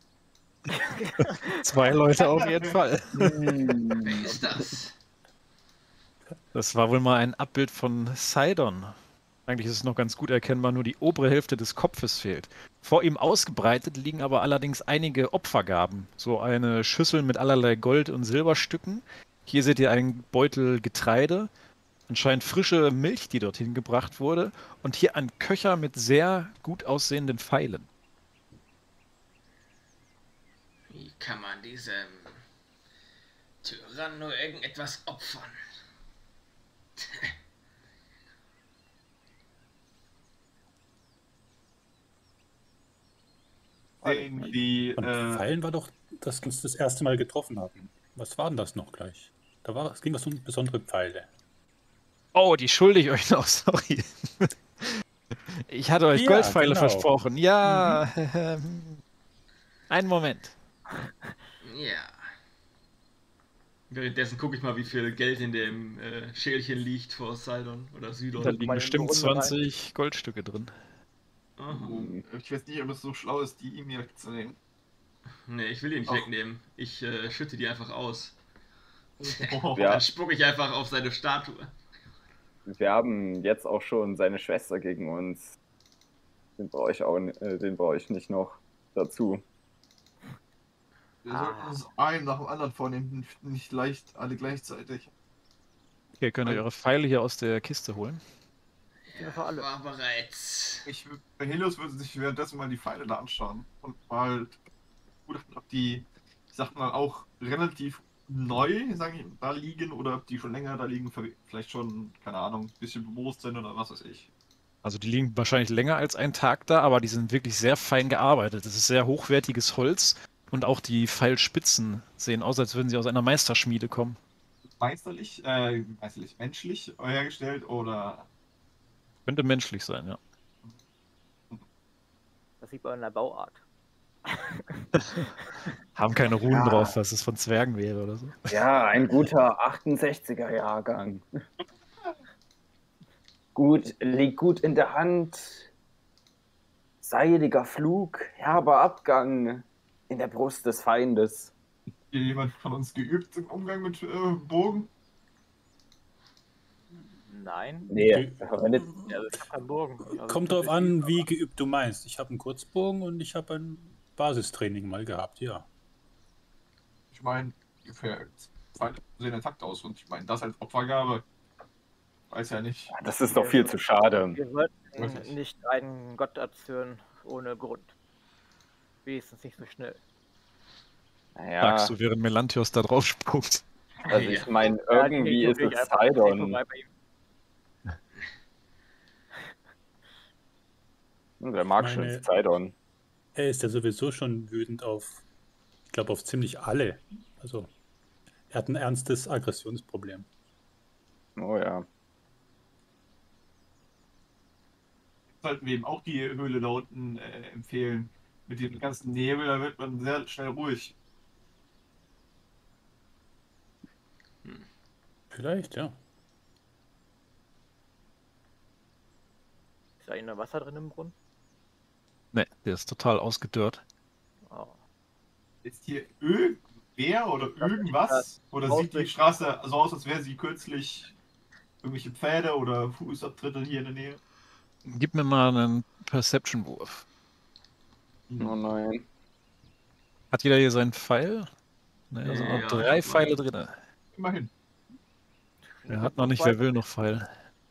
2 Leute auf jeden Fall.
Wer ist das?
Das war wohl mal ein Abbild von Sidon. Eigentlich ist es noch ganz gut erkennbar, nur die obere Hälfte des Kopfes fehlt. Vor ihm ausgebreitet liegen aber allerdings einige Opfergaben. So eine Schüssel mit allerlei Gold- und Silberstücken. Hier seht ihr einen Beutel Getreide. Anscheinend frische Milch, die dorthin gebracht wurde. Und hier ein Köcher mit sehr gut aussehenden Pfeilen.
Wie kann man diesem Tyrann nur irgendetwas opfern?
Sehen die,
Und Pfeilen war doch, dass wir uns das erste Mal getroffen hatten. Was war denn das noch gleich? Es ging was um besondere Pfeile.
Oh, die schulde ich euch noch, sorry. Ich hatte euch
Ja,
Goldpfeile
genau.
versprochen. Ja, einen Moment.
Ja. Währenddessen gucke ich mal, wie viel Geld in dem Schälchen liegt vor Sidon oder
Da
Sidon.
liegen
mal in
bestimmt
die Runde rein.
20 Goldstücke drin.
Aha.
ich weiß nicht, ob es so schlau ist, die ihm wegzunehmen.
Nee, ich will die nicht
Ach.
wegnehmen. Ich schütte die einfach aus.
Ja.
Dann spucke ich einfach auf seine Statue.
Wir haben jetzt auch schon seine Schwester gegen uns. Den brauche ich nicht noch dazu.
Wir sollten uns einen nach dem anderen vornehmen, nicht leicht alle gleichzeitig.
Hier könnt ihr eure Pfeile hier aus der Kiste holen.
Ja, für alle.
War bereit.
Helios würde sich währenddessen mal die Pfeile da anschauen und mal begutachten, ob die, ich sag mal, auch relativ neu, sage ich, da liegen oder ob die schon länger da liegen, vielleicht schon, keine Ahnung, ein bisschen bemoost sind oder was weiß ich.
Also die liegen wahrscheinlich länger als einen Tag da, aber die sind wirklich sehr fein gearbeitet. Das ist sehr hochwertiges Holz und auch die Pfeilspitzen sehen aus, als würden sie aus einer Meisterschmiede kommen.
Menschlich hergestellt oder
Könnte menschlich sein, ja.
Das sieht man in der Bauart.
Haben keine Runen
Ja.
drauf, dass es von Zwergen wäre oder so.
Ja, ein guter 68er Jahrgang. Liegt gut in der Hand. Seidiger Flug, herber Abgang in der Brust des Feindes.
hier jemand von uns geübt im Umgang mit Bogen?
Nein.
Nee, verwendet.
Also ich habe keinen Bogen. Also
Kommt drauf an, wie geübt du meinst. Ich habe einen Kurzbogen und ich habe ein Basistraining mal gehabt, ja.
Ich meine, ungefähr sehen der Takt aus und ich meine, das als Opfergabe. Weiß ja nicht.
Das ist doch viel zu schade.
Wir sollten
Wirklich?
nicht einen Gott erzürnen ohne Grund. Wenigstens nicht so schnell.
Naja,
Sagst du, während Melantios da drauf spuckt.
also ich meine,
Ja,
irgendwie
die
ist
geht
es
einfach nicht
Sidon.
vorbei bei ihm.
Der mag
Ich
schon
meine-
Sidon.
Er ist ja sowieso schon wütend auf, ich glaube, auf ziemlich alle. Also, er hat ein ernstes Aggressionsproblem.
Oh ja.
sollten wir ihm auch die Höhle da unten empfehlen. Mit dem ganzen Nebel, da wird man sehr schnell ruhig.
Vielleicht, ja.
Ist da eigentlich noch Wasser drin im Brunnen?
Ne, der ist total ausgedörrt.
Oh.
Ist hier irgendwer oder irgendwas? Oder sieht die Straße so aus, als wäre sie kürzlich irgendwelche Pfähle oder Fußabtritte hier in der Nähe?
Gib mir mal einen Perception-Wurf.
Oh nein.
Hat jeder hier seinen Pfeil? Ne, da sind noch
Ja,
3
ich hab
Pfeile drin.
Immerhin.
Er hat noch nicht, wer will noch Pfeil.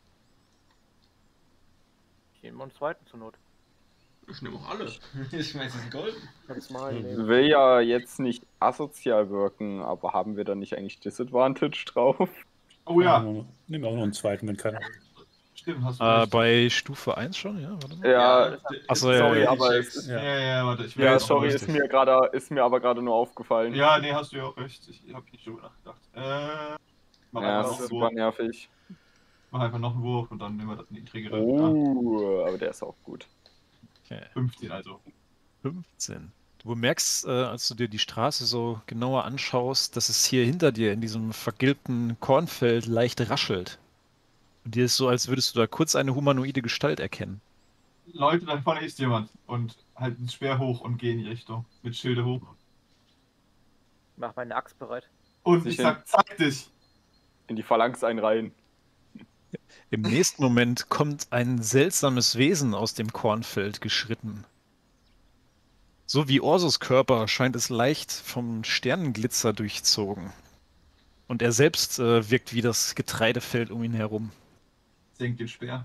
Ich nehme mal einen zweiten zur Not.
Ich nehme auch alle. Ich meine, sie sind golden.
Kannst mal
Ich
nehmen.
will ja jetzt nicht asozial wirken, aber haben wir da nicht eigentlich Disadvantage drauf?
Oh ja,
Nehmen wir auch noch einen zweiten, wenn keiner.
stimmt, hast du recht.
Bei Stufe 1 schon, ja? Warte mal.
Ja,
Achso, ja,
sorry,
ja.
aber
Checks.
es ist,
Ja, warte, ich will
ja,
jetzt
sorry,
noch-
ist mir aber gerade nur aufgefallen.
Ja, nee, hast du ja auch recht. Ich habe nicht drüber nachgedacht. Mach,
Ja,
einfach
das
noch
ist
einen
super
Wurf.
nervig.
Mach einfach noch einen Wurf und dann nehmen wir das niedrigere. Ja,
Aber der ist auch gut.
Okay.
15 also.
15. Du merkst, als du dir die Straße so genauer anschaust, dass es hier hinter dir in diesem vergilbten Kornfeld leicht raschelt. Und dir ist so, als würdest du da kurz eine humanoide Gestalt erkennen.
Leute, da vorne ist jemand. Und halten Speer hoch und gehen in die Richtung. Mit Schilde hoch.
Mach meine Axt bereit.
Und ich
Sicher.
sag, zeig dich!
In die Phalanx einreihen.
Im nächsten Moment kommt ein seltsames Wesen aus dem Kornfeld geschritten. So wie Orsos Körper scheint es leicht vom Sternenglitzer durchzogen. Und er selbst wirkt wie das Getreidefeld um ihn herum.
Senkt den Speer.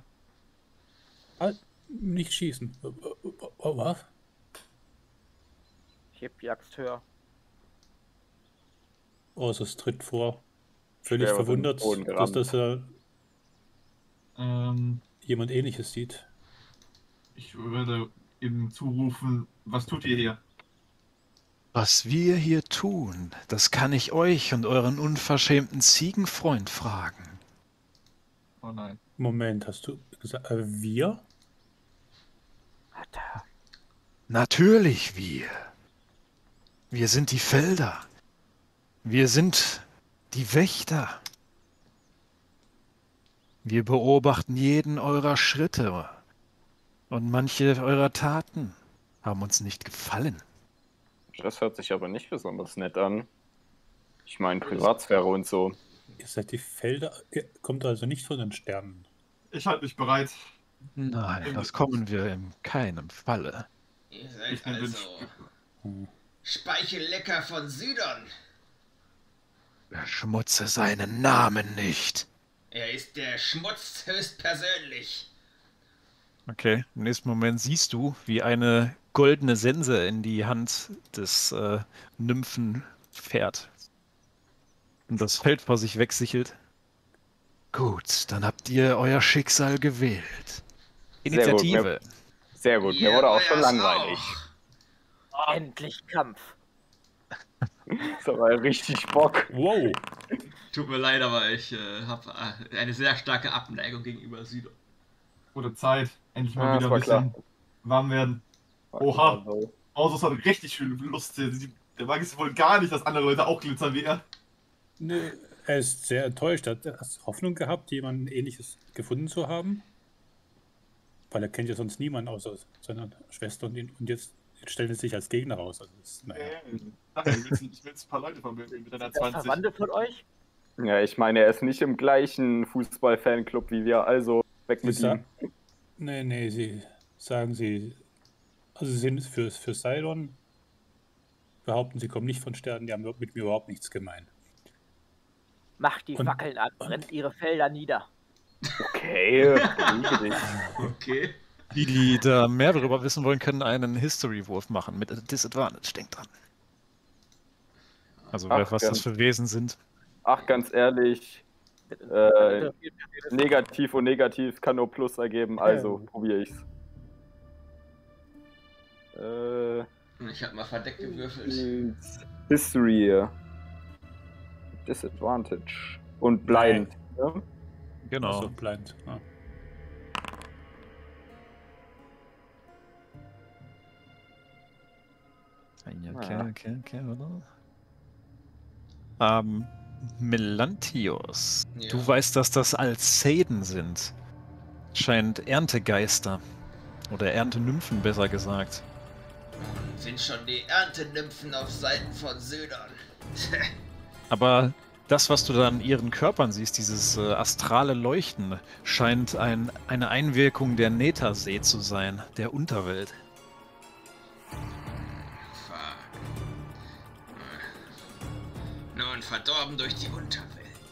Nicht schießen. Oh, was?
Ich heb die Axt höher.
Es tritt vor. Völlig
Schwer auf den
verwundert,
Boden
dass
gerammt.
das
Ähm,
jemand Ähnliches sieht.
ich würde ihm zurufen, was tut ihr hier?
Was wir hier tun, das kann ich euch und euren unverschämten Ziegenfreund fragen.
Oh nein.
Moment, hast du gesagt, wir?
Alter.
Natürlich wir. Wir sind die Felder. Wir sind die Wächter. Wir beobachten jeden eurer Schritte. Und manche eurer Taten haben uns nicht gefallen.
Das hört sich aber nicht besonders nett an. Ich meine, Privatsphäre und so.
Ihr seid die Felder. Ihr kommt also nicht von den Sternen.
Ich halte mich bereit.
Nein, das kommen wir in keinem Falle.
Ihr seid
Ich nehm den
also
Hm.
Speichellecker von Südern.
Verschmutze seinen Namen nicht.
Er ist der Schmutz höchstpersönlich.
Okay, im nächsten Moment siehst du, wie eine goldene Sense in die Hand des Nymphen fährt. Und das Feld vor sich wegsichelt. Gut, dann habt ihr euer Schicksal gewählt.
Sehr gut,
Initiative.
Sehr gut, mir
Ihr
wurde auch schon
euers
langweilig.
auch.
Endlich Kampf.
Das war richtig Bock.
Wow!
Tut mir leid, aber ich habe eine sehr starke Abneigung gegenüber Südern.
Wurde Zeit. Endlich mal
Ja,
wieder
das
ein
war
bisschen warm werden. Oha. Ausos hat richtig schön Lust. Der mag es wohl gar nicht, dass andere Leute auch glitzern wie er.
Nee, er ist sehr enttäuscht. Er hat Hoffnung gehabt, jemanden Ähnliches gefunden zu haben. Weil er kennt ja sonst niemanden außer seiner Schwester und jetzt stellt er sich als Gegner raus. Also naja.
Ich will ein paar Leute vermögen mit einer
Der
20.
Verwandte von euch?
Ja, ich meine, er ist nicht im gleichen Fußball-Fanclub wie wir, also weg mit ihm.
Nee, sie sagen also sie sind für Sidon, behaupten, sie kommen nicht von Sternen, die haben mit mir überhaupt nichts gemein.
Macht die
Und-
Fackeln an, brennt ihre Felder nieder.
Okay, liebe dich.
Okay.
Die da mehr darüber wissen wollen, können einen History-Wurf machen mit Disadvantage. Denkt dran. Also,
Ach,
was das für Wesen sind.
Ach, ganz ehrlich, negativ und negativ kann nur Plus ergeben, also probiere ich's.
Ich habe mal verdeckt gewürfelt.
History. Disadvantage. Und Blind. Ne?
Genau.
Also blind. Ja.
Okay, warte. Melantios.
Ja.
Du weißt, dass das Alceden sind. Scheint Erntegeister. Oder Erntenymphen, besser gesagt.
Sind schon die Erntenymphen auf Seiten von Södern.
Aber das, was du da an ihren Körpern siehst, dieses astrale Leuchten, scheint eine Einwirkung der Nethersee zu sein, der Unterwelt.
Fuck. Nun, verdorben durch die Unterwelt.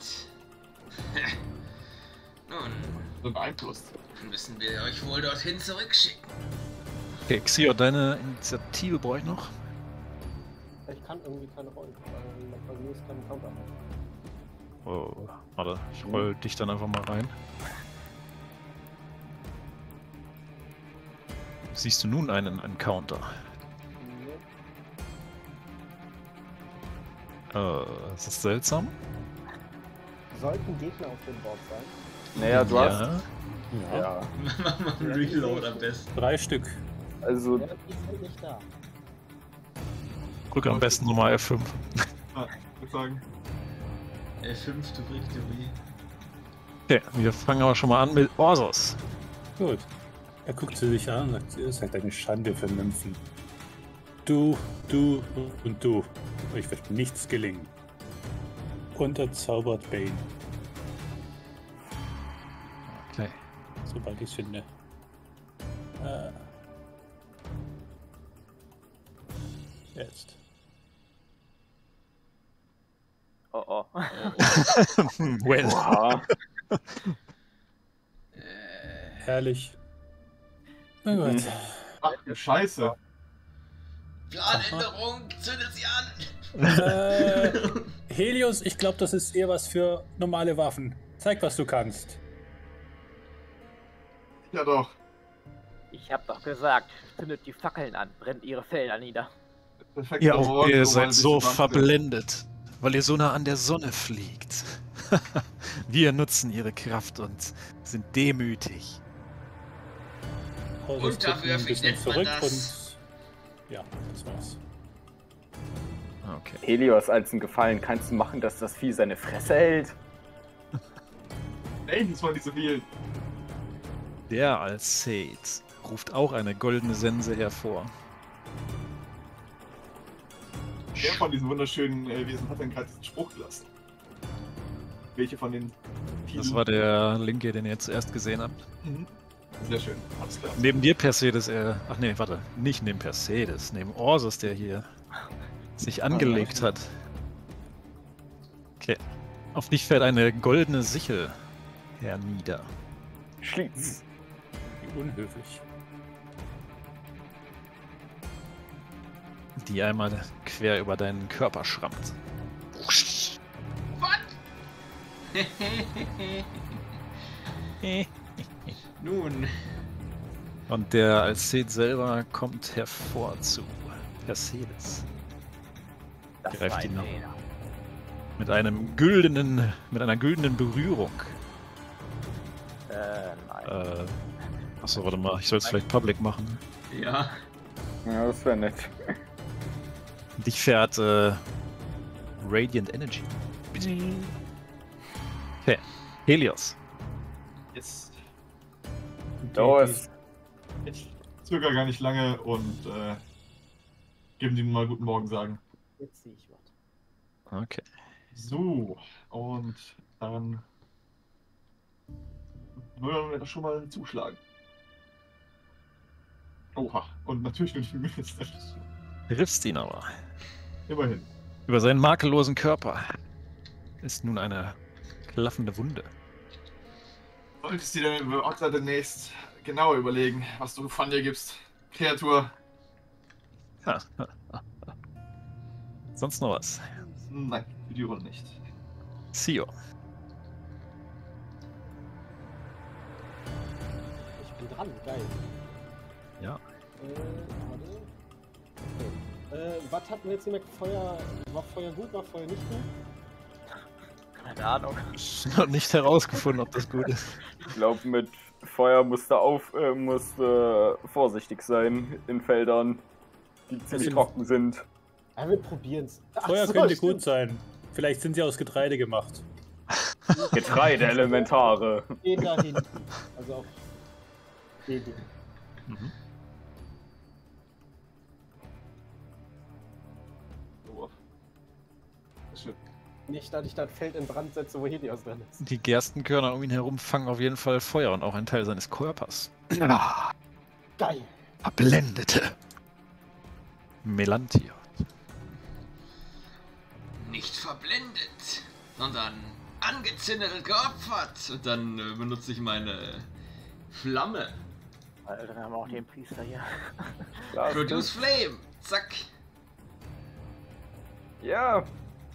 Nun,
So beeinflusst.
müssen wir euch wohl dorthin zurückschicken.
Okay, Xio, deine Initiative brauche ich noch.
Ich kann irgendwie keine Rollen, weil bei mir ist kein Counter.
Oh, warte, ich roll dich dann einfach mal rein. Siehst du nun einen Encounter? Das ist seltsam.
Sollten Gegner auf dem Board sein?
Naja, du hast.
Ja.
Ja.
Mach mal einen Reload am besten.
3 Stück.
Also,
Ja, die sind nicht da.
Drück am besten nochmal F5.
Ja, ich würde sagen.
Fünfte Victory.
Okay, wir fangen aber schon mal an mit Orsos.
Gut. Er guckt sie sich an und sagt, ihr seid eine Schande für Nymphen. Du und du. Euch wird nichts gelingen. Und er zaubert Bane,
Okay.
sobald ich es finde. Jetzt.
Oh oh.
Well.
oha.
Herrlich. Na gut.
Ach du Scheiße.
Planänderung, zündet sie an!
Helios, ich glaube, das ist eher was für normale Waffen. Zeig, was du kannst.
Ja doch.
Ich hab doch gesagt, zündet die Fackeln an, brennt ihre Felder nieder.
Perfekt.
Ihr seid so verblendet, weil ihr so nah an der Sonne fliegt. Wir nutzen ihre Kraft und sind demütig.
Also, es tritt ein
Unterwürfig
bisschen
nennt man
zurück
das.
und ja, das war's.
Okay.
Helios, als einen Gefallen kannst du machen, dass das Vieh seine Fresse hält.
Ey, das waren diese vielen.
Der Alced ruft auch eine goldene Sense hervor.
Wer von diesen wunderschönen Wesen hat denn gerade diesen Spruch gelassen? Welche von den vielen?
Das war der Linke, den ihr jetzt zuerst gesehen habt.
Mhm. Sehr schön, alles klar.
Neben dir Persedes, ach nee, warte, nicht neben Persedes, neben Orsus, der hier sich angelegt hat. Okay. Auf dich fällt eine goldene Sichel hernieder.
Schließ.
Wie unhöflich.
Die einmal quer über deinen Körper schrammt.
Nun,
Und der Alced selber kommt hervor zu Persedes.
Das
Greift
war
ihn
ein
noch.
Fehler.
Mit einer güldenen Berührung.
Nein.
Achso, warte mal, ich soll es vielleicht public machen.
ja.
Ja, das wäre nett.
Dich fährt Radiant Energy. Okay, Helios.
Jetzt,
Los.
ich zögere gar nicht lange und geben die mal guten Morgen sagen.
Jetzt sehe ich was.
Okay.
So, und dann wollen wir schon mal zuschlagen. Oha, und natürlich nur die Mindeste.
Triffst ihn aber.
Immerhin.
Über seinen makellosen Körper ist nun eine klaffende Wunde.
Solltest dir deine Wörter demnächst genauer überlegen, was du von dir gibst, Kreatur.
Ha. Sonst noch was?
Nein, für die Runde nicht.
Sio.
Ich bin dran, geil.
Ja.
Warte. Okay. Was hatten wir jetzt nicht mehr? Feuer. War Feuer gut, war Feuer nicht gut?
Keine Ahnung.
Noch nicht herausgefunden, ob das gut ist.
Ich glaube, mit Feuer musste vorsichtig sein in Feldern, die ziemlich
sind-
trocken sind.
Ja, wir probieren's.
Feuer könnte gut sein. Vielleicht sind sie aus Getreide gemacht.
Getreideelementare.
Gehen da hinten. Also auf den hier.
Mhm.
Nicht, dass ich das Feld in Brand setze, wo Helios drin ist.
Die Gerstenkörner um ihn herum fangen auf jeden Fall Feuer und auch ein Teil seines Körpers.
Geil.
Verblendete. Melantier.
Nicht verblendet, sondern angezündet und geopfert. Und dann benutze ich meine Flamme.
Alter, dann haben wir auch den Priester hier.
Produce Flame. Zack.
Ja.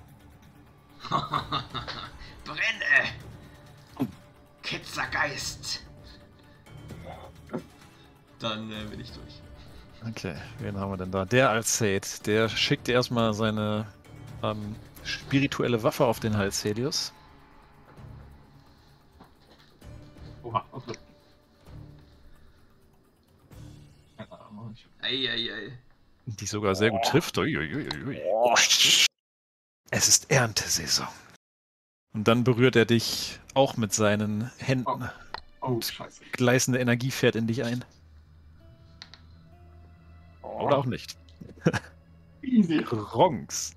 Brenne! Ketzergeist! Dann bin ich durch.
Okay, wen haben wir denn da? Der Alced, der schickt erstmal seine spirituelle Waffe auf den Hals Helios.
Oha, okay.
Eieiei.
Die sogar sehr gut trifft. Uiuiui. Es ist Erntesaison. Und dann berührt er dich auch mit seinen Händen.
Oh, scheiße.
Gleißende Energie fährt in dich ein. Oder auch nicht.
Easy.
Gronks.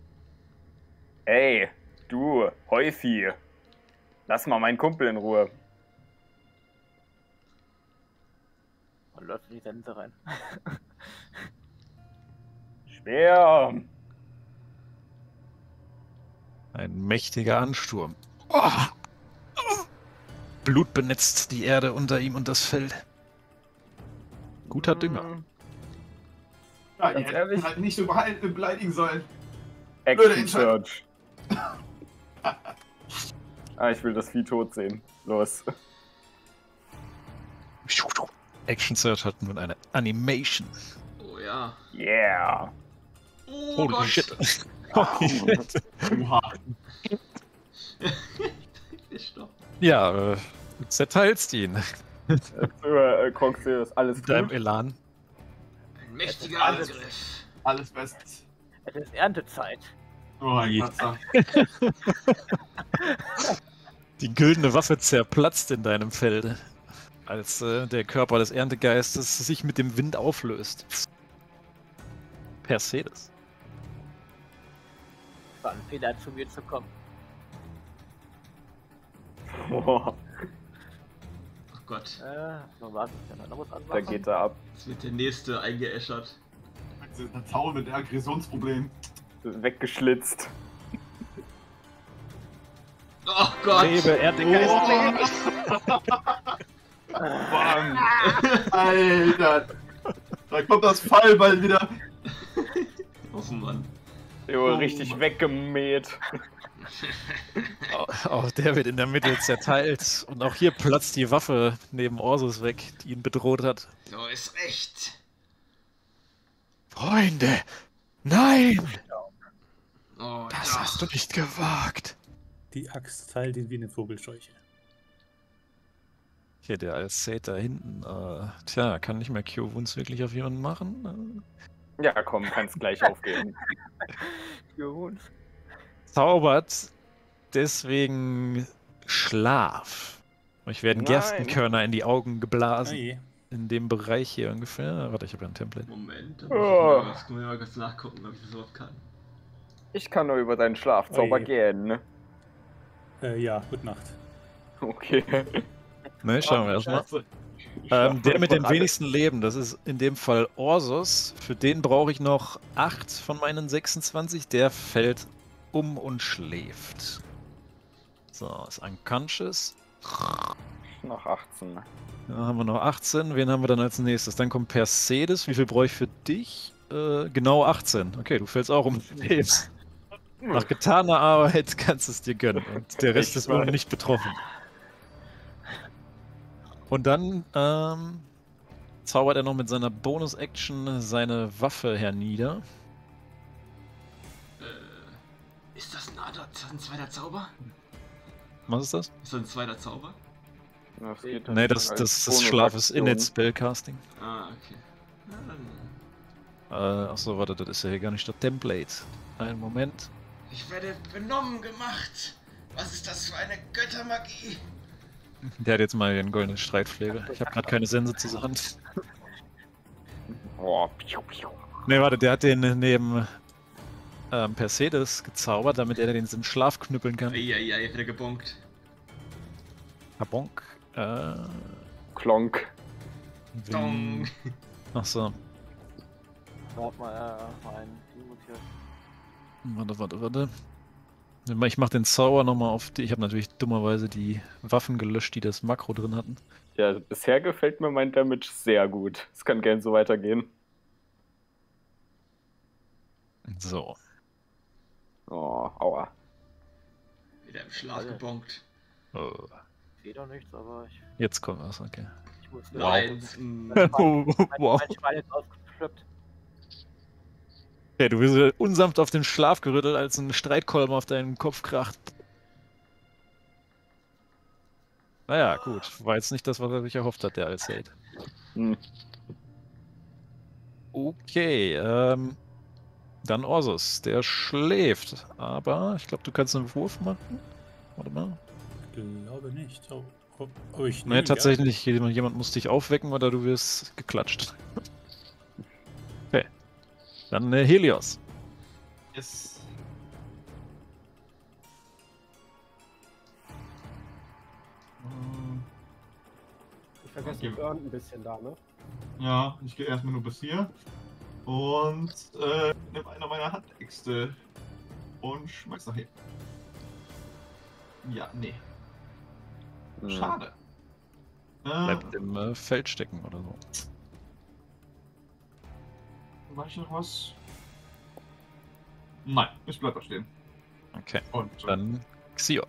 Ey, du, Häufi. Lass mal meinen Kumpel in Ruhe.
Und läuft in die Sense rein.
Schwer.
Ein mächtiger Ansturm. Blut benetzt die Erde unter ihm und das Feld. Guter Dünger.
Ja,
Ganz
ihr
ehrlich?
hättet halt nicht so beleidigen sollen.
Action Search. Ich will das Vieh tot sehen. Los.
Action Search hat nun eine Animation.
Oh ja.
Yeah.
Oh
Holy
Gott.
shit. Holy shit.
Oha.
Stopp.
Ja, du zerteilst ihn.
Kronk, alles
Mit deinem
gut.
Elan.
Ein mächtiger
Alles.
Angriff.
Alles bestens.
Es ist Erntezeit.
Oh mein
Je.
Gott.
Die güldene Waffe zerplatzt in deinem Felde, als der Körper des Erntegeistes sich mit dem Wind auflöst. Perseus.
War ein Fehler, zu mir zu kommen.
Boah,
Oh Gott.
So war es dann anderes
da
anmachen.
geht er ab.
Jetzt wird der nächste eingeäschert.
Der Zaun mit Aggressionsproblem.
Weggeschlitzt.
Oh Gott.
Lebe, Erntegeist,
Bam. Alter. Da kommt das Fallball wieder.
Oh Mann.
Jo,
Oh
richtig
Mann.
weggemäht.
Auch der wird in der Mitte zerteilt. Und auch hier platzt die Waffe neben Orsus weg, die ihn bedroht hat.
So ist recht.
Freunde! Nein!
Oh,
Das
doch.
hast du nicht gewagt.
Die Axt teilt ihn wie eine Vogelscheuche.
Hier, der Alced da hinten. Tja, kann nicht mehr Cure Wounds wirklich auf jemanden machen?
Ja, komm, kannst gleich aufgeben.
Gut.
Zaubert deswegen Schlaf. Euch werden
Nein.
Gerstenkörner in die Augen geblasen.
je.
In dem Bereich hier ungefähr. Warte, ich habe ja ein Template.
Moment, da
Oh.
muss ich mal kurz nachgucken, ob ich das überhaupt kann.
Ich kann nur über deinen Schlafzauber
Oje.
gehen, ne?
Ja, gute Nacht.
Okay.
Ne, schauen wir erstmal. Der mit dem wenigsten Leben, das ist in dem Fall Orsus. Für den brauche ich noch 8 von meinen 26. Der fällt um und schläft. So, ist unconscious.
Noch 18.
Da haben wir noch 18. Wen haben wir dann als nächstes? Dann kommt Perseus. Wie viel brauche ich für dich? Genau 18. Okay, du fällst auch um und lebst. Nach getaner Arbeit kannst du es dir gönnen. Und der Rest
Ich
ist
weiß.
wohl nicht betroffen. Und dann zaubert er noch mit seiner Bonus-Action seine Waffe hernieder.
Ist das ein zweiter Zauber?
Was ist das?
Ist das ein zweiter Zauber?
Das geht
Nee,
dann
das
als
Schlaf ist
Bonusaktion.
Innate Spellcasting.
Ah, okay. Na, dann.
Achso, warte, das ist ja hier gar nicht das Template. Einen Moment.
Ich werde benommen gemacht. Was ist das für eine Göttermagie?
Der hat jetzt mal den goldenen Streitflegel. Ich habe gerade keine Sense zur Hand.
Oh, piu, piu.
Ne, warte, der hat den neben Persedes gezaubert, damit er den im Schlaf knüppeln kann.
Eieiei, wieder gebonkt.
Kabonk.
Klonk.
Dong.
Achso.
Warte mal, mein Ding hier.
Warte. Ich mach den Zauber nochmal auf die. Ich habe natürlich dummerweise die Waffen gelöscht, die das Makro drin hatten.
Ja, bisher gefällt mir mein Damage sehr gut. Es kann gern so weitergehen.
So.
Oh, aua.
Wieder im Schlaf gebonkt.
Oh.
Ich sehe doch nichts, aber
Jetzt kommt was, okay.
ich muss
Nein.
Wow.
mein Schwein ist ausgeschlüpft.
Okay, du wirst unsanft auf den Schlaf gerüttelt, als ein Streitkolben auf deinen Kopf kracht. Naja, gut. War jetzt nicht das, was er sich erhofft hat, der Alcide.
Hm.
Okay, dann Orsus. Der schläft. Aber ich glaube, du kannst einen Wurf machen. Warte mal.
Ich glaube nicht. Aber ich
Nee, tatsächlich nicht. Jemand muss dich aufwecken oder du wirst geklatscht. Okay. Dann Helios.
Yes.
Ich vergesse den Burn ein bisschen da, ne?
Ja, ich gehe erstmal nur bis hier. Und nehme eine meiner Handäxte und schmeiß nach hinten. Ja, nee. Schade.
Bleibt im Feld stecken oder so.
War ich noch was? Nein, es bleibt da stehen.
Okay.
Und
Dann Xio.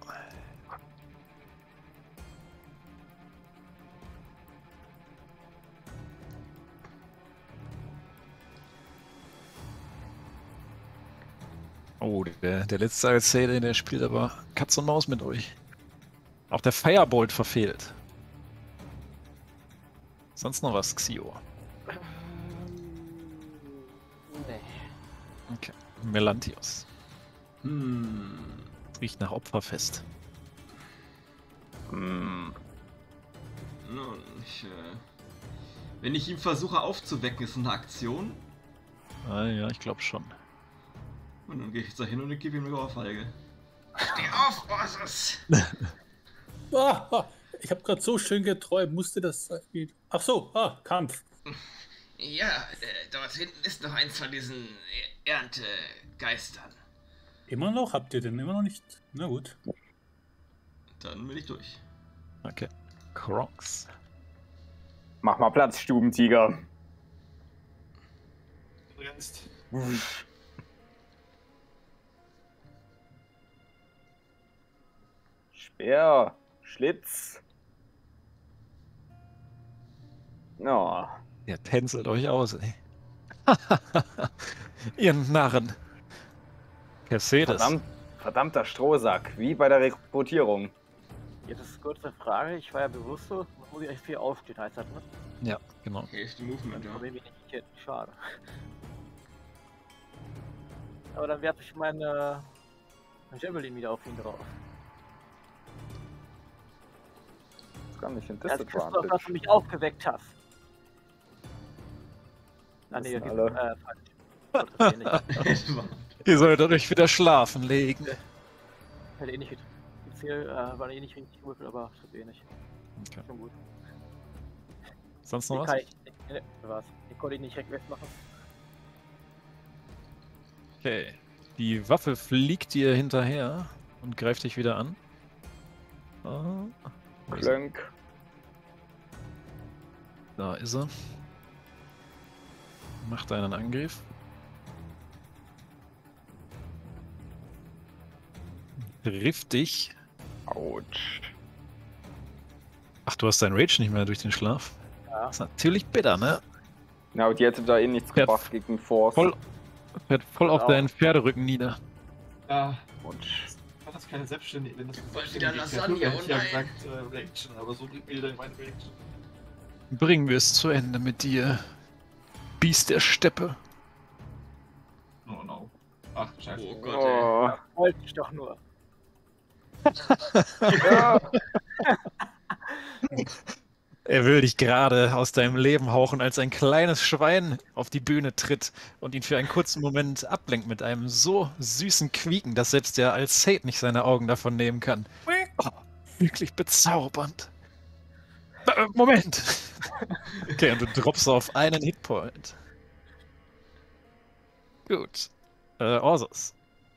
Oh, der letzte Alcide, der spielt aber Katz und Maus mit euch. Auch der Firebolt verfehlt. Sonst noch was, Xio?
Nee.
Okay. Melantios. Riecht nach Opferfest.
Nun, wenn ich ihn versuche aufzuwecken, ist eine Aktion.
Ah ja, ich glaube schon.
Und dann gehe ich jetzt da hin und ich gebe ihm eine Ohrfeige. Steh auf, Orsus!
Ich habe gerade so schön geträumt. Musste das sein? Ach so, Kampf.
Ja, dort hinten ist noch eins von diesen Erntegeistern.
Immer noch? Habt ihr denn immer noch nicht? Na gut.
Dann bin ich durch.
Okay. Kronks.
Mach mal Platz, Stubentiger.
rennst.
Speer, Schlitz. Oh.
Ihr tänzelt euch aus, ey. Ihr Narren. Persedes.
Verdammter Strohsack, wie bei der Rekrutierung.
Jetzt ist kurz eine Frage, ich war ja bewusstlos, muss ich echt viel aufstehen, heißt das, ne?
Ja, genau.
Hälfte Movement,
Dann
ja.
nehme ich nicht hin, schade. Aber dann werfe ich mein Javelin wieder auf ihn drauf.
Das kann nicht in
Das ist das, dass
Disadvantage.
du mich aufgeweckt hast. Ah, nee,
Wissen
okay,
alle.
falsch. Das nicht.
Ihr solltet euch wieder schlafen legen.
Ich hätte eh nicht gezählt, war eh nicht richtig gewürfelt, aber tut eh nicht.
Okay.
Schon gut.
Sonst noch
Den
was?
kann ich, was? Den konnte ich nicht direkt wegmachen.
Okay. Die Waffe fliegt dir hinterher und greift dich wieder an. Wo ist er?
Klönk.
Da ist er. Macht einen Angriff. Trifft dich.
Autsch.
Ach, du hast deinen Rage nicht mehr durch den Schlaf.
Ja.
Das ist natürlich bitter, ne?
Na, und die hätte da eh nichts
Ja,
gebracht gegen Force.
Fährt voll auf
Genau.
deinen Pferderücken nieder.
Ja,
Autsch.
war das keine Selbstständige, wenn das eine
Wollt wieder
selbstständige
Lasagne,
Kreatur wäre,
oh
hätte
nein.
ich ja gesagt Reaction, aber so bringt mir dann meine Reaction.
Bringen wir es zu Ende mit dir. Biest der Steppe.
Ach, scheiße.
Oh Gott, ey.
Wollte ich doch nur.
Er will dich gerade aus deinem Leben hauchen, als ein kleines Schwein auf die Bühne tritt und ihn für einen kurzen Moment ablenkt mit einem so süßen Quieken, dass selbst der Alseid nicht seine Augen davon nehmen kann. Oh, wirklich bezaubernd. Moment! Okay, und du droppst auf einen Hitpoint. Gut. Orsus.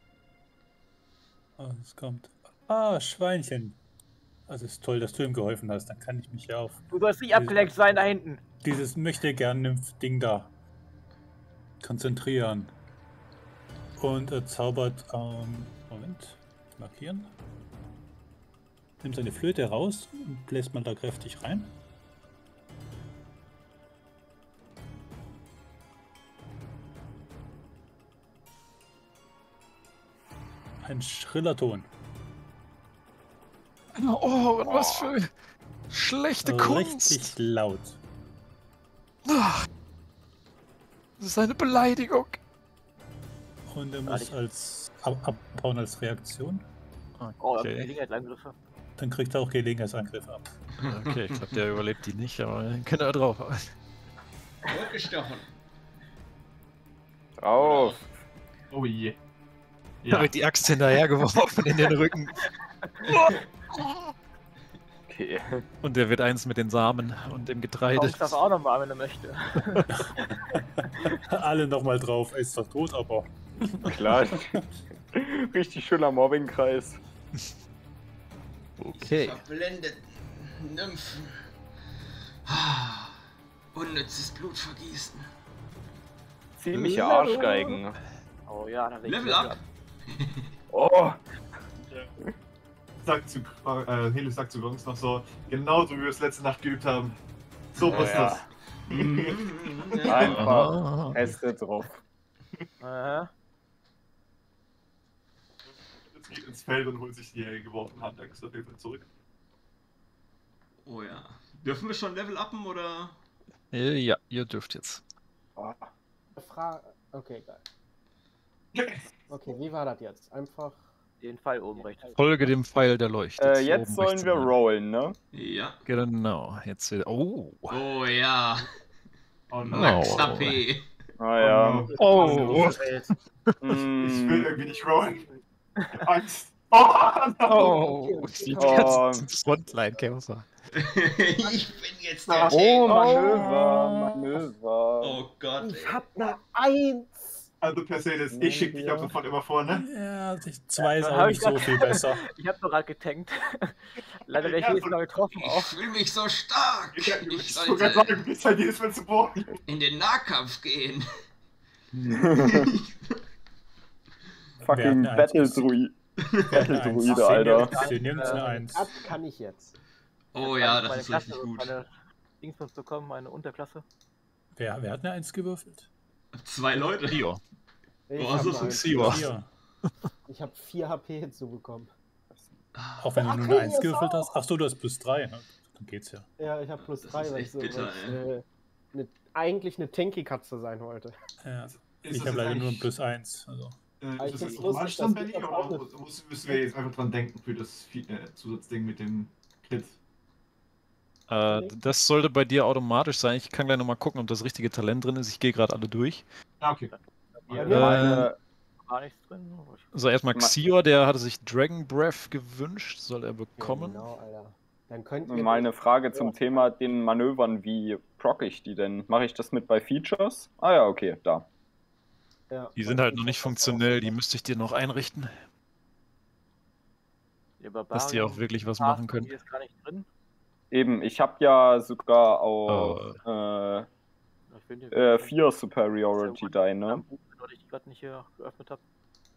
Oh, es kommt. Ah, Schweinchen. Also ist toll, dass du ihm geholfen hast. Dann kann ich mich ja auf
Du sollst nicht abgelenkt sein da hinten.
dieses Möchte-gern-Nymph-Ding da konzentrieren. Und er zaubert, Moment, markieren. Nimmt seine Flöte raus und bläst mal da kräftig rein. Ein schriller Ton.
Oh, und was für schlechte Kunst!
Richtig laut.
Ach, das ist eine Beleidigung.
Und er muss als abhauen als Reaktion.
Oh,
Okay,
Gelegenheitsangriffe.
Dann kriegt er auch Gelegenheitsangriffe ab.
okay, ich glaube, der überlebt die nicht, aber den kann er drauf.
Totgestochen.
Drauf.
Oh je.
Ja. Mit die Axt hinterhergeworfen in den Rücken.
Okay.
Und der wird eins mit den Samen und dem Getreide.
Kongs darf auch nochmal, wenn er möchte.
Alle nochmal drauf. Er ist doch tot, aber.
Klar. Richtig schöner Mobbingkreis.
Okay.
Verblendeten Nymphen. Unnützes Blutvergießen.
Ziemliche Arschgeigen.
Oh ja, dann
Level up.
Oh.
Helios sagt zu Gongs noch so, genauso wie wir es letzte Nacht geübt haben. So muss das.
Einfach Äste drauf.
Jetzt geht ins Feld und holt sich die geworfene Handaxt auf jeden Fall zurück.
Oh ja. Dürfen wir schon Level uppen oder?
Ja, ihr dürft jetzt.
Okay, geil. Okay, wie war das jetzt? Einfach.
Den Pfeil oben rechts.
Folge dem Pfeil, der leuchtet.
Jetzt
Oben
sollen
rechts
wir
oben.
rollen, ne?
Ja.
Genau, jetzt wieder. Oh.
Oh ja.
Oh
Max
no.
HP.
Ah ja.
Oh.
Ich will irgendwie nicht rollen. Angst. Oh, no.
Oh. Die ganzen Frontline-Kämpfer.
Ich bin jetzt der
Oh,
Tank.
Manöver.
Oh Gott.
Ich hab eine 1!
Also Mercedes, ich schicke dich ab sofort immer vor, ne?
Ja, zwei ist
Dann
auch
hab
nicht
ich
so
grad-
viel besser.
Ich hab doch gerade getankt. Leider wäre ich
Ja,
jedes Mal getroffen
Ich
auch.
fühle mich so stark.
Ich
Ich
wollte gerade
sollte
sagen, du bist halt jedes Mal zu Boden.
in den Nahkampf gehen.
Fucking
Wir hatten eine
Battle-Druide,
Eins.
Alter.
Sie nimmt eine Eins.
Das kann ich jetzt.
Oh ja, das
Meine
ist richtig
Klasse,
gut.
Meine Dingsbums bekommen, meine Unterklasse.
Wer hat eine Eins gewürfelt?
2 Leute.
Dio.
Ich
Oh,
hab
so
eine
viel
Eins.
Dio.
Hier.
Ich habe 4 HP hinzubekommen.
Auch wenn du
Ach,
nur eine Eins
jetzt
gewürfelt
auch.
hast. Achso, du hast plus 3. Dann geht's ja.
Ja, ich habe plus
Das
3,
ist
weil
echt
ich so
bitter,
weil ich, eigentlich eine Tanky-Katze sein wollte.
Ja.
Ist
Ich
das
habe leider
jetzt
nur ein
eigentlich-
plus 1. Also.
Aber ich
Ist das
find's
automatisch
lustig,
dann,
dass
Benny,
ich auch
oder müssen wir jetzt einfach dran denken für das Zusatzding mit dem Crit?
Das sollte bei dir automatisch sein. Ich kann gleich nochmal gucken, ob das richtige Talent drin ist. Ich gehe gerade alle durch.
Ah, okay.
Bei
Äh,
mir
Meine,
War nichts drin. aber ich-
So, erstmal Xior, der hatte sich Dragon Breath gewünscht. Soll er bekommen?
Genau, Alter. Dann könnt ihr
meine Frage zum Thema den Manövern, wie proc ich die denn? Mache ich das mit bei Features? Ah ja, okay, da.
Ja,
Die sind halt noch nicht funktionell. Die müsste ich dir noch einrichten,
Die
dass die auch wirklich was machen können.
Die ist gar nicht drin.
Eben, ich habe ja sogar auch
Ich finde
4 Superiority Die, ne?
Weil ich die gerade nicht hier geöffnet habe.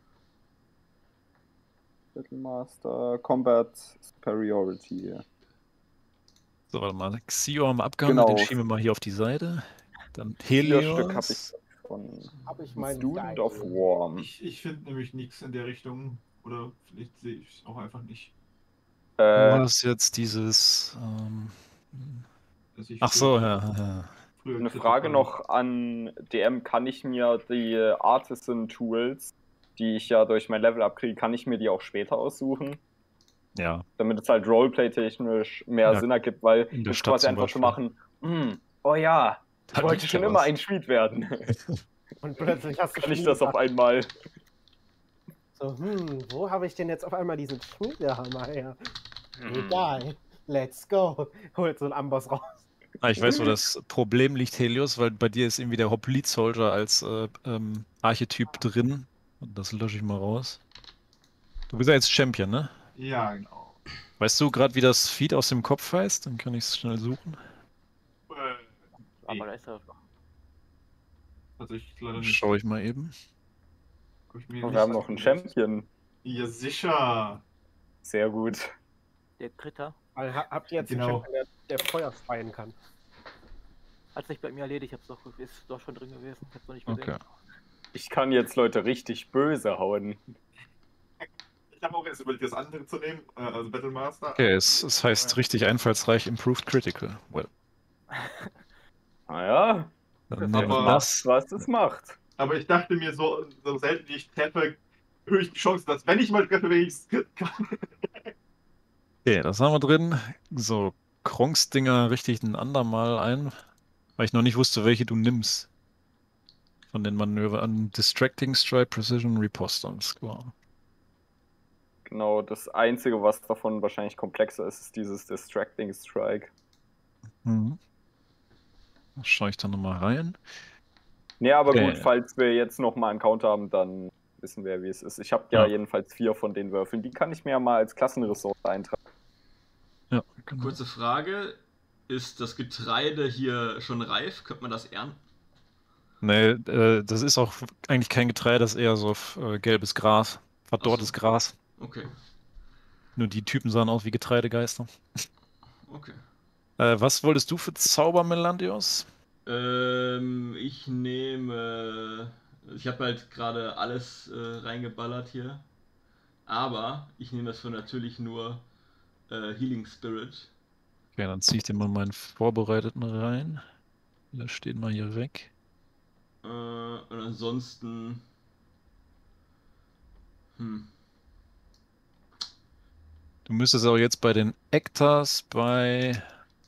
Battlemaster, Combat Superiority.
So, warte mal. Xior haben wir abgehandelt.
Genau.
Den schieben wir mal hier auf die Seite. Dann
4 Stück habe
Helios.
ich von
Hab ich meinen
Student
Geil.
of War.
Ich finde nämlich nichts in der Richtung. Oder vielleicht sehe ich es auch einfach nicht.
Du
Äh,
hast jetzt dieses.
Dass ich
Ach so,
früher-
ja.
früher
eine
Crit
Frage
bekommen
noch an DM. Kann ich mir die Artisan Tools, die ich ja durch mein Level-Up kriege, kann ich mir die auch später aussuchen.
Ja.
Damit es halt Roleplay-technisch mehr
Ja,
Sinn ergibt, weil
in der
ich
Stadt
quasi
zum
einfach schon
Beispiel.
machen, oh ja, ich
Da
wollte
liegt
schon
ja
immer
was.
ein Schmied werden.
Und plötzlich hast du
Kann ich das auf
Schmiedehammer.
einmal?
So, wo habe ich denn jetzt auf einmal diesen Schmiedehammer her? Egal. Let's go. Holt so einen Amboss raus.
Ah, ich weiß, wo das Problem liegt, Helios, weil bei dir ist irgendwie der Hoplite Soldier als Archetyp drin. Und das lösche ich mal raus. Du bist ja jetzt Champion, ne?
Ja, genau.
Weißt du gerade, wie das Feed aus dem Kopf heißt? Dann kann ich es schnell suchen.
Aber da ist er doch.
Also ich leider
Dann
nicht.
schaue ich mal eben.
Guck ich mir
Und
nicht
wir haben
an.
noch einen Champion.
Ja, sicher.
Sehr gut.
Der Kritter
Weil, habt ihr jetzt
Genau.
einen Champion, der Feuer speien kann?
hat sich bei mir erledigt. Ich hab's doch, ist doch schon drin gewesen. Hab's noch nicht gesehen.
Okay.
Ich kann jetzt Leute richtig böse hauen.
Ich habe auch erst überlegt, das andere zu nehmen, also Battlemaster.
Okay, es heißt richtig einfallsreich Improved Critical. Well,
Naja,
dann
Aber-
nehmen wir das.
was es macht.
Aber ich dachte mir, so selten wie ich treffe, höre ich die Chance, dass wenn ich mal treffe, wenigstens kann.
Okay, das haben wir drin. So, Kronks-Dinger richte ich ein andermal ein, weil ich noch nicht wusste, welche du nimmst. Von den Manövern. Distracting Strike, Precision, Riposte und Square.
Genau, das Einzige, was davon wahrscheinlich komplexer ist, ist dieses Distracting Strike.
Mhm. Da schaue ich da nochmal rein.
Nee, aber
Okay.
gut, falls wir jetzt nochmal einen Count haben, dann wissen wir, wie es ist. Ich habe ja jedenfalls 4 von den Würfeln. Die kann ich mir ja mal als Klassenressource eintragen.
Ja, genau.
Kurze Frage. Ist das Getreide hier schon reif? Könnte man das ernten?
Nee, das ist auch eigentlich kein Getreide, das ist eher so gelbes Gras. Verdorrtes
Ach so.
Gras.
Okay,
Nur die Typen sahen aus wie Getreidegeister.
okay.
Was wolltest du für Zauber, Melandios?
Ich nehme... Ich habe halt gerade alles reingeballert hier. Aber ich nehme das für natürlich nur Healing Spirit.
Okay, dann ziehe ich den mal meinen Vorbereiteten rein. Der steht mal hier weg.
Und ansonsten...
Du müsstest auch jetzt bei den Ektas bei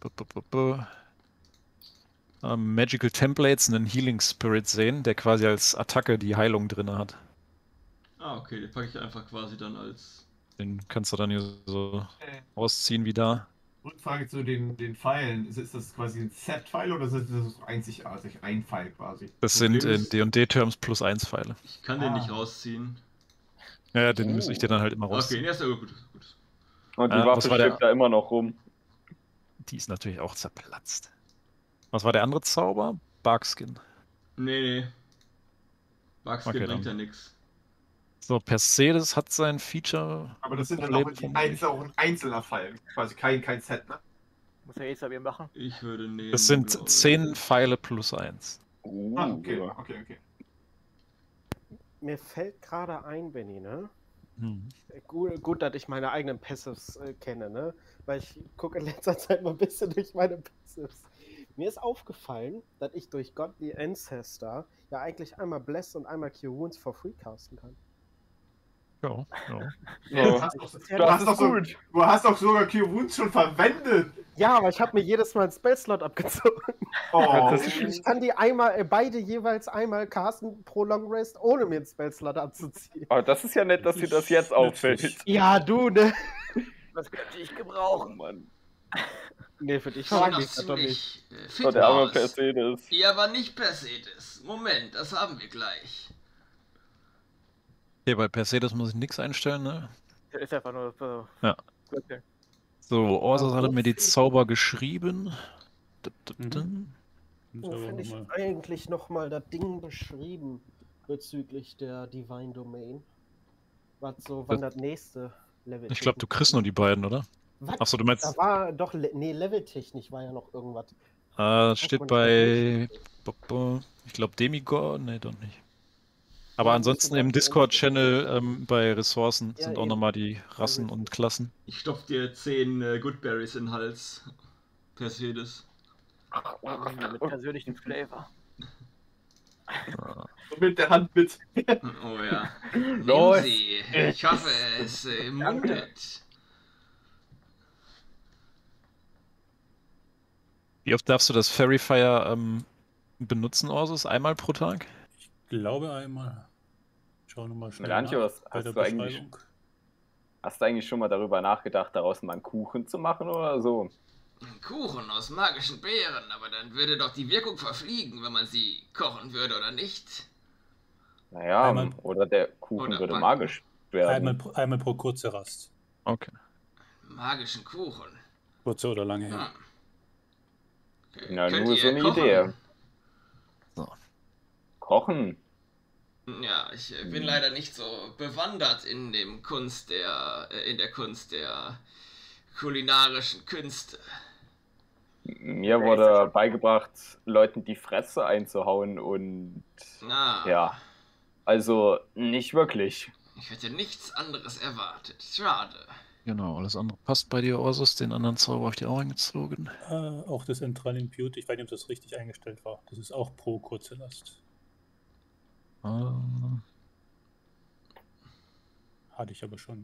Magical Templates einen Healing Spirit sehen, der quasi als Attacke die Heilung drin hat.
Ah, okay, den packe ich einfach quasi dann als...
Den kannst du dann hier so ausziehen wie da.
Rückfrage zu den Pfeilen. Ist das quasi ein Set-Pfeil oder ist das einzigartig? Ein Pfeil quasi?
Das
Problem
sind in
ist-
D&D-Terms +1 Pfeile.
Ich kann den nicht rausziehen.
Ja, den muss ich dir dann halt immer
Okay,
rausziehen.
ja, ist ja gut. gut.
Und die
was
Waffe
war der-
schwebt da immer noch rum.
Die ist natürlich auch zerplatzt. Was war der andere Zauber? Barkskin.
Nee. Bugskin
Okay,
bringt
dann.
ja nichts.
So, Perseus hat sein Feature.
Aber das sind dann
Problem
auch,
vermutlich.
auch ein einzelner Pfeil. Quasi kein Set, ne?
Muss ja jetzt aber machen.
Ich würde nehmen...
Das sind
glaub ich.
10 Pfeile +1.
Ah, okay.
Mir fällt gerade ein, Benny, ne?
Hm.
Gut, dass ich meine eigenen Passives kenne, ne? Weil ich gucke in letzter Zeit mal ein bisschen durch meine Passives. Mir ist aufgefallen, dass ich durch Godly Ancestor ja eigentlich einmal Bless und einmal Cure Wounds for free casten kann.
Ja.
Ja,
So.
du hast doch sogar Cure Wounds schon verwendet.
Ja, aber ich habe mir jedes Mal einen Spellslot abgezogen.
Oh,
Das
Ich kann die beide jeweils einmal casten pro Long Rest, ohne mir einen Spellslot abzuziehen.
Aber das ist ja nett, dass dir das jetzt auffällt.
Ja, du, ne?
Das könnte ich
Oh
gebrauchen.
Mann.
Nee, für dich
So,
frage
noch
ich das doch nicht.
ziemlich
Oh, der arme
aus.
Perseus.
Ja, aber nicht Perseus. Moment, das haben wir gleich.
Okay, bei Perseus muss ich nichts einstellen, ne?
Der ist einfach nur so.
Ja.
Okay.
So, Orsas hatte mir die
wofür-
Zauber geschrieben.
Muss
Wo
aber
finde ich
noch mal-
eigentlich nochmal das Ding beschrieben bezüglich der Divine Domain? Was so, wann das nächste Level
Ich glaube, du kriegst nur die beiden, oder?
Was?
Achso, du meinst.
Da war doch, nee, leveltechnisch war ja noch irgendwas.
Das steht
man
bei. Ich glaube, Demigod. Nee, doch nicht. Aber
Ja,
ansonsten
müsste
im
bei
Discord-Channel bei Ressourcen
Ja,
sind auch
eben.
nochmal die Rassen und Klassen.
Ich stopf dir 10 Goodberries in den Hals. Perseus.
Mit persönlichem Flavor.
Mit der Hand mit.
Oh ja.
Los.
Nehmen Sie. Ich hoffe, es mundet.
Wie oft darfst du das Fairy Fire benutzen, Orsus? Einmal pro Tag?
Ich glaube einmal. Schauen wir mal schnell
Melantios,
bei der
hast du eigentlich schon mal darüber nachgedacht, daraus mal einen Kuchen zu machen oder so?
Kuchen aus magischen Beeren, aber dann würde doch die Wirkung verfliegen, wenn man sie kochen würde, oder nicht?
Naja,
Einmal-
oder der Kuchen
Oder
würde
backen.
magisch werden.
Einmal pro kurze Rast.
Okay.
Magischen Kuchen.
Kurze oder lange
Hm.
her.
Na,
Könnt
nur
ihr
so eine
kochen?
Idee.
So.
Kochen?
Ja, ich bin leider nicht so bewandert in der Kunst der kulinarischen Künste.
Mir wurde beigebracht, Leuten die Fresse einzuhauen und
Ah,
ja, also nicht wirklich.
ich hätte nichts anderes erwartet. Schade.
Genau, alles andere passt bei dir, Orsus. Den anderen Zauber habe ich dir auch eingezogen.
Auch das Entral Impute, ich weiß nicht, ob das richtig eingestellt war. Das ist auch pro kurze Last. Hatte ich aber schon.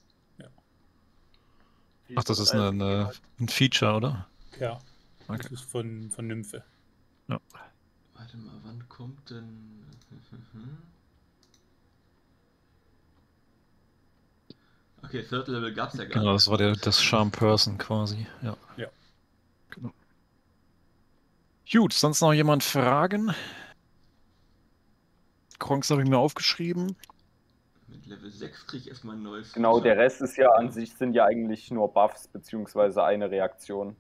Ach, das ist ein Feature, oder?
Ja,
Okay.
das ist von Nymphe.
Ja.
Warte mal, wann kommt denn... Okay, Third Level gab's ja gar
Genau,
nicht.
das war das Charm Person quasi. Ja.
Ja.
Genau. Gut, sonst noch jemand Fragen? Kronks habe ich mir aufgeschrieben.
Mit Level 6 krieg ich erstmal ein neues.
Genau,
Feature.
der Rest ist ja an sich sind ja eigentlich nur Buffs beziehungsweise eine Reaktion.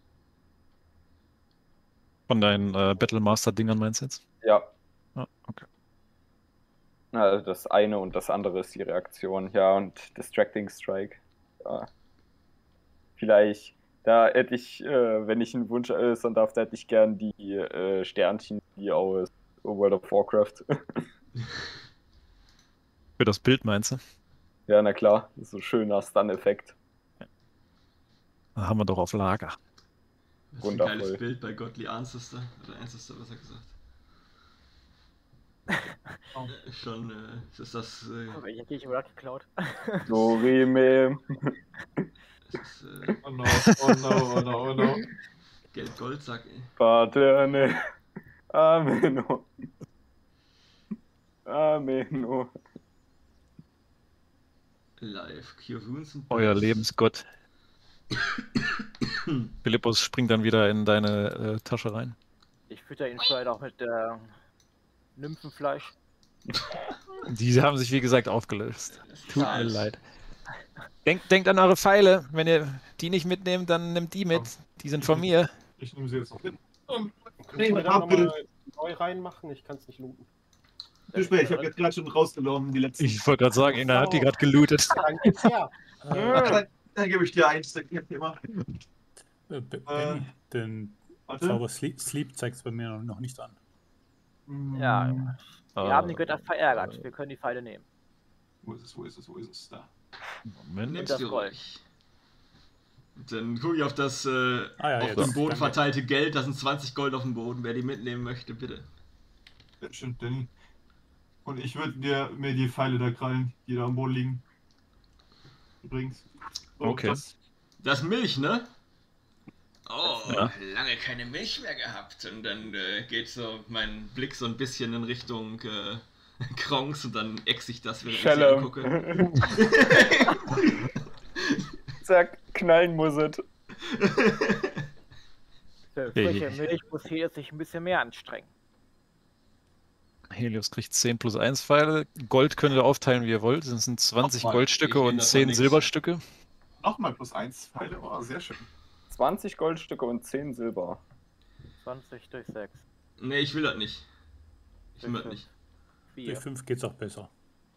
Von deinen Battlemaster-Dingern meinst du jetzt?
Ja,
Ja, okay.
also das eine und das andere ist die Reaktion. Ja, und Distracting Strike. Ja. Vielleicht, da hätte ich, wenn ich einen Wunsch äußern darf, da hätte ich gern die Sternchen, die aus World of Warcraft.
Für das Bild meinst du?
Ja, na klar, das ist so ein schöner Stun-Effekt.
Da haben wir doch auf Lager.
Das ist ein
Wundervoll.
geiles Bild bei Godly Ancestor. Oder Ancestor, besser gesagt. Schon, ist das...
Welcher gehe ich überhaupt geklaut?
Dorime.
ist,
Oh no, oh no, oh no, oh no.
Geld-Goldsack, ey.
Paterne. Ameno. Ameno.
Live. Cure Wounds und
Euer
Bless.
Lebensgott. Philippus springt dann wieder in deine Tasche rein.
Ich fütter ihn vielleicht auch mit Nymphenfleisch.
Die haben sich, wie gesagt, aufgelöst. Tut mir
Schade.
leid. Denkt an eure Pfeile. Wenn ihr die nicht mitnehmt, dann nehmt die mit. Die sind von mir.
Ich nehme sie jetzt noch mit.
Können wir da nochmal neu reinmachen? Ich kann es nicht looten.
Zu spät, ich habe jetzt gerade schon rausgenommen, die letzten.
Ich wollte gerade sagen, einer hat die gerade gelootet.
Dann geht's her.
Dann gebe ich dir eins, dann gib dir mal.
Benny, den
Warte.
Zauber Sleep zeigt es bei mir noch nicht an.
Ja, wir haben die
Äh,
Götter verärgert. Wir können die Pfeile nehmen.
Wo ist es, wo ist es, wo ist es? Da.
Moment.
Nimmst
das
du
Gold.
ruhig. Und dann gucke ich auf das
ja,
auf
jetzt.
dem Boden
Danke.
verteilte Geld. Da sind 20 Gold auf dem Boden. Wer die mitnehmen möchte, bitte.
Das stimmt, Danny. Und ich würde mir die Pfeile da krallen, die da am Boden liegen. Übrigens. So,
Okay.
Das ist Milch, ne?
Oh,
Ja.
lange keine Milch mehr gehabt. Und dann geht so mein Blick so ein bisschen in Richtung Kronks und dann ex ich das, während ich sie
Schelle.
angucke.
Zack, knallen muss es.
Für frische Milch muss hier sich ein bisschen mehr anstrengen.
Helios kriegt 10 plus 1 Pfeile. Gold könnt ihr aufteilen, wie ihr wollt. Das sind 20
Ach,
Goldstücke
ich nehm
und
davon
10
nix.
Silberstücke.
Nochmal plus 1 Pfeile, oh, sehr schön.
20 Goldstücke und 10 Silber.
20 durch 6.
Nee, ich will das nicht. Ich will das nicht.
Bei
4.
5 geht's auch besser.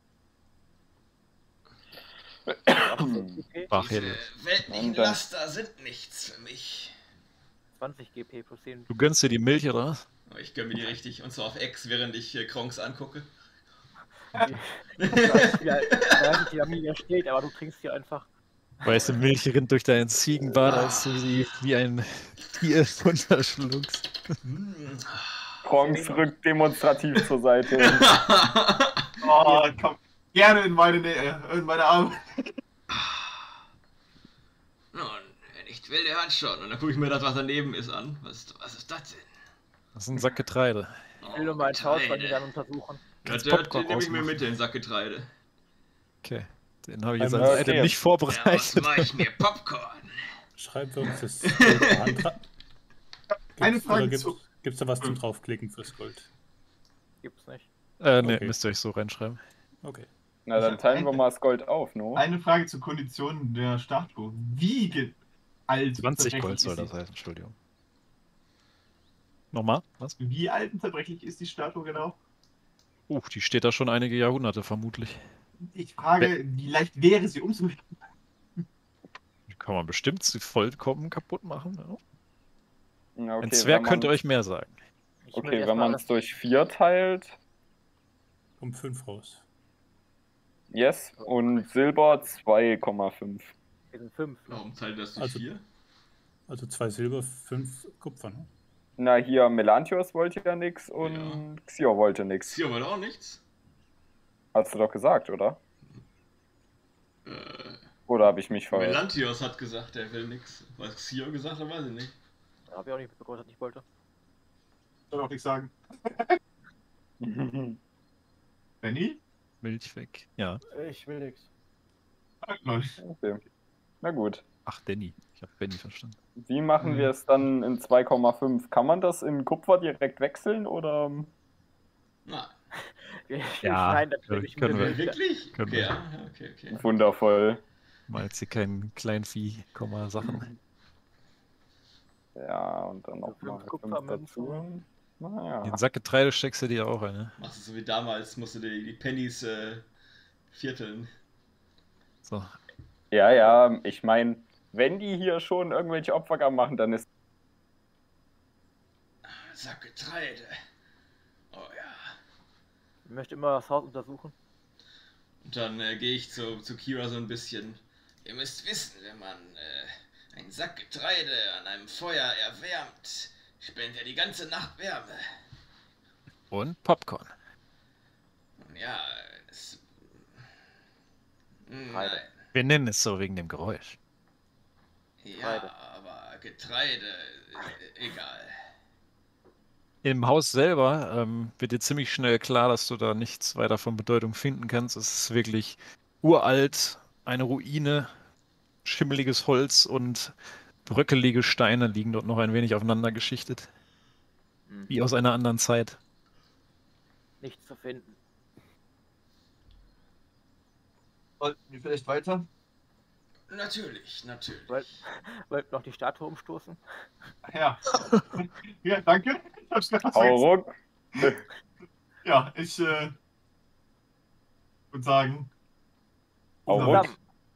Ach,
Diese
Helios.
weltlichen
Und dann-
Laster sind nichts für mich.
20 GP plus 10.
Du gönnst dir die Milch, oder was?
Aber ich gönn mir die richtig. Und zwar auf Ex, während ich Kronks angucke.
Ich weiß nicht, wie der Minion steht, aber du trinkst hier einfach.
Weiße Milch rinnt durch deinen Ziegenbart, als du sie wie ein Tier runterschluckst.
Kronks rückt demonstrativ zur Seite.
Oh, komm. Gerne in meine Nähe, in meine Arme.
Nun, wer nicht will, der hat schon. Und dann gucke ich mir das, was daneben ist, an. Was ist das denn?
Das ist ein Sack Getreide.
Ich will nur mal ein Schaufel dann untersuchen.
Ja,
Kannst
den
Popcorn
nehme ich mir
ausmachen.
mit, den Sack Getreide.
Okay. Den habe ich jetzt
Okay.
als Item nicht
Daraus
vorbereitet.
mache ich mir Popcorn.
Schreiben wir uns das Gold an.
Eine Frage
Gibt
zu-
es da was zum Draufklicken fürs Gold?
Gibt's nicht.
Ne,
Okay.
müsst ihr euch so reinschreiben.
Okay.
Na, dann teilen wir mal das Gold auf, no?
Eine Frage zur Kondition der Statue. Wie alt
20
zerbrechlich
Gold soll
ist
das
sie?
heißen, Entschuldigung. Nochmal? Was?
Wie alt und zerbrechlich ist die Statue genau?
Die steht da schon einige Jahrhunderte vermutlich.
Ich frage, wie leicht wäre sie umzuwickeln?
Die kann man bestimmt sie vollkommen kaputt machen. Ja.
Ja, okay,
Ein Zwerg
wenn
könnte
man-
euch mehr sagen.
Ich will
Okay,
erst
wenn
mal
man es durch 4 teilt,
Um 5 raus.
yes, und Silber 2,5.
Wir sind 5.
Warum teilt das durch
Also-
4?
Also 2 Silber, 5 Kupfer, ne?
Na, hier, Melantios wollte ja nix und Xior wollte nix.
Hier war auch nichts.
Hast du doch gesagt, oder?
Äh,
Oder habe ich mich verhört?
Melantios hat gesagt, er will nichts. Was Xio gesagt hat, weiß ich nicht.
Hab ich auch nicht mitbekommen, dass ich nicht wollte.
Soll auch nichts sagen. Benny?
Milch weg. Ja.
Ich will nichts.
Lol.
Okay. Na gut.
Ach, Danny. Ich habe Benny verstanden.
Wie machen wir es dann in 2,5? Kann man das in Kupfer direkt wechseln oder?
Na,
Wir
Ja,
schneiden das nämlich
können wir.
mit.
wirklich?
Können
Okay,
wir.
ja, okay.
Wundervoll.
Mal jetzt hier kein Kleinvieh-Sachen.
Ja, und dann noch
5
mal 5
Kupfermünzen.
dazu. Naja.
Den Sack Getreide steckst du dir auch ein, ne?
Machst du so wie damals, musst du die Pennies vierteln.
So.
Ja, ja, ich meine, wenn die hier schon irgendwelche Opfergaben machen, dann ist.
Sack Getreide. Oh ja.
Ich möchte immer das Haus untersuchen.
Und dann gehe ich zu Kira so ein bisschen.
Ihr müsst wissen, wenn man einen Sack Getreide an einem Feuer erwärmt, spendet er die ganze Nacht Wärme.
Und Popcorn.
Und ja, es... Nein.
Getreide.
Wir nennen es so wegen dem Geräusch.
Ja,
Getreide.
aber Getreide, egal.
Im Haus selber wird dir ziemlich schnell klar, dass du da nichts weiter von Bedeutung finden kannst. Es ist wirklich uralt, eine Ruine, schimmeliges Holz und bröckelige Steine liegen dort noch ein wenig aufeinander geschichtet. Wie aus einer anderen Zeit.
Nichts zu finden.
Sollten wir vielleicht weiter?
Natürlich, natürlich.
Wollt noch die Statue umstoßen?
Ja. Ja, danke. Ich hab's gerade
Hau ruck.
Ja, ich würde sagen.
Hau
unser
ruck.
Weg.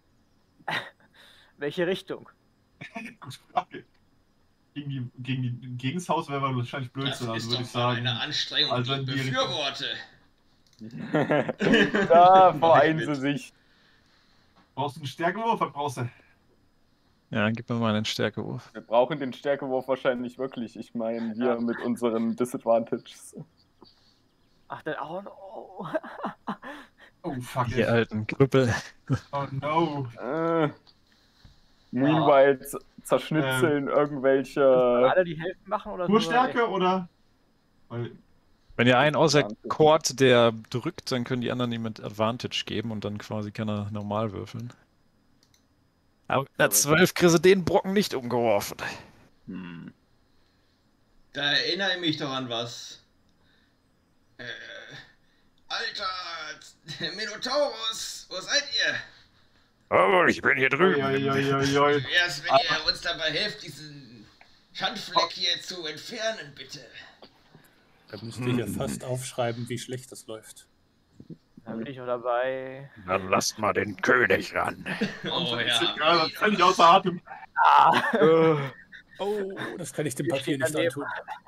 Welche Richtung?
Gute Frage. Gegen das Haus wäre wahrscheinlich
Das
Blödsinn, also
ist
würde
doch
ich
mal
sagen.
eine Anstrengung,
also
die
in
ich
die Richtung.
befürworte.
Da
Mach
vereinen
ich
sie
mit.
sich.
Brauchst du einen Stärkewurf? Was brauchst du?
Ja, gib mir mal einen Stärkewurf.
Wir brauchen den Stärkewurf wahrscheinlich wirklich. Ich meine, wir mit unseren Disadvantages.
Ach, dann, oh no.
Oh, fuck
Ihr
it.
alten Krüppel.
Oh no.
Meanwhile zerschnitzeln irgendwelche.
Alle die Hälfte machen oder
Nur Stärke oder? Weil,
Wenn ihr einen außer
Advantage.
Cord, der drückt, dann können die anderen ihm mit Advantage geben und dann quasi kann er normal würfeln. Aber mit einer 12 kriegst du den Brocken nicht umgeworfen.
Da erinnere ich mich doch an was.
Alter, Minotaurus, wo seid ihr?
Oh, ich bin hier drüben.
oi.
Erst wenn ihr uns dabei helft, diesen Schandfleck hier zu entfernen, bitte.
Da müsste ich ja fast aufschreiben, wie schlecht das läuft.
Da bin ich noch dabei.
Dann lasst mal den König ran.
Oh
Ich bin
ja.
gerade völlig außer Atem.
Oh, das kann ich dem
Hier
Papier
steht
nicht
daneben.
antun.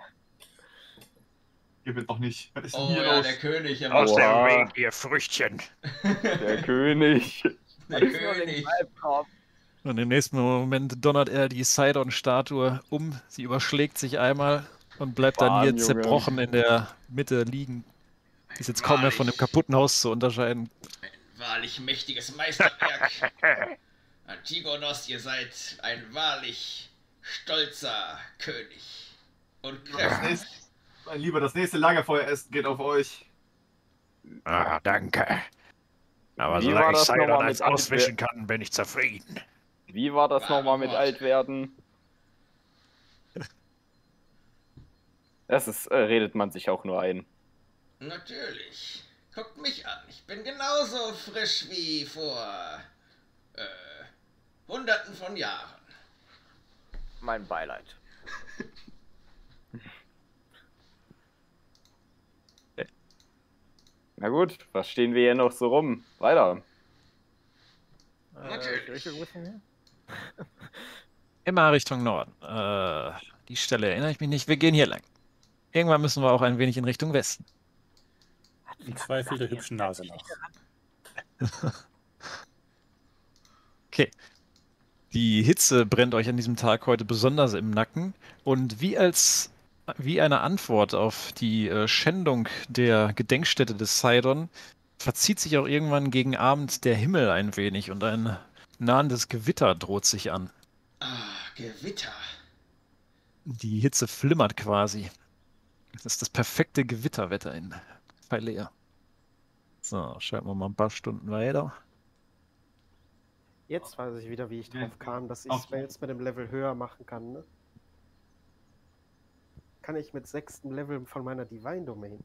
Ihr wird doch nicht. Was ist denn
Oh
hier
ja,
los?
der König, er
Aus
macht
dem
Oha.
Weg, ihr Früchtchen.
Der König.
Der
Ich nur den
König.
Albtraum.
Und im nächsten Moment donnert er die Sidon-Statue um. Sie überschlägt sich einmal und bleibt dann hier
Junge.
zerbrochen in der Mitte liegen. Ist jetzt kaum mehr von dem kaputten Haus zu unterscheiden.
Ein wahrlich mächtiges Meisterwerk. Antigonos, ihr seid ein wahrlich stolzer König. Und kräftig.
Mein Lieber, das nächste Lagerfeueressen geht auf euch.
Ah, danke. Aber
Wie war
solange ich
das
Sidon
nochmal
als
mit
auswischen kann, bin ich zufrieden.
Wie war das nochmal mit
Wort.
Altwerden? Das ist, redet man sich auch nur ein.
Natürlich. Guckt mich an. Ich bin genauso frisch wie vor Hunderten von Jahren.
Mein Beileid.
Na gut, was stehen wir hier noch so rum? Weiter.
Natürlich.
Welche Größen hier?
Immer Richtung Norden. Die Stelle erinnere ich mich nicht. Wir gehen hier lang. Irgendwann müssen wir auch ein wenig in Richtung Westen.
Im Zweifel der hübschen Nase nach.
Okay. Die Hitze brennt euch an diesem Tag heute besonders im Nacken. Und wie eine Antwort auf die Schändung der Gedenkstätte des Sidon verzieht sich auch irgendwann gegen Abend der Himmel ein wenig und ein nahendes Gewitter droht sich an.
Ah, Gewitter.
Die Hitze flimmert quasi. Das ist das perfekte Gewitterwetter in Phailea. So, schalten wir mal ein paar Stunden weiter.
Jetzt weiß ich wieder, wie ich drauf kam, dass ich
Auch-
Spells mit dem Level höher machen kann, ne? Kann ich mit 6. Level von meiner Divine Domain.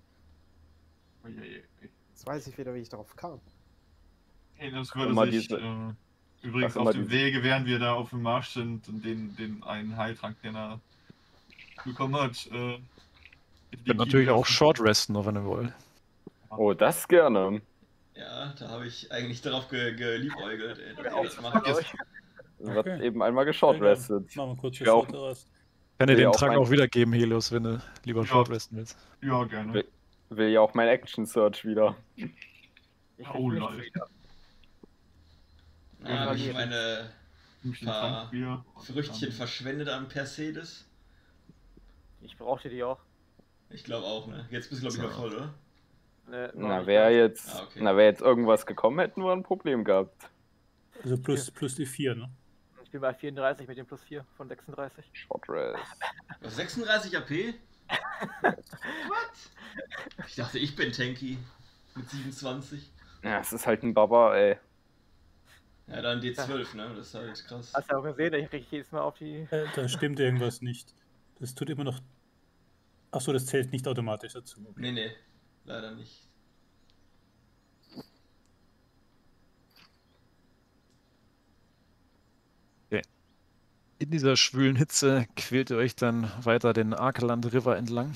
Jetzt weiß ich wieder, wie ich darauf kam.
Hey, das
Immer
würde sich
diese-
übrigens
immer
auf dem
diese-
Wege, während wir da auf dem Marsch sind und den einen Heiltrank, den er bekommen hat.
Ich kann natürlich auch Short resten, wenn ihr wollt.
Oh, das gerne.
Ja, da habe ich eigentlich darauf geliebäugelt, ey, dass
Ja,
ihr das
auch
macht.
euch.
Wird
Okay.
eben einmal geshortrestet.
Machen wir kurz
Ich auch-
Short-Rast.
Kann dir
will
den
auch
Trank
mein-
auch wiedergeben, Helios, wenn du lieber
Ja.
Short resten willst.
Ja, gerne.
Will ja auch mein Action Search wieder.
Ich
Oh,
krieg
lol.
nichts wieder.
Ja, habe ich meine
Nimm ich den
paar
Trank wieder.
Früchtchen verschwendet am Persedes?
Ich brauchte die auch.
Ich glaube auch, ne? Jetzt bist du, glaube ich, noch voll, oder?
Noch
Na,
nicht
wäre
ganz.
jetzt,
Ah, okay.
na, wär jetzt irgendwas gekommen, hätten wir ein Problem gehabt.
Also plus die 4, ne?
Ich bin bei 34 mit dem plus 4 von 36.
Shortrest.
Du hast 36 AP? What? Ich dachte, ich bin tanky. Mit 27.
Ja, es ist halt ein Baba, ey.
Ja, dann D12, ne? Das ist halt krass.
Hast du auch gesehen, ich kriege jedes Mal auf die.
Da stimmt irgendwas nicht. Das tut immer noch. Achso, das zählt nicht automatisch dazu. Okay.
Nee, leider nicht.
In dieser schwülen Hitze quält ihr euch dann weiter den Arkeland River entlang.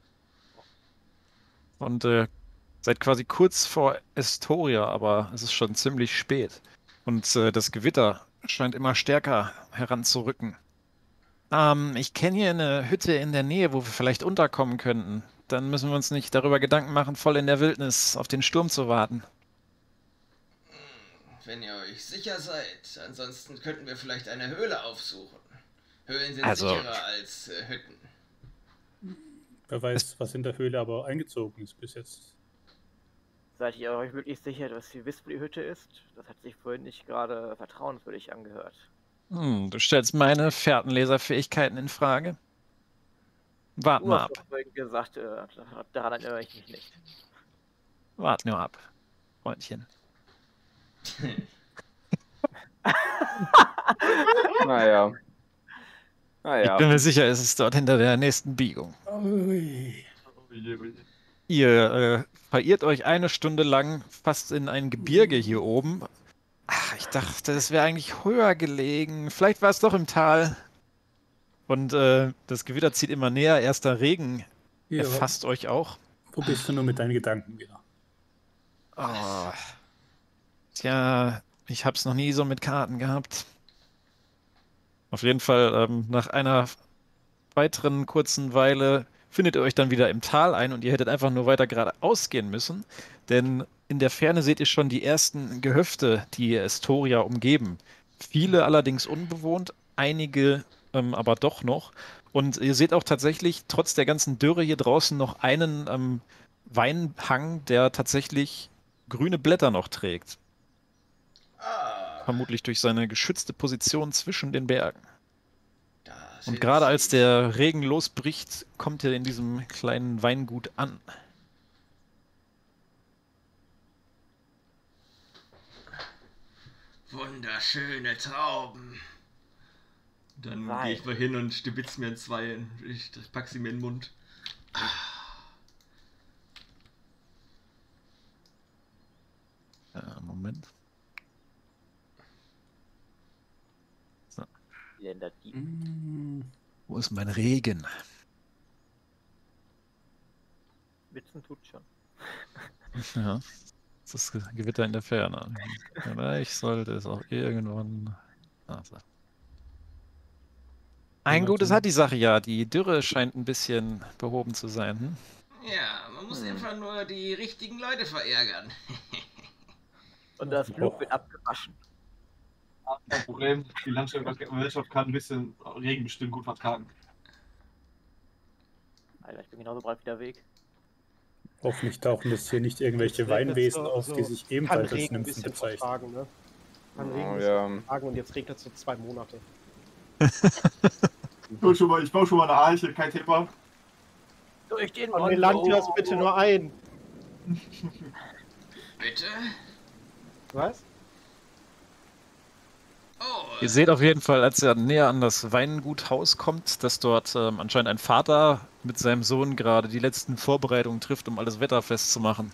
Und seid quasi kurz vor Estoria, aber es ist schon ziemlich spät. Und das Gewitter scheint immer stärker heranzurücken. Ich kenne hier eine Hütte in der Nähe, wo wir vielleicht unterkommen könnten. Dann müssen wir uns nicht darüber Gedanken machen, voll in der Wildnis auf den Sturm zu warten.
Wenn ihr euch sicher seid, ansonsten könnten wir vielleicht eine Höhle aufsuchen. Höhlen sind
Also-
sicherer als Hütten.
Wer weiß, was in der Höhle aber eingezogen ist bis jetzt.
Seid ihr euch wirklich sicher, dass ihr wisst, wo die Hütte ist? Das hat sich vorhin nicht gerade vertrauenswürdig angehört.
Du stellst meine Fährtenleserfähigkeiten in Frage. Wart
Du
mal
hast
ab.
doch vorhin gesagt, daran erinnere ich mich nicht.
Wart nur ab, Freundchen.
Naja.
Ich
Naja.
bin mir sicher, es ist dort hinter der nächsten Biegung.
Ui.
Ihr verirrt euch eine Stunde lang fast in ein Gebirge hier oben. Ach, ich dachte, es wäre eigentlich höher gelegen. Vielleicht war es doch im Tal. Und das Gewitter zieht immer näher. Erster Regen
Ja,
erfasst euch auch.
wo bist du nur mit deinen Gedanken wieder?
Oh. Tja, ich hab's noch nie so mit Karten gehabt. Auf jeden Fall, nach einer weiteren kurzen Weile findet ihr euch dann wieder im Tal ein und ihr hättet einfach nur weiter geradeaus gehen müssen, denn in der Ferne seht ihr schon die ersten Gehöfte, die Estoria umgeben. Viele allerdings unbewohnt, einige aber doch noch. Und ihr seht auch tatsächlich, trotz der ganzen Dürre hier draußen, noch einen Weinhang, der tatsächlich grüne Blätter noch trägt. Vermutlich durch seine geschützte Position zwischen den Bergen. Und gerade als der Regen losbricht, kommt er in diesem kleinen Weingut an.
Wunderschöne Trauben.
Dann gehe ich mal hin und stibitz mir in zwei. Ich pack sie mir in den Mund.
Moment. So. Wo ist mein Regen?
Witzen tut schon.
Ja, das ist das Gewitter in der Ferne. Vielleicht sollte es auch irgendwann... Also. Ein Gutes hat die Sache ja. Die Dürre scheint ein bisschen behoben zu sein. Hm?
Ja, man muss einfach nur die richtigen Leute verärgern.
Und das Blut wird abgewaschen.
Kein Problem. Die Landschaft kann ein bisschen Regen bestimmt gut vertragen.
Alter, ich bin genauso breit wie der Weg.
Hoffentlich tauchen jetzt hier nicht irgendwelche Weinwesen auf, die sich ebenfalls als Nymphen bezeichnen.
Ne? Kann Regen vertragen und jetzt regnet es so 2 Monate.
Ich baue schon mal eine Arche, kein Thema.
Durch den
Und Melantios bitte nur ein.
Bitte?
Was?
Oh.
Ihr seht auf jeden Fall, als er näher an das Weinguthaus kommt, dass dort anscheinend ein Vater mit seinem Sohn gerade die letzten Vorbereitungen trifft, um alles wetterfest zu machen.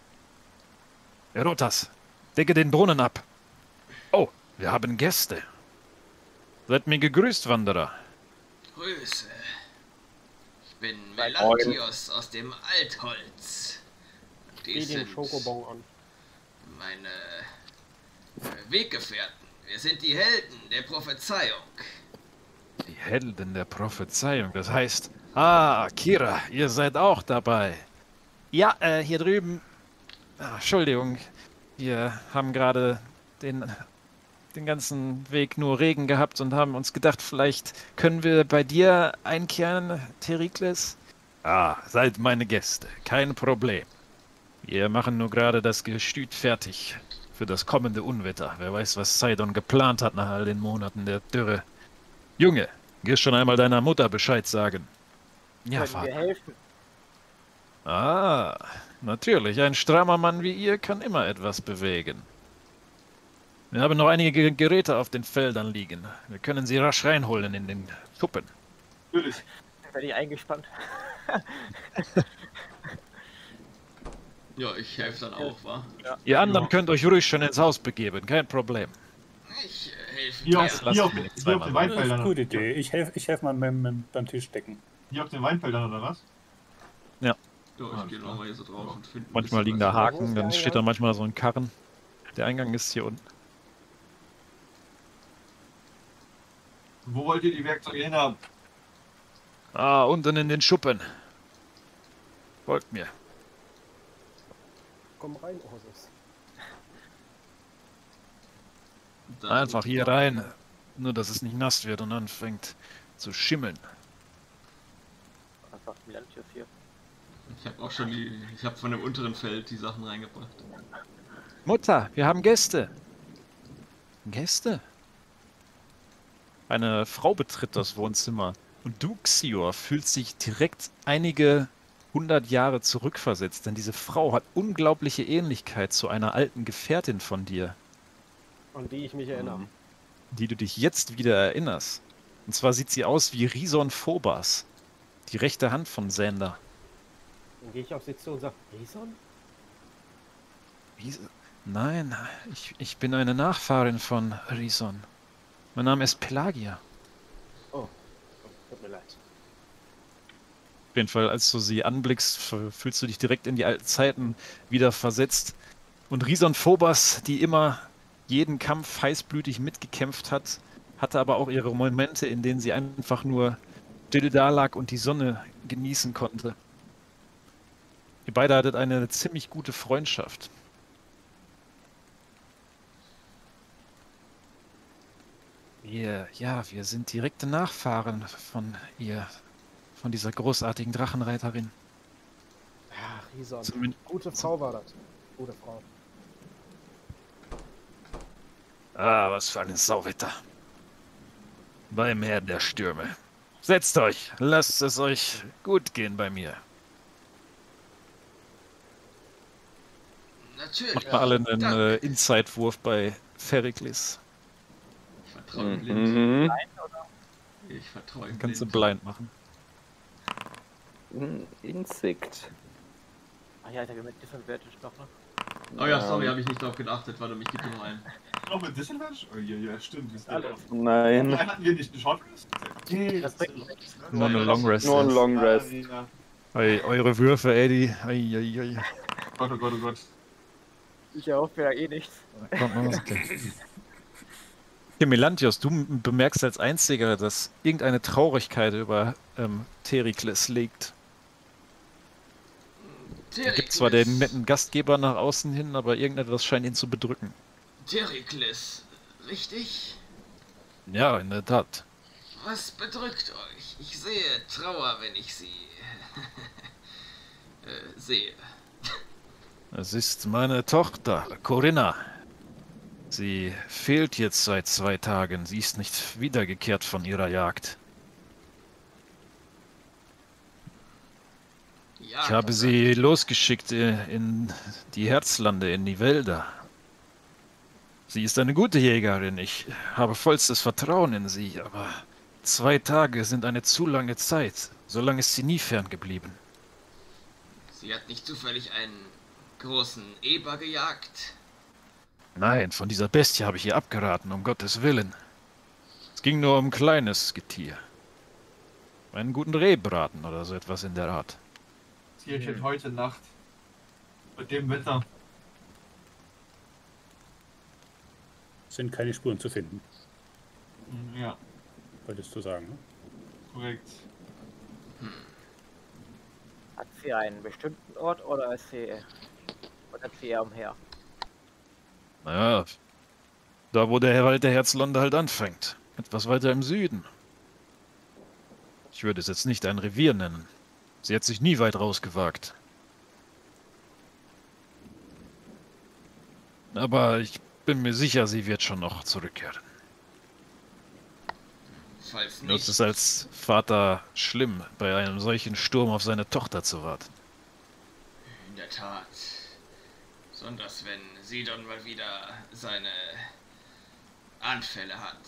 Erotas, decke den Brunnen ab. Oh, wir haben Gäste. Seid mir gegrüßt, Wanderer.
Grüße. Ich bin Melantios aus dem Altholz. Die sind
Schokobon an.
meine Weggefährten. Wir sind die Helden der Prophezeiung.
Die Helden der Prophezeiung, das heißt... Kira, ihr seid auch dabei. Ja, hier drüben... Entschuldigung, wir haben gerade den ganzen Weg nur Regen gehabt und haben uns gedacht, vielleicht können wir bei dir einkehren, Therikles? Seid meine Gäste, kein Problem. Wir machen nur gerade das Gestüt fertig für das kommende Unwetter. Wer weiß, was Sidon geplant hat nach all den Monaten der Dürre. Junge, geh schon einmal deiner Mutter Bescheid sagen. Ja,
Können wir helfen?
Natürlich. Ein strammer Mann wie ihr kann immer etwas bewegen. Wir haben noch einige Geräte auf den Feldern liegen. Wir können sie rasch reinholen in den Schuppen.
Natürlich.
Werde ich eingespannt.
Ja, ich helfe dann auch, wa?
Ja.
Ihr anderen könnt euch ruhig schon ins Haus begeben, kein Problem.
Ich helfe
Hier
dir.
auf den
Das ist eine
Weinfeldern.
gute Idee. Ich helf mal beim Tisch decken.
Hier auf den Weinfeldern oder was?
Ja, ich gehe nochmal hier so drauf und finde.
Manchmal liegen da Haken, dann steht da manchmal so ein Karren. Der Eingang ist hier unten.
Wo wollt ihr die Werkzeuge hin haben?
Unten in den Schuppen. Folgt mir.
Komm rein, Ursus.
Einfach hier rein. Nur, dass es nicht nass wird und anfängt zu schimmeln.
Was sagt Melantios hier?
Ich habe auch schon ich habe von dem unteren Feld die Sachen reingebracht.
Mutter, wir haben Gäste. Gäste? Eine Frau betritt das Wohnzimmer und du, Xior, fühlst dich direkt einige 100 Jahre zurückversetzt, denn diese Frau hat unglaubliche Ähnlichkeit zu einer alten Gefährtin von dir,
An die ich mich erinnere.
die du dich jetzt wieder erinnerst. Und zwar sieht sie aus wie Rison Phobas, die rechte Hand von Sander.
Dann gehe ich auf sie zu und sage, Rison?
Nein, ich bin eine Nachfahrin von Rison. Mein Name ist Pelagia.
Oh, tut mir leid.
Auf jeden Fall, als du sie anblickst, fühlst du dich direkt in die alten Zeiten wieder versetzt. Und Rison Phobas, die immer jeden Kampf heißblütig mitgekämpft hat, hatte aber auch ihre Momente, in denen sie einfach nur still da lag und die Sonne genießen konnte. Ihr beide hattet eine ziemlich gute Wir sind direkte Nachfahren von von dieser großartigen Drachenreiterin.
Ja, Rison.
Zumindest-
Gute Frau war das. Gute Frau.
Ah, was für ein Sauwetter. Beim Herrn der Stürme. Setzt euch, lasst es euch gut gehen bei mir.
Natürlich.
Macht mal alle einen
Danke.
Inside-Wurf bei Feriklis.
Ich vertraue ihm blind.
Mhm.
Ich vertraue ihm
Kannst du
blind.
blind machen.
Insekt.
Ach ja, der mit Disadvantage noch, ne?
Oh ja, sorry, habe ich nicht darauf geachtet. Warte, mich gibt noch ein.
Noch mit Disadvantage? Oh, ja, stimmt.
Nein.
Nein, hatten wir nicht eine Short Rest? Okay,
Das bringt nichts.
Nur eine Long Rest.
Nur ein Long Rest.
Ja.
Eure Würfe, Eddie. Ei.
Gott, oh Gott, oh Gott.
Ich auch wieder eh nichts.
Kommt noch was. Okay, Melantios, du bemerkst als Einziger, dass irgendeine Traurigkeit über Therikles liegt. Er gibt zwar den netten Gastgeber nach außen hin, aber irgendetwas scheint ihn zu bedrücken.
Therikles, richtig?
Ja, in der Tat.
Was bedrückt euch? Ich sehe Trauer, wenn ich sie sehe.
Es ist meine Tochter, Corinna. Sie fehlt jetzt seit 2 Tagen. Sie ist nicht wiedergekehrt von ihrer Jagd.
Ja,
Ich habe sie losgeschickt in die Herzlande, in die Wälder. Sie ist eine gute Jägerin. Ich habe vollstes Vertrauen in sie, aber 2 Tage sind eine zu lange Zeit. So lange ist sie nie ferngeblieben.
Sie hat nicht zufällig einen großen Eber gejagt?
Nein, von dieser Bestie habe ich ihr abgeraten, um Gottes Willen. Es ging nur um kleines Getier. Einen guten Rehbraten oder so etwas in der Art.
Tierchen heute Nacht. Mit dem Wetter.
Sind keine Spuren zu finden,
Ja,
wolltest du sagen, ne?
korrekt.
Hat sie einen bestimmten Ort oder ist sie eher umher?
Naja, da wo der Wald der Herzlande halt anfängt. Etwas weiter im Süden. Ich würde es jetzt nicht ein Revier nennen. Sie hat sich nie weit rausgewagt. Aber ich bin mir sicher, sie wird schon noch zurückkehren.
Falls
Nur ist
nicht,
es als Vater schlimm, bei einem solchen Sturm auf seine Tochter zu warten.
in der Tat. Besonders wenn Sidon mal wieder seine Anfälle hat.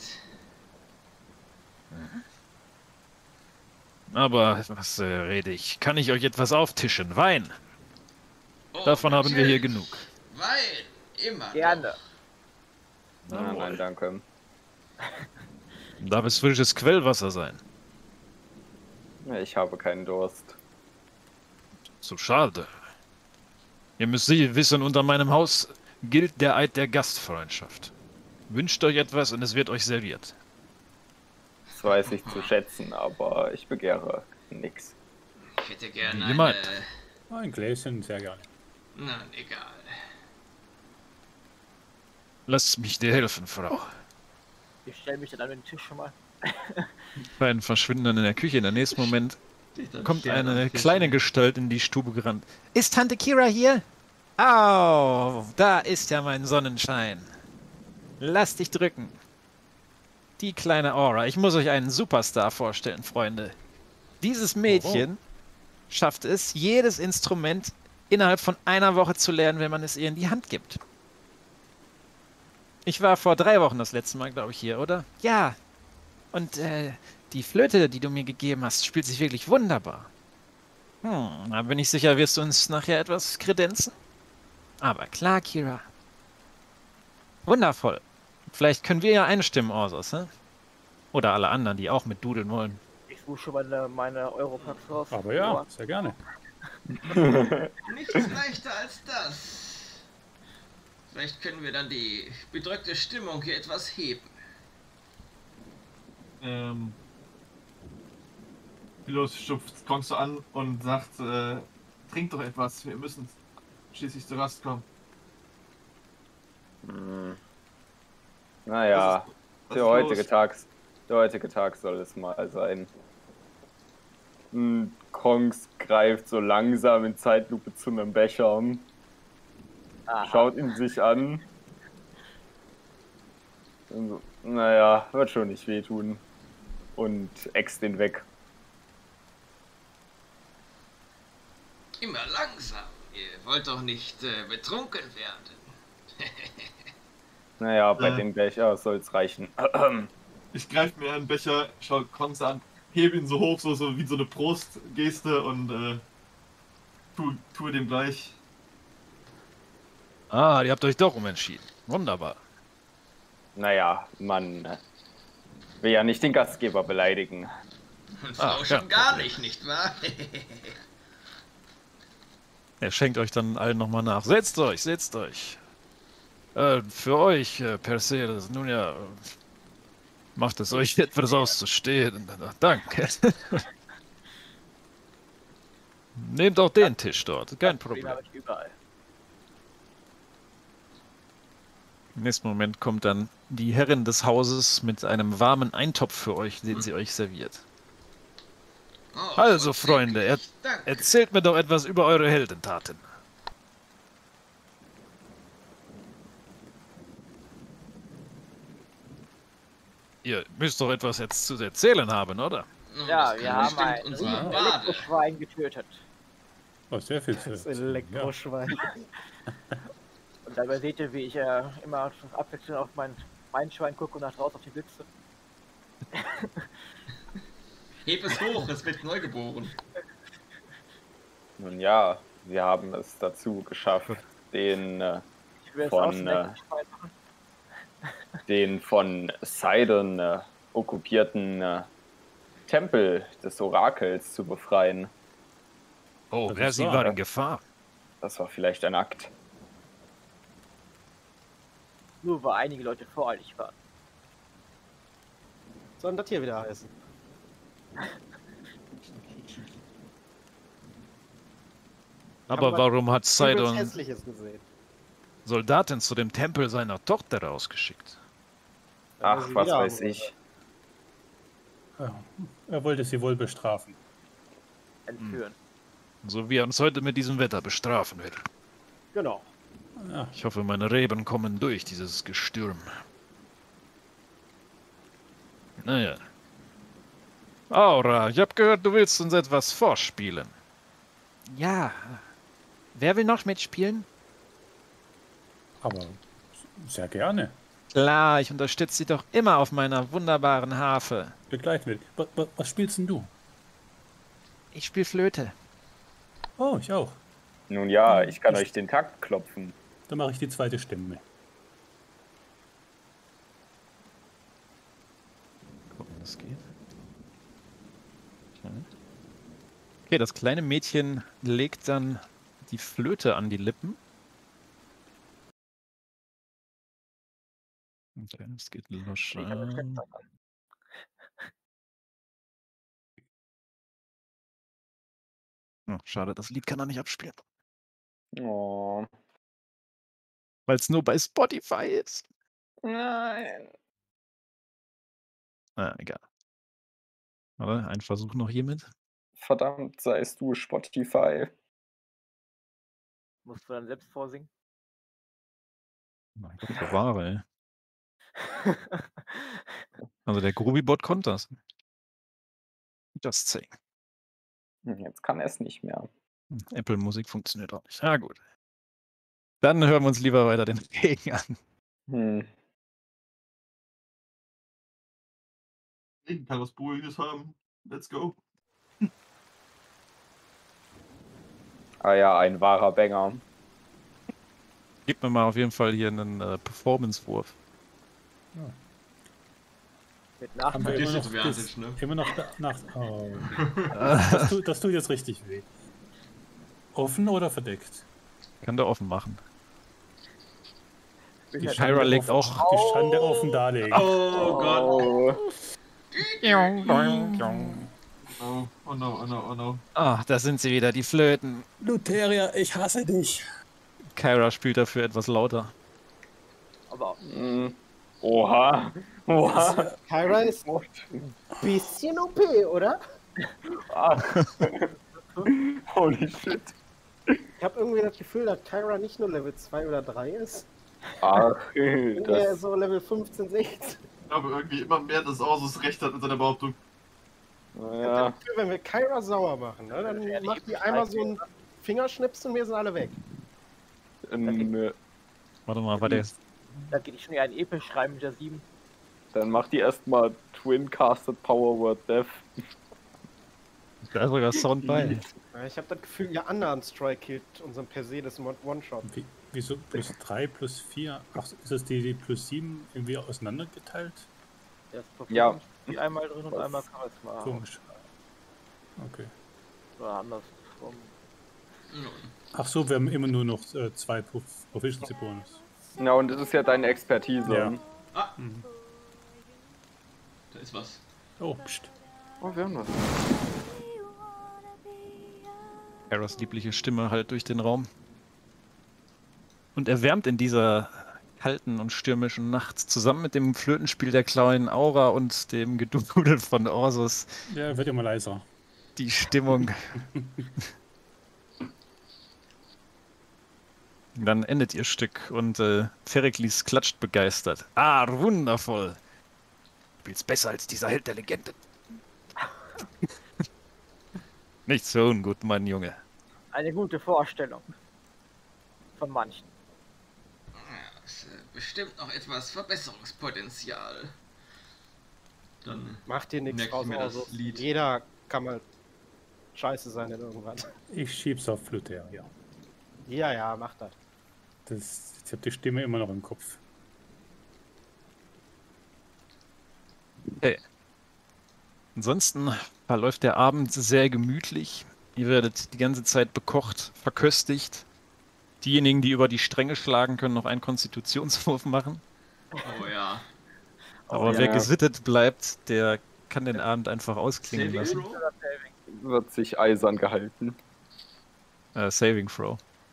Aber was rede ich? Kann ich euch etwas auftischen? Wein!
Oh,
Davon haben wir hier
natürlich.
genug.
Wein, immer.
Gerne.
Nein, danke.
Darf es frisches Quellwasser sein?
Ich habe keinen Durst.
So schade. Ihr müsst sicher wissen, unter meinem Haus gilt der Eid der Gastfreundschaft. Wünscht euch etwas und es wird euch serviert.
Das weiß ich zu schätzen, aber ich begehre nix.
Ich hätte gerne
Wie ihr meint.
Ein Gläschen, sehr gerne.
Na, egal.
Lasst mich dir helfen, Frau.
Ich stelle mich dann an den Tisch schon mal.
Beiden verschwinden dann in der Küche. In der nächsten Moment kommt
Stern am
eine
Tisch.
kleine Gestalt in die Stube gerannt. Ist Tante Kira hier? Oh, da ist ja mein Sonnenschein. Lass dich drücken. Die kleine Aura. Ich muss euch einen Superstar vorstellen, Freunde. Dieses Mädchen schafft es, jedes Instrument innerhalb von einer Woche zu lernen, wenn man es ihr in die Hand gibt. Ich war vor 3 Wochen das letzte Mal, glaube ich, hier, oder? Ja. Und die Flöte, die du mir gegeben hast, spielt sich wirklich wunderbar. Da bin ich sicher, wirst du uns nachher etwas kredenzen? Aber klar, Kira. Wundervoll. Vielleicht können wir ja einstimmen, Orsos, hä? Oder alle anderen, die auch mit dudeln wollen.
Ich suche schon mal meine Europax raus.
Aber ja, sehr gerne.
Nichts leichter als das. Vielleicht können wir dann die bedrückte Stimmung hier etwas heben.
Los schupft Kongs an und sagt, trink doch etwas, wir müssen schließlich zur Rast kommen.
Naja, Der heutige Tag soll es mal sein. Kronks greift so langsam in Zeitlupe zu einem Becher, schaut ihn sich an. Und so, naja, wird schon nicht wehtun. Und äxt den weg.
Immer langsam. Ihr wollt doch nicht betrunken werden.
Naja, bei dem Becher soll's reichen.
Ich greife mir einen Becher, schau Kronks an, hebe ihn so hoch, so wie so eine Prostgeste und tue dem gleich.
Ah, ihr habt euch doch umentschieden. Wunderbar.
Naja, man will ja nicht den Gastgeber beleidigen.
Und Frau schon gar nicht wahr?
Er schenkt euch dann allen nochmal nach. Setzt euch, setzt euch. Für euch, Perseus, nun ja, macht es euch etwas auszustehen. Danke. Nehmt auch den Tisch dort, kein Problem.
Den habe ich überall.
Im nächsten Moment kommt dann die Herrin des Hauses mit einem warmen Eintopf für euch, den sie euch serviert.
Oh,
Also, Freunde, erzählt mir doch etwas über eure Heldentaten. Ihr müsst doch etwas jetzt zu erzählen haben, oder?
Ja, wir haben ein Elektroschwein getötet.
Oh, sehr viel
Das Elektroschwein.
Und dabei seht ihr, wie ich immer abwechselnd auf mein Schwein gucke und nach draußen auf die Blitze.
Heb es hoch, es wird neugeboren.
Nun ja, wir haben es dazu geschafft, den von Sidon okkupierten Tempel des Orakels zu befreien.
Oh, wer sie war in Gefahr.
Das war vielleicht ein Akt.
Nur weil einige Leute voreilig waren.
Soll denn das hier wieder heißen?
Aber warum hat Sidon
Hässliches gesehen?
Soldaten zu dem Tempel seiner Tochter rausgeschickt?
Ach, was weiß ich.
Ja, er wollte sie wohl bestrafen.
Entführen.
So wie er uns heute mit diesem Wetter bestrafen will.
Genau.
Ja,
Ich hoffe, meine Reben kommen durch dieses Gestürm. Naja. Aura, ich habe gehört, du willst uns etwas vorspielen. Ja. Wer will noch mitspielen?
aber sehr gerne.
Klar, ich unterstütze Sie doch immer auf meiner wunderbaren Harfe.
Begleiten wir. Was spielst denn du?
Ich spiele Flöte.
Oh, ich auch.
Nun ja, ich kann euch den Takt klopfen.
Dann mache ich die zweite Stimme.
Gucken, was geht. Okay, das kleine Mädchen legt dann die Flöte an die Lippen. Okay, es geht los. Oh, schade, das Lied kann er nicht abspielen.
Oh.
Weil es nur bei Spotify ist.
Nein.
Na, egal. Aber ein Versuch noch hiermit.
Verdammt, seist du Spotify.
Musst du dann selbst vorsingen?
Mein Gott, bewahre, ey. Also der Grubibot konnte das. Just saying.
Jetzt kann er es nicht mehr.
Apple Musik funktioniert auch nicht. Ah, gut. Dann hören wir uns lieber weiter den Regen an.
Ich kann was Beruhigendes haben. Let's go.
Ah ja, ein wahrer Banger.
Gib mir mal auf jeden Fall hier einen Performance-Wurf.
Ja.
Mit
Haben wir
Nachteil.
immer noch nach. Oh. Das tut jetzt richtig weh. Offen oder verdeckt?
Kann der offen machen.
Bin
Die
halt
Shira legt auch.
Die Schande offen darlegen.
Oh Gott.
Oh no, oh no, oh no.
Ah, da sind sie wieder, die Flöten.
Luteria, ich hasse dich.
Kyra spielt dafür etwas lauter.
Aber
Oha. Boah.
Kyra ist ein bisschen OP, oder?
Ach. Holy shit.
Ich habe irgendwie das Gefühl, dass Kyra nicht nur Level 2 oder 3 ist,
Ach,
sondern
das.
so Level 15, 16.
Ich glaube irgendwie immer mehr, dass Orsus recht hat in seiner Behauptung.
Ich hab
Ja.
das Gefühl, wenn wir Kyra sauer machen, ne, dann macht die einmal so einen Fingerschnips und wir sind alle weg.
Nö.
Warte mal, war der jetzt.
Da geht ich schon ja ein Episch schreiben mit der 7.
Dann macht die erstmal Twin Casted Power Word Death.
Da ist sogar Sound bei.
Ich habe das Gefühl, ihr anderen Strike killt unseren per se das One-Shot.
Wieso plus 3, plus 4? Ach, ist das die plus 7 irgendwie auseinandergeteilt?
Das
Ja.
Die einmal drin und einmal Charisma.
Komisch. Okay.
Oder andersrum.
Ach so, wir haben immer nur noch 2 Proficiency Bonus.
Ja, und das ist ja deine Expertise.
Ja.
Ah,
Mhm.
da ist was.
Oh, pst.
Oh, wir haben was.
Kyras liebliche Stimme halt durch den Raum. Und erwärmt in dieser kalten und stürmischen Nacht zusammen mit dem Flötenspiel der kleinen Aura und dem Gedudel von Orsus
Ja, wird immer leiser.
die Stimmung. Dann endet ihr Stück und Feriklis klatscht begeistert. Ah, wundervoll. Du spielst besser als dieser Held der Legende. Nicht so ungut, mein Junge.
Eine gute Vorstellung. Von manchen.
Ja, es bestimmt noch etwas Verbesserungspotenzial.
Dann
Macht dir nichts
merke ich
raus,
mir das
Orsus.
Lied.
Jeder kann mal scheiße sein in irgendwas.
Ich schieb's auf Flöte, ja.
Ja, ja, mach das.
Ich habe die Stimme immer noch im Kopf.
Ansonsten verläuft der Abend sehr gemütlich. Ihr werdet die ganze Zeit bekocht, verköstigt. Diejenigen, die über die Stränge schlagen, können noch einen Konstitutionswurf machen.
Oh ja.
Aber
ja.
wer gesittet bleibt, der kann den Abend einfach ausklingen
Saving
lassen.
Throw?
Wird sich eisern gehalten.
Saving Throw.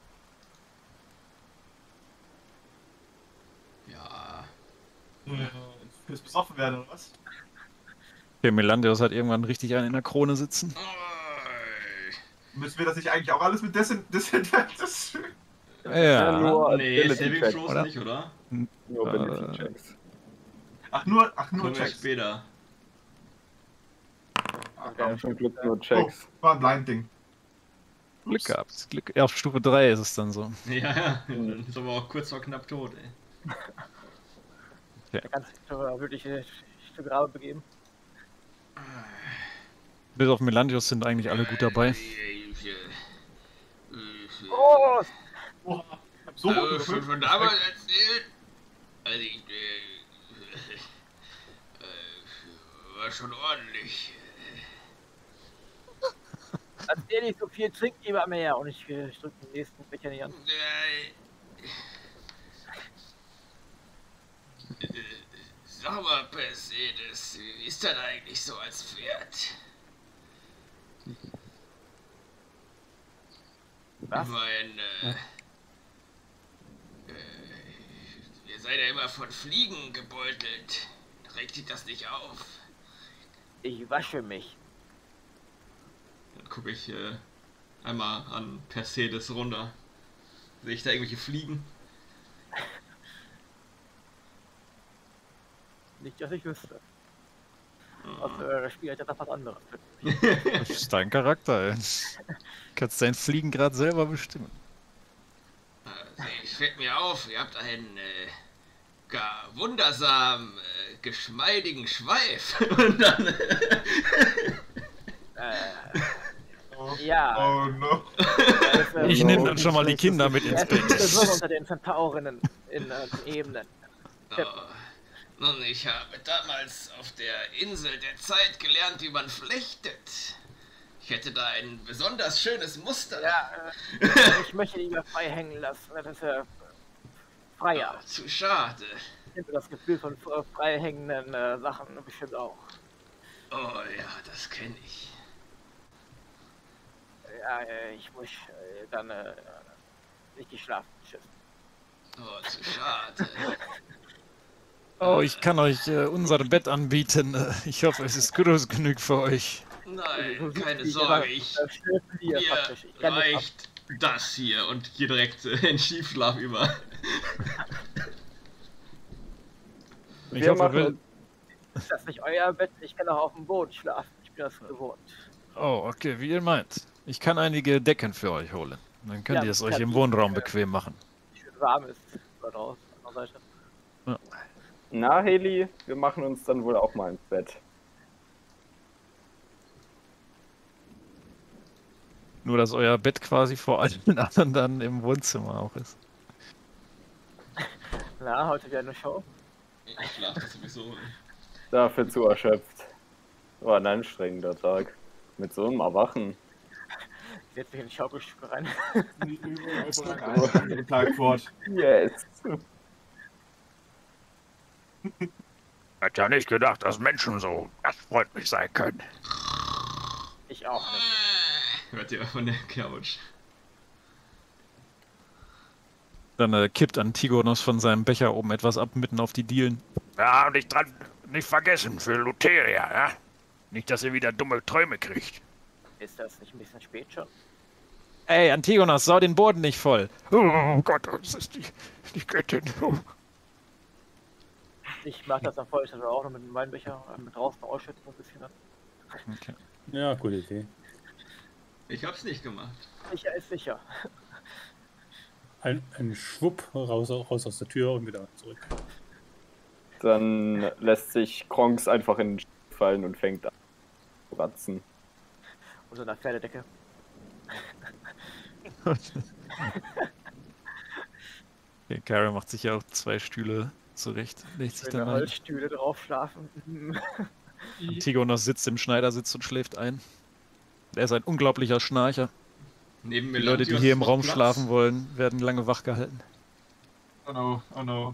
Ja.
Fürs Besoffen werden, oder was?
Okay, Melandeus hat irgendwann richtig einen in der Krone sitzen.
Müssen wir das nicht eigentlich auch alles mit Disadvantage?
Ja,
nur
Nee,
Ability
Saving
Check,
Throws
oder?
nicht, oder?
Nur Ability Checks.
Ach, nur
Kommen wir
Checks.
später.
Haben zum Glück nur Checks.
Oh, war ein Blind-Ding.
Glück gehabt. Glück. Ja, auf Stufe 3 ist es dann so.
Ja, dann ist aber auch kurz vor knapp tot, ey.
Da kannst du wirklich zu Grabe begeben.
Bis auf Melandeus sind eigentlich alle gut dabei.
Oh!
Oh, ich hab so gut
Schon
gewürfelt.
von damals erzählt. Also ich, war schon ordentlich.
Erzähl nicht so viel, trink lieber mehr und ich drück den nächsten Becher nicht an.
Sag mal, Mercedes, wie ist das eigentlich so als Pferd?
Was?
Ich meine, ihr seid ja immer von Fliegen gebeutelt. Regt sich das nicht auf?
Ich wasche mich.
Dann gucke ich einmal an Mercedes runter. Sehe ich da irgendwelche Fliegen?
Nicht, dass ich wüsste. Also, das Spiel hat ja noch was anderes.
Das ist dein Charakter, ey. Du kannst dein Fliegen gerade selber bestimmen.
Es fällt mir auf, ihr habt einen gar wundersam geschmeidigen Schweif. Und dann
Ja.
Oh no.
Ich nehme dann schon mal die Kinder mit ins
Er ist
Bett.
so unter den Zentaurinnen in Ebenen.
Oh, nun, ich habe damals auf der Insel der Zeit gelernt, wie man flechtet. Ich hätte da ein besonders schönes Muster.
Ja, ich möchte ihn lieber frei hängen lassen. Das ist freier.
Oh, zu schade.
Ich finde das Gefühl von frei hängenden Sachen bestimmt auch.
Oh ja, das kenne ich.
Ja, ich muss dann nicht geschlafen. Tschüss.
Oh, zu schade.
Oh, ich kann euch unser Bett anbieten. Ich hoffe, es ist groß genug für euch.
Nein, keine Sorge, mir reicht das hier und hier direkt in Schiefschlaf über.
Ich hoffe,
Ist das nicht euer Bett? Ich kann auch auf dem Boden schlafen. Ich bin das gewohnt.
Oh, okay, wie ihr meint. Ich kann einige Decken für euch holen. Dann könnt ihr es euch im Wohnraum bequem machen.
Schön warm ist da draußen an der Seite.
Ja.
Na, Heli, wir machen uns dann wohl auch mal ins Bett.
Nur, dass euer Bett quasi vor allen anderen dann im Wohnzimmer auch ist.
Na, heute wieder eine Show.
Ich schlafe sowieso.
Dafür zu erschöpft. War ein anstrengender Tag. Mit so einem Erwachen.
Setz dich in die Schaukelstücke rein.
Den Tag fort.
Yes.
Hätte ja nicht gedacht, dass Menschen so gastfreundlich sein können.
Ich auch nicht.
Hört ihr von der Couch.
Dann kippt Antigonos von seinem Becher oben etwas ab, mitten auf die Dielen.
Ja, und nicht vergessen für Luteria, ja? Nicht, dass ihr wieder dumme Träume kriegt.
Ist das nicht ein bisschen spät schon?
Ey, Antigonos, sau den Boden nicht voll.
Oh Gott, das ist die Göttin. Oh.
Ich mach das am Vormittag auch noch mit dem Weinbecher mit draußen ausschütten ein bisschen an.
Okay.
Ja, gute Idee.
Ich hab's nicht gemacht.
Sicher ist sicher.
Ein Schwupp raus aus der Tür und wieder zurück.
Dann lässt sich Kronks einfach in den Stuhl fallen und fängt an zu ratzen.
Unter einer Pferdedecke.
Okay, Kara macht sich ja auch 2 Stühle zurecht. Legt sich
Schöne
dann ein.
Holzstühle drauf schlafen.
Antigonos sitzt im Schneidersitz und schläft ein. Er ist ein unglaublicher Schnarcher.
Neben
Die Leute, die hier im Raum schlafen wollen, werden lange wach gehalten.
Oh no, oh no.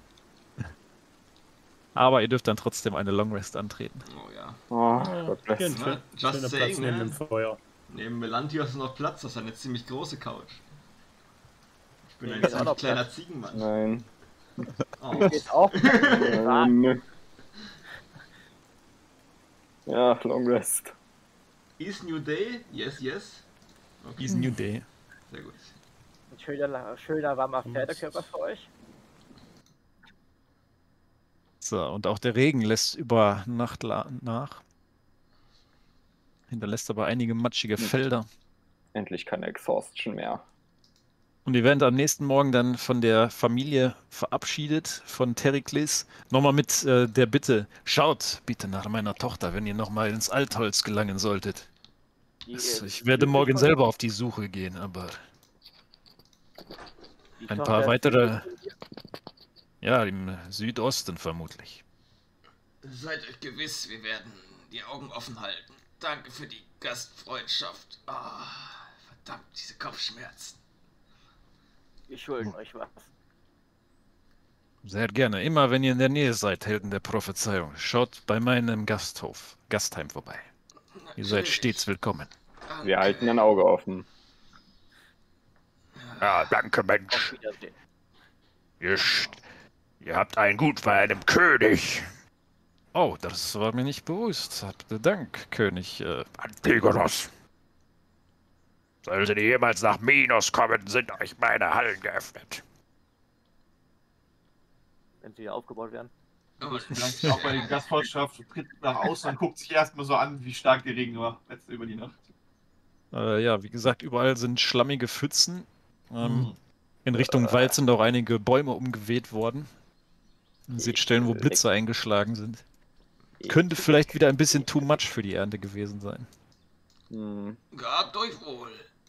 Aber ihr dürft dann trotzdem eine Long Rest antreten.
Oh ja.
Oh,
Ja,
Gott bless.
schön,
Ne? Just
schöner
saying,
Platz neben
ne?
dem Feuer.
Neben Melantios ist noch Platz, das ist eine ziemlich große Couch. Ich bin ein
Hier ist auch
ziemlich
noch
kleiner
Platz.
Ziegenmann.
Nein.
Oh.
Geht auch.
Nein. Ja, Long Rest.
Is New Day? Yes, yes. Okay.
Is New Day.
Sehr gut.
Ein schöner warmer Pferdekörper für euch.
So, und auch der Regen lässt über Nacht nach. Hinterlässt aber einige matschige Felder.
Endlich keine Exhaustion mehr.
Und ihr werdet am nächsten Morgen dann von der Familie verabschiedet, von Terikles. Nochmal mit der Bitte, schaut bitte nach meiner Tochter, wenn ihr nochmal ins Altholz gelangen solltet. Ich werde morgen selber auf die Suche gehen, aber ein paar weitere, ja, im Südosten vermutlich.
Seid euch gewiss, wir werden die Augen offen halten. Danke für die Gastfreundschaft. Ah, verdammt, diese Kopfschmerzen.
Wir schulden euch was.
Sehr gerne. Immer wenn ihr in der Nähe seid, Helden der Prophezeiung, schaut bei meinem Gastheim vorbei. Ihr seid stets willkommen.
Danke.
Wir halten ein Auge offen.
Ja, danke,
Auf
Mensch.
Wiedersehen.
Ihr habt einen gut bei einem König.
Oh, das war mir nicht bewusst. Habt Dank, König.
Antigonos. Solltet ihr jemals nach Minos kommen, sind euch meine Hallen geöffnet.
Wenn sie wieder aufgebaut werden.
Vielleicht auch bei der Gastfreundschaft tritt nach außen und guckt sich erstmal so an, wie stark der Regen war letzte über die Nacht.
Ja, wie gesagt, überall sind schlammige Pfützen. In Richtung Wald sind auch einige Bäume umgeweht worden. Man sieht Stellen, wo Blitze eingeschlagen sind. Könnte vielleicht wieder ein bisschen too much für die Ernte gewesen sein.
Hm.
Gehabt euch wohl.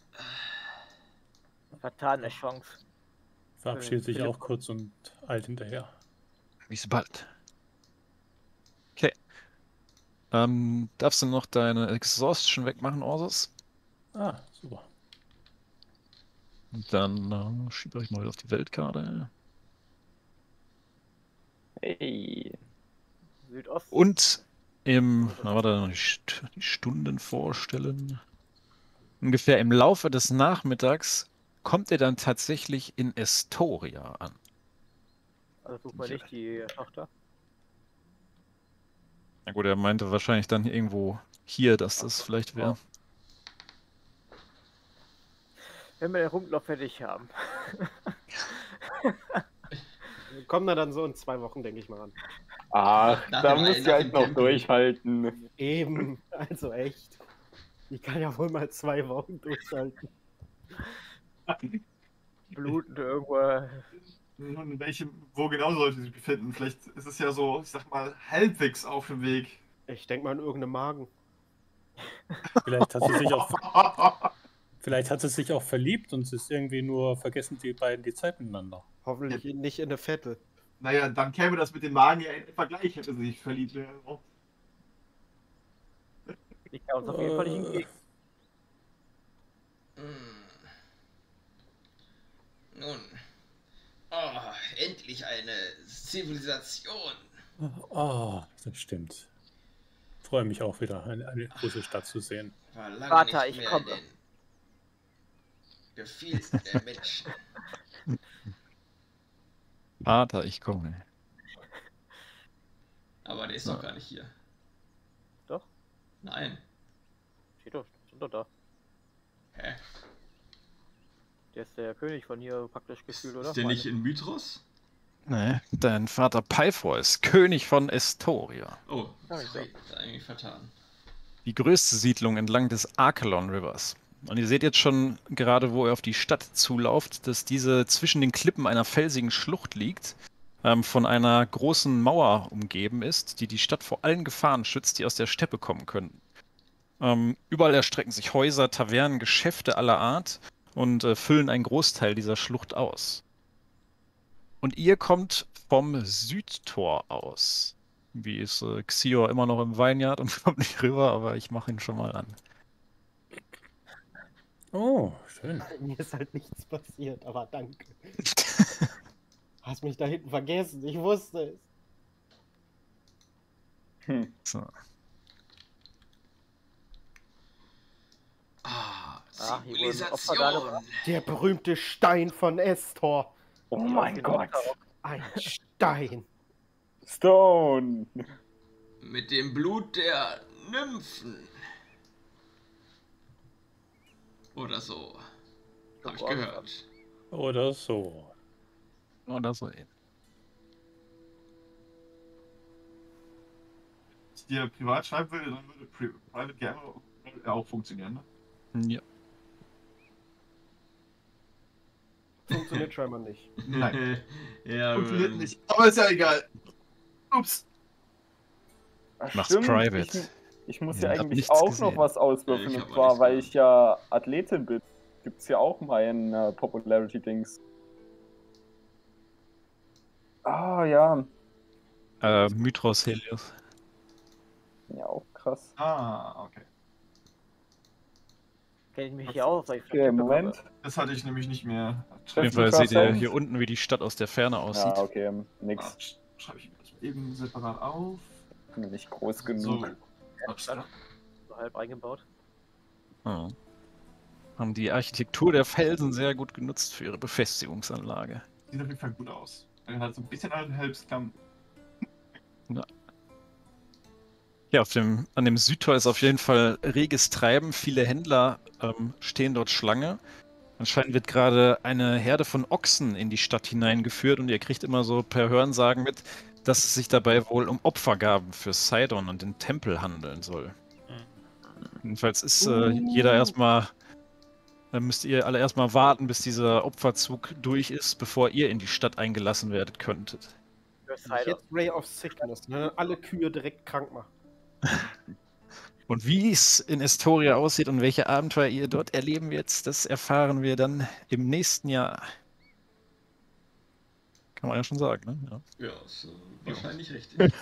Vertane Chance.
Verabschiedet sich auch kurz und eilt hinterher.
Bis bald. Okay. Darfst du noch deine Exhaustion wegmachen, Orsus?
Ah, super.
Und dann schiebt euch mal auf die Weltkarte.
Hey.
Südosten.
Und warte, die Stunden vorstellen. Ungefähr im Laufe des Nachmittags kommt ihr dann tatsächlich in Estoria an.
Also sucht man nicht die Tochter.
Na gut, er meinte wahrscheinlich dann irgendwo hier, dass das vielleicht wäre.
Wenn wir den Rumlauf fertig haben.
Wir kommen da dann so in 2 Wochen, denke ich mal, an.
Ach,
Nach
da
dem-
müsst
nach
ihr halt
dem
noch
Tempel.
durchhalten.
Eben, also echt. Ich kann ja wohl mal 2 Wochen durchhalten.
Blutend irgendwo.
Nun, wo genau sollte sie sich befinden? Vielleicht ist es ja so, ich sag mal, halbwegs auf dem Weg.
Ich denke mal an irgendeinen Magen.
Vielleicht hat sie sich auch verliebt und es ist irgendwie nur vergessen die beiden die Zeit miteinander.
Hoffentlich nicht in eine Vettel.
Naja, dann käme das mit dem Magen ja in Vergleich, hätte sie sich verliebt. Ja.
Ich kann uns auf jeden Fall nicht hingegen.
Nun. Oh, endlich eine Zivilisation.
Oh, das stimmt. Freue mich auch wieder, eine große Stadt zu sehen.
War lange
Vater,
nicht
ich
mehr
komme.
in den Gefilden der Menschen.
Vater, ich komme.
Aber der ist doch gar nicht hier.
Doch.
Nein.
Steht doch da.
Hä?
Der ist der König von hier praktisch gefühlt, oder?
Ist der nicht in Mythros?
Nee, dein Vater Peifor ist König von Estoria.
Oh,
Ja, ich
sorry, ist eigentlich vertan.
Die größte Siedlung entlang des Arkelon Rivers. Und ihr seht jetzt schon gerade, wo ihr auf die Stadt zulauft, dass diese zwischen den Klippen einer felsigen Schlucht liegt, von einer großen Mauer umgeben ist, die die Stadt vor allen Gefahren schützt, die aus der Steppe kommen könnten. Überall erstrecken sich Häuser, Tavernen, Geschäfte aller Art und füllen einen Großteil dieser Schlucht aus. Und ihr kommt vom Südtor aus. Wie ist Xior immer noch im Vineyard und kommt nicht rüber, aber ich mache ihn schon mal an.
Oh, schön.
Mir ist halt nichts passiert, aber danke. Hast mich da hinten vergessen, ich wusste es.
So.
Ah,
hier wurden Opfer dargebracht.
Zivilisation.
Der berühmte Stein von Estor.
Oh mein Gott.
Ein Stein.
Stone.
Mit dem Blut der Nymphen. Oder so. Hab ich gehört.
Oder so.
Oder so eben.
Wenn ich dir privat schreiben würde, dann würde Private Gamer auch funktionieren, ne?
Ja.
Funktioniert scheinbar nicht.
Nein,
Ja,
funktioniert nicht. Aber ist ja egal. Ups.
Mach's
Stimmt,
private.
Ich muss
Ja,
ja
hab
eigentlich
nichts
auch
gesehen.
noch was auswürfeln.
Ich
Und
hab auch
zwar,
nichts
weil
gesehen.
ich ja Athletin bin, gibt's ja auch mein Popularity-Dings. Ah, ja.
Mythros Helios.
Ja, auch krass.
Ah, okay.
Kenne ich mich hier aus, weil ich
Okay, Moment.
Das hatte ich nämlich nicht mehr.
Auf jeden Fall seht ihr hier unten, wie die Stadt aus der Ferne aussieht.
Ja, okay, nix.
Schreibe ich mir das mal eben separat auf.
Bin nicht groß
So.
genug.
so halb eingebaut.
Ja. Haben die Architektur der Felsen sehr gut genutzt für ihre Befestigungsanlage.
Sieht auf jeden Fall gut aus. Er hat so ein bisschen einen Helpskamm.
Ja, an dem Südtor ist auf jeden Fall reges Treiben. Viele Händler stehen dort Schlange. Anscheinend wird gerade eine Herde von Ochsen in die Stadt hineingeführt und ihr kriegt immer so per Hörensagen mit, dass es sich dabei wohl um Opfergaben für Sidon und den Tempel handeln soll. Jedenfalls ist müsst ihr alle erstmal warten, bis dieser Opferzug durch ist, bevor ihr in die Stadt eingelassen werden könntet.
Für
Ich
Cider.
jetzt Ray of Sickness, ne? Alle Kühe direkt krank machen.
Und wie es in Estoria aussieht und welche Abenteuer ihr dort erleben werdet, das erfahren wir dann im nächsten Jahr. Kann man ja schon sagen, ne? Ja.
Ja, ist wahrscheinlich richtig.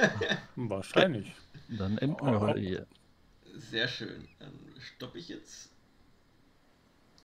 Wahrscheinlich.
Dann enden wir heute hier.
Sehr schön. Dann stoppe ich jetzt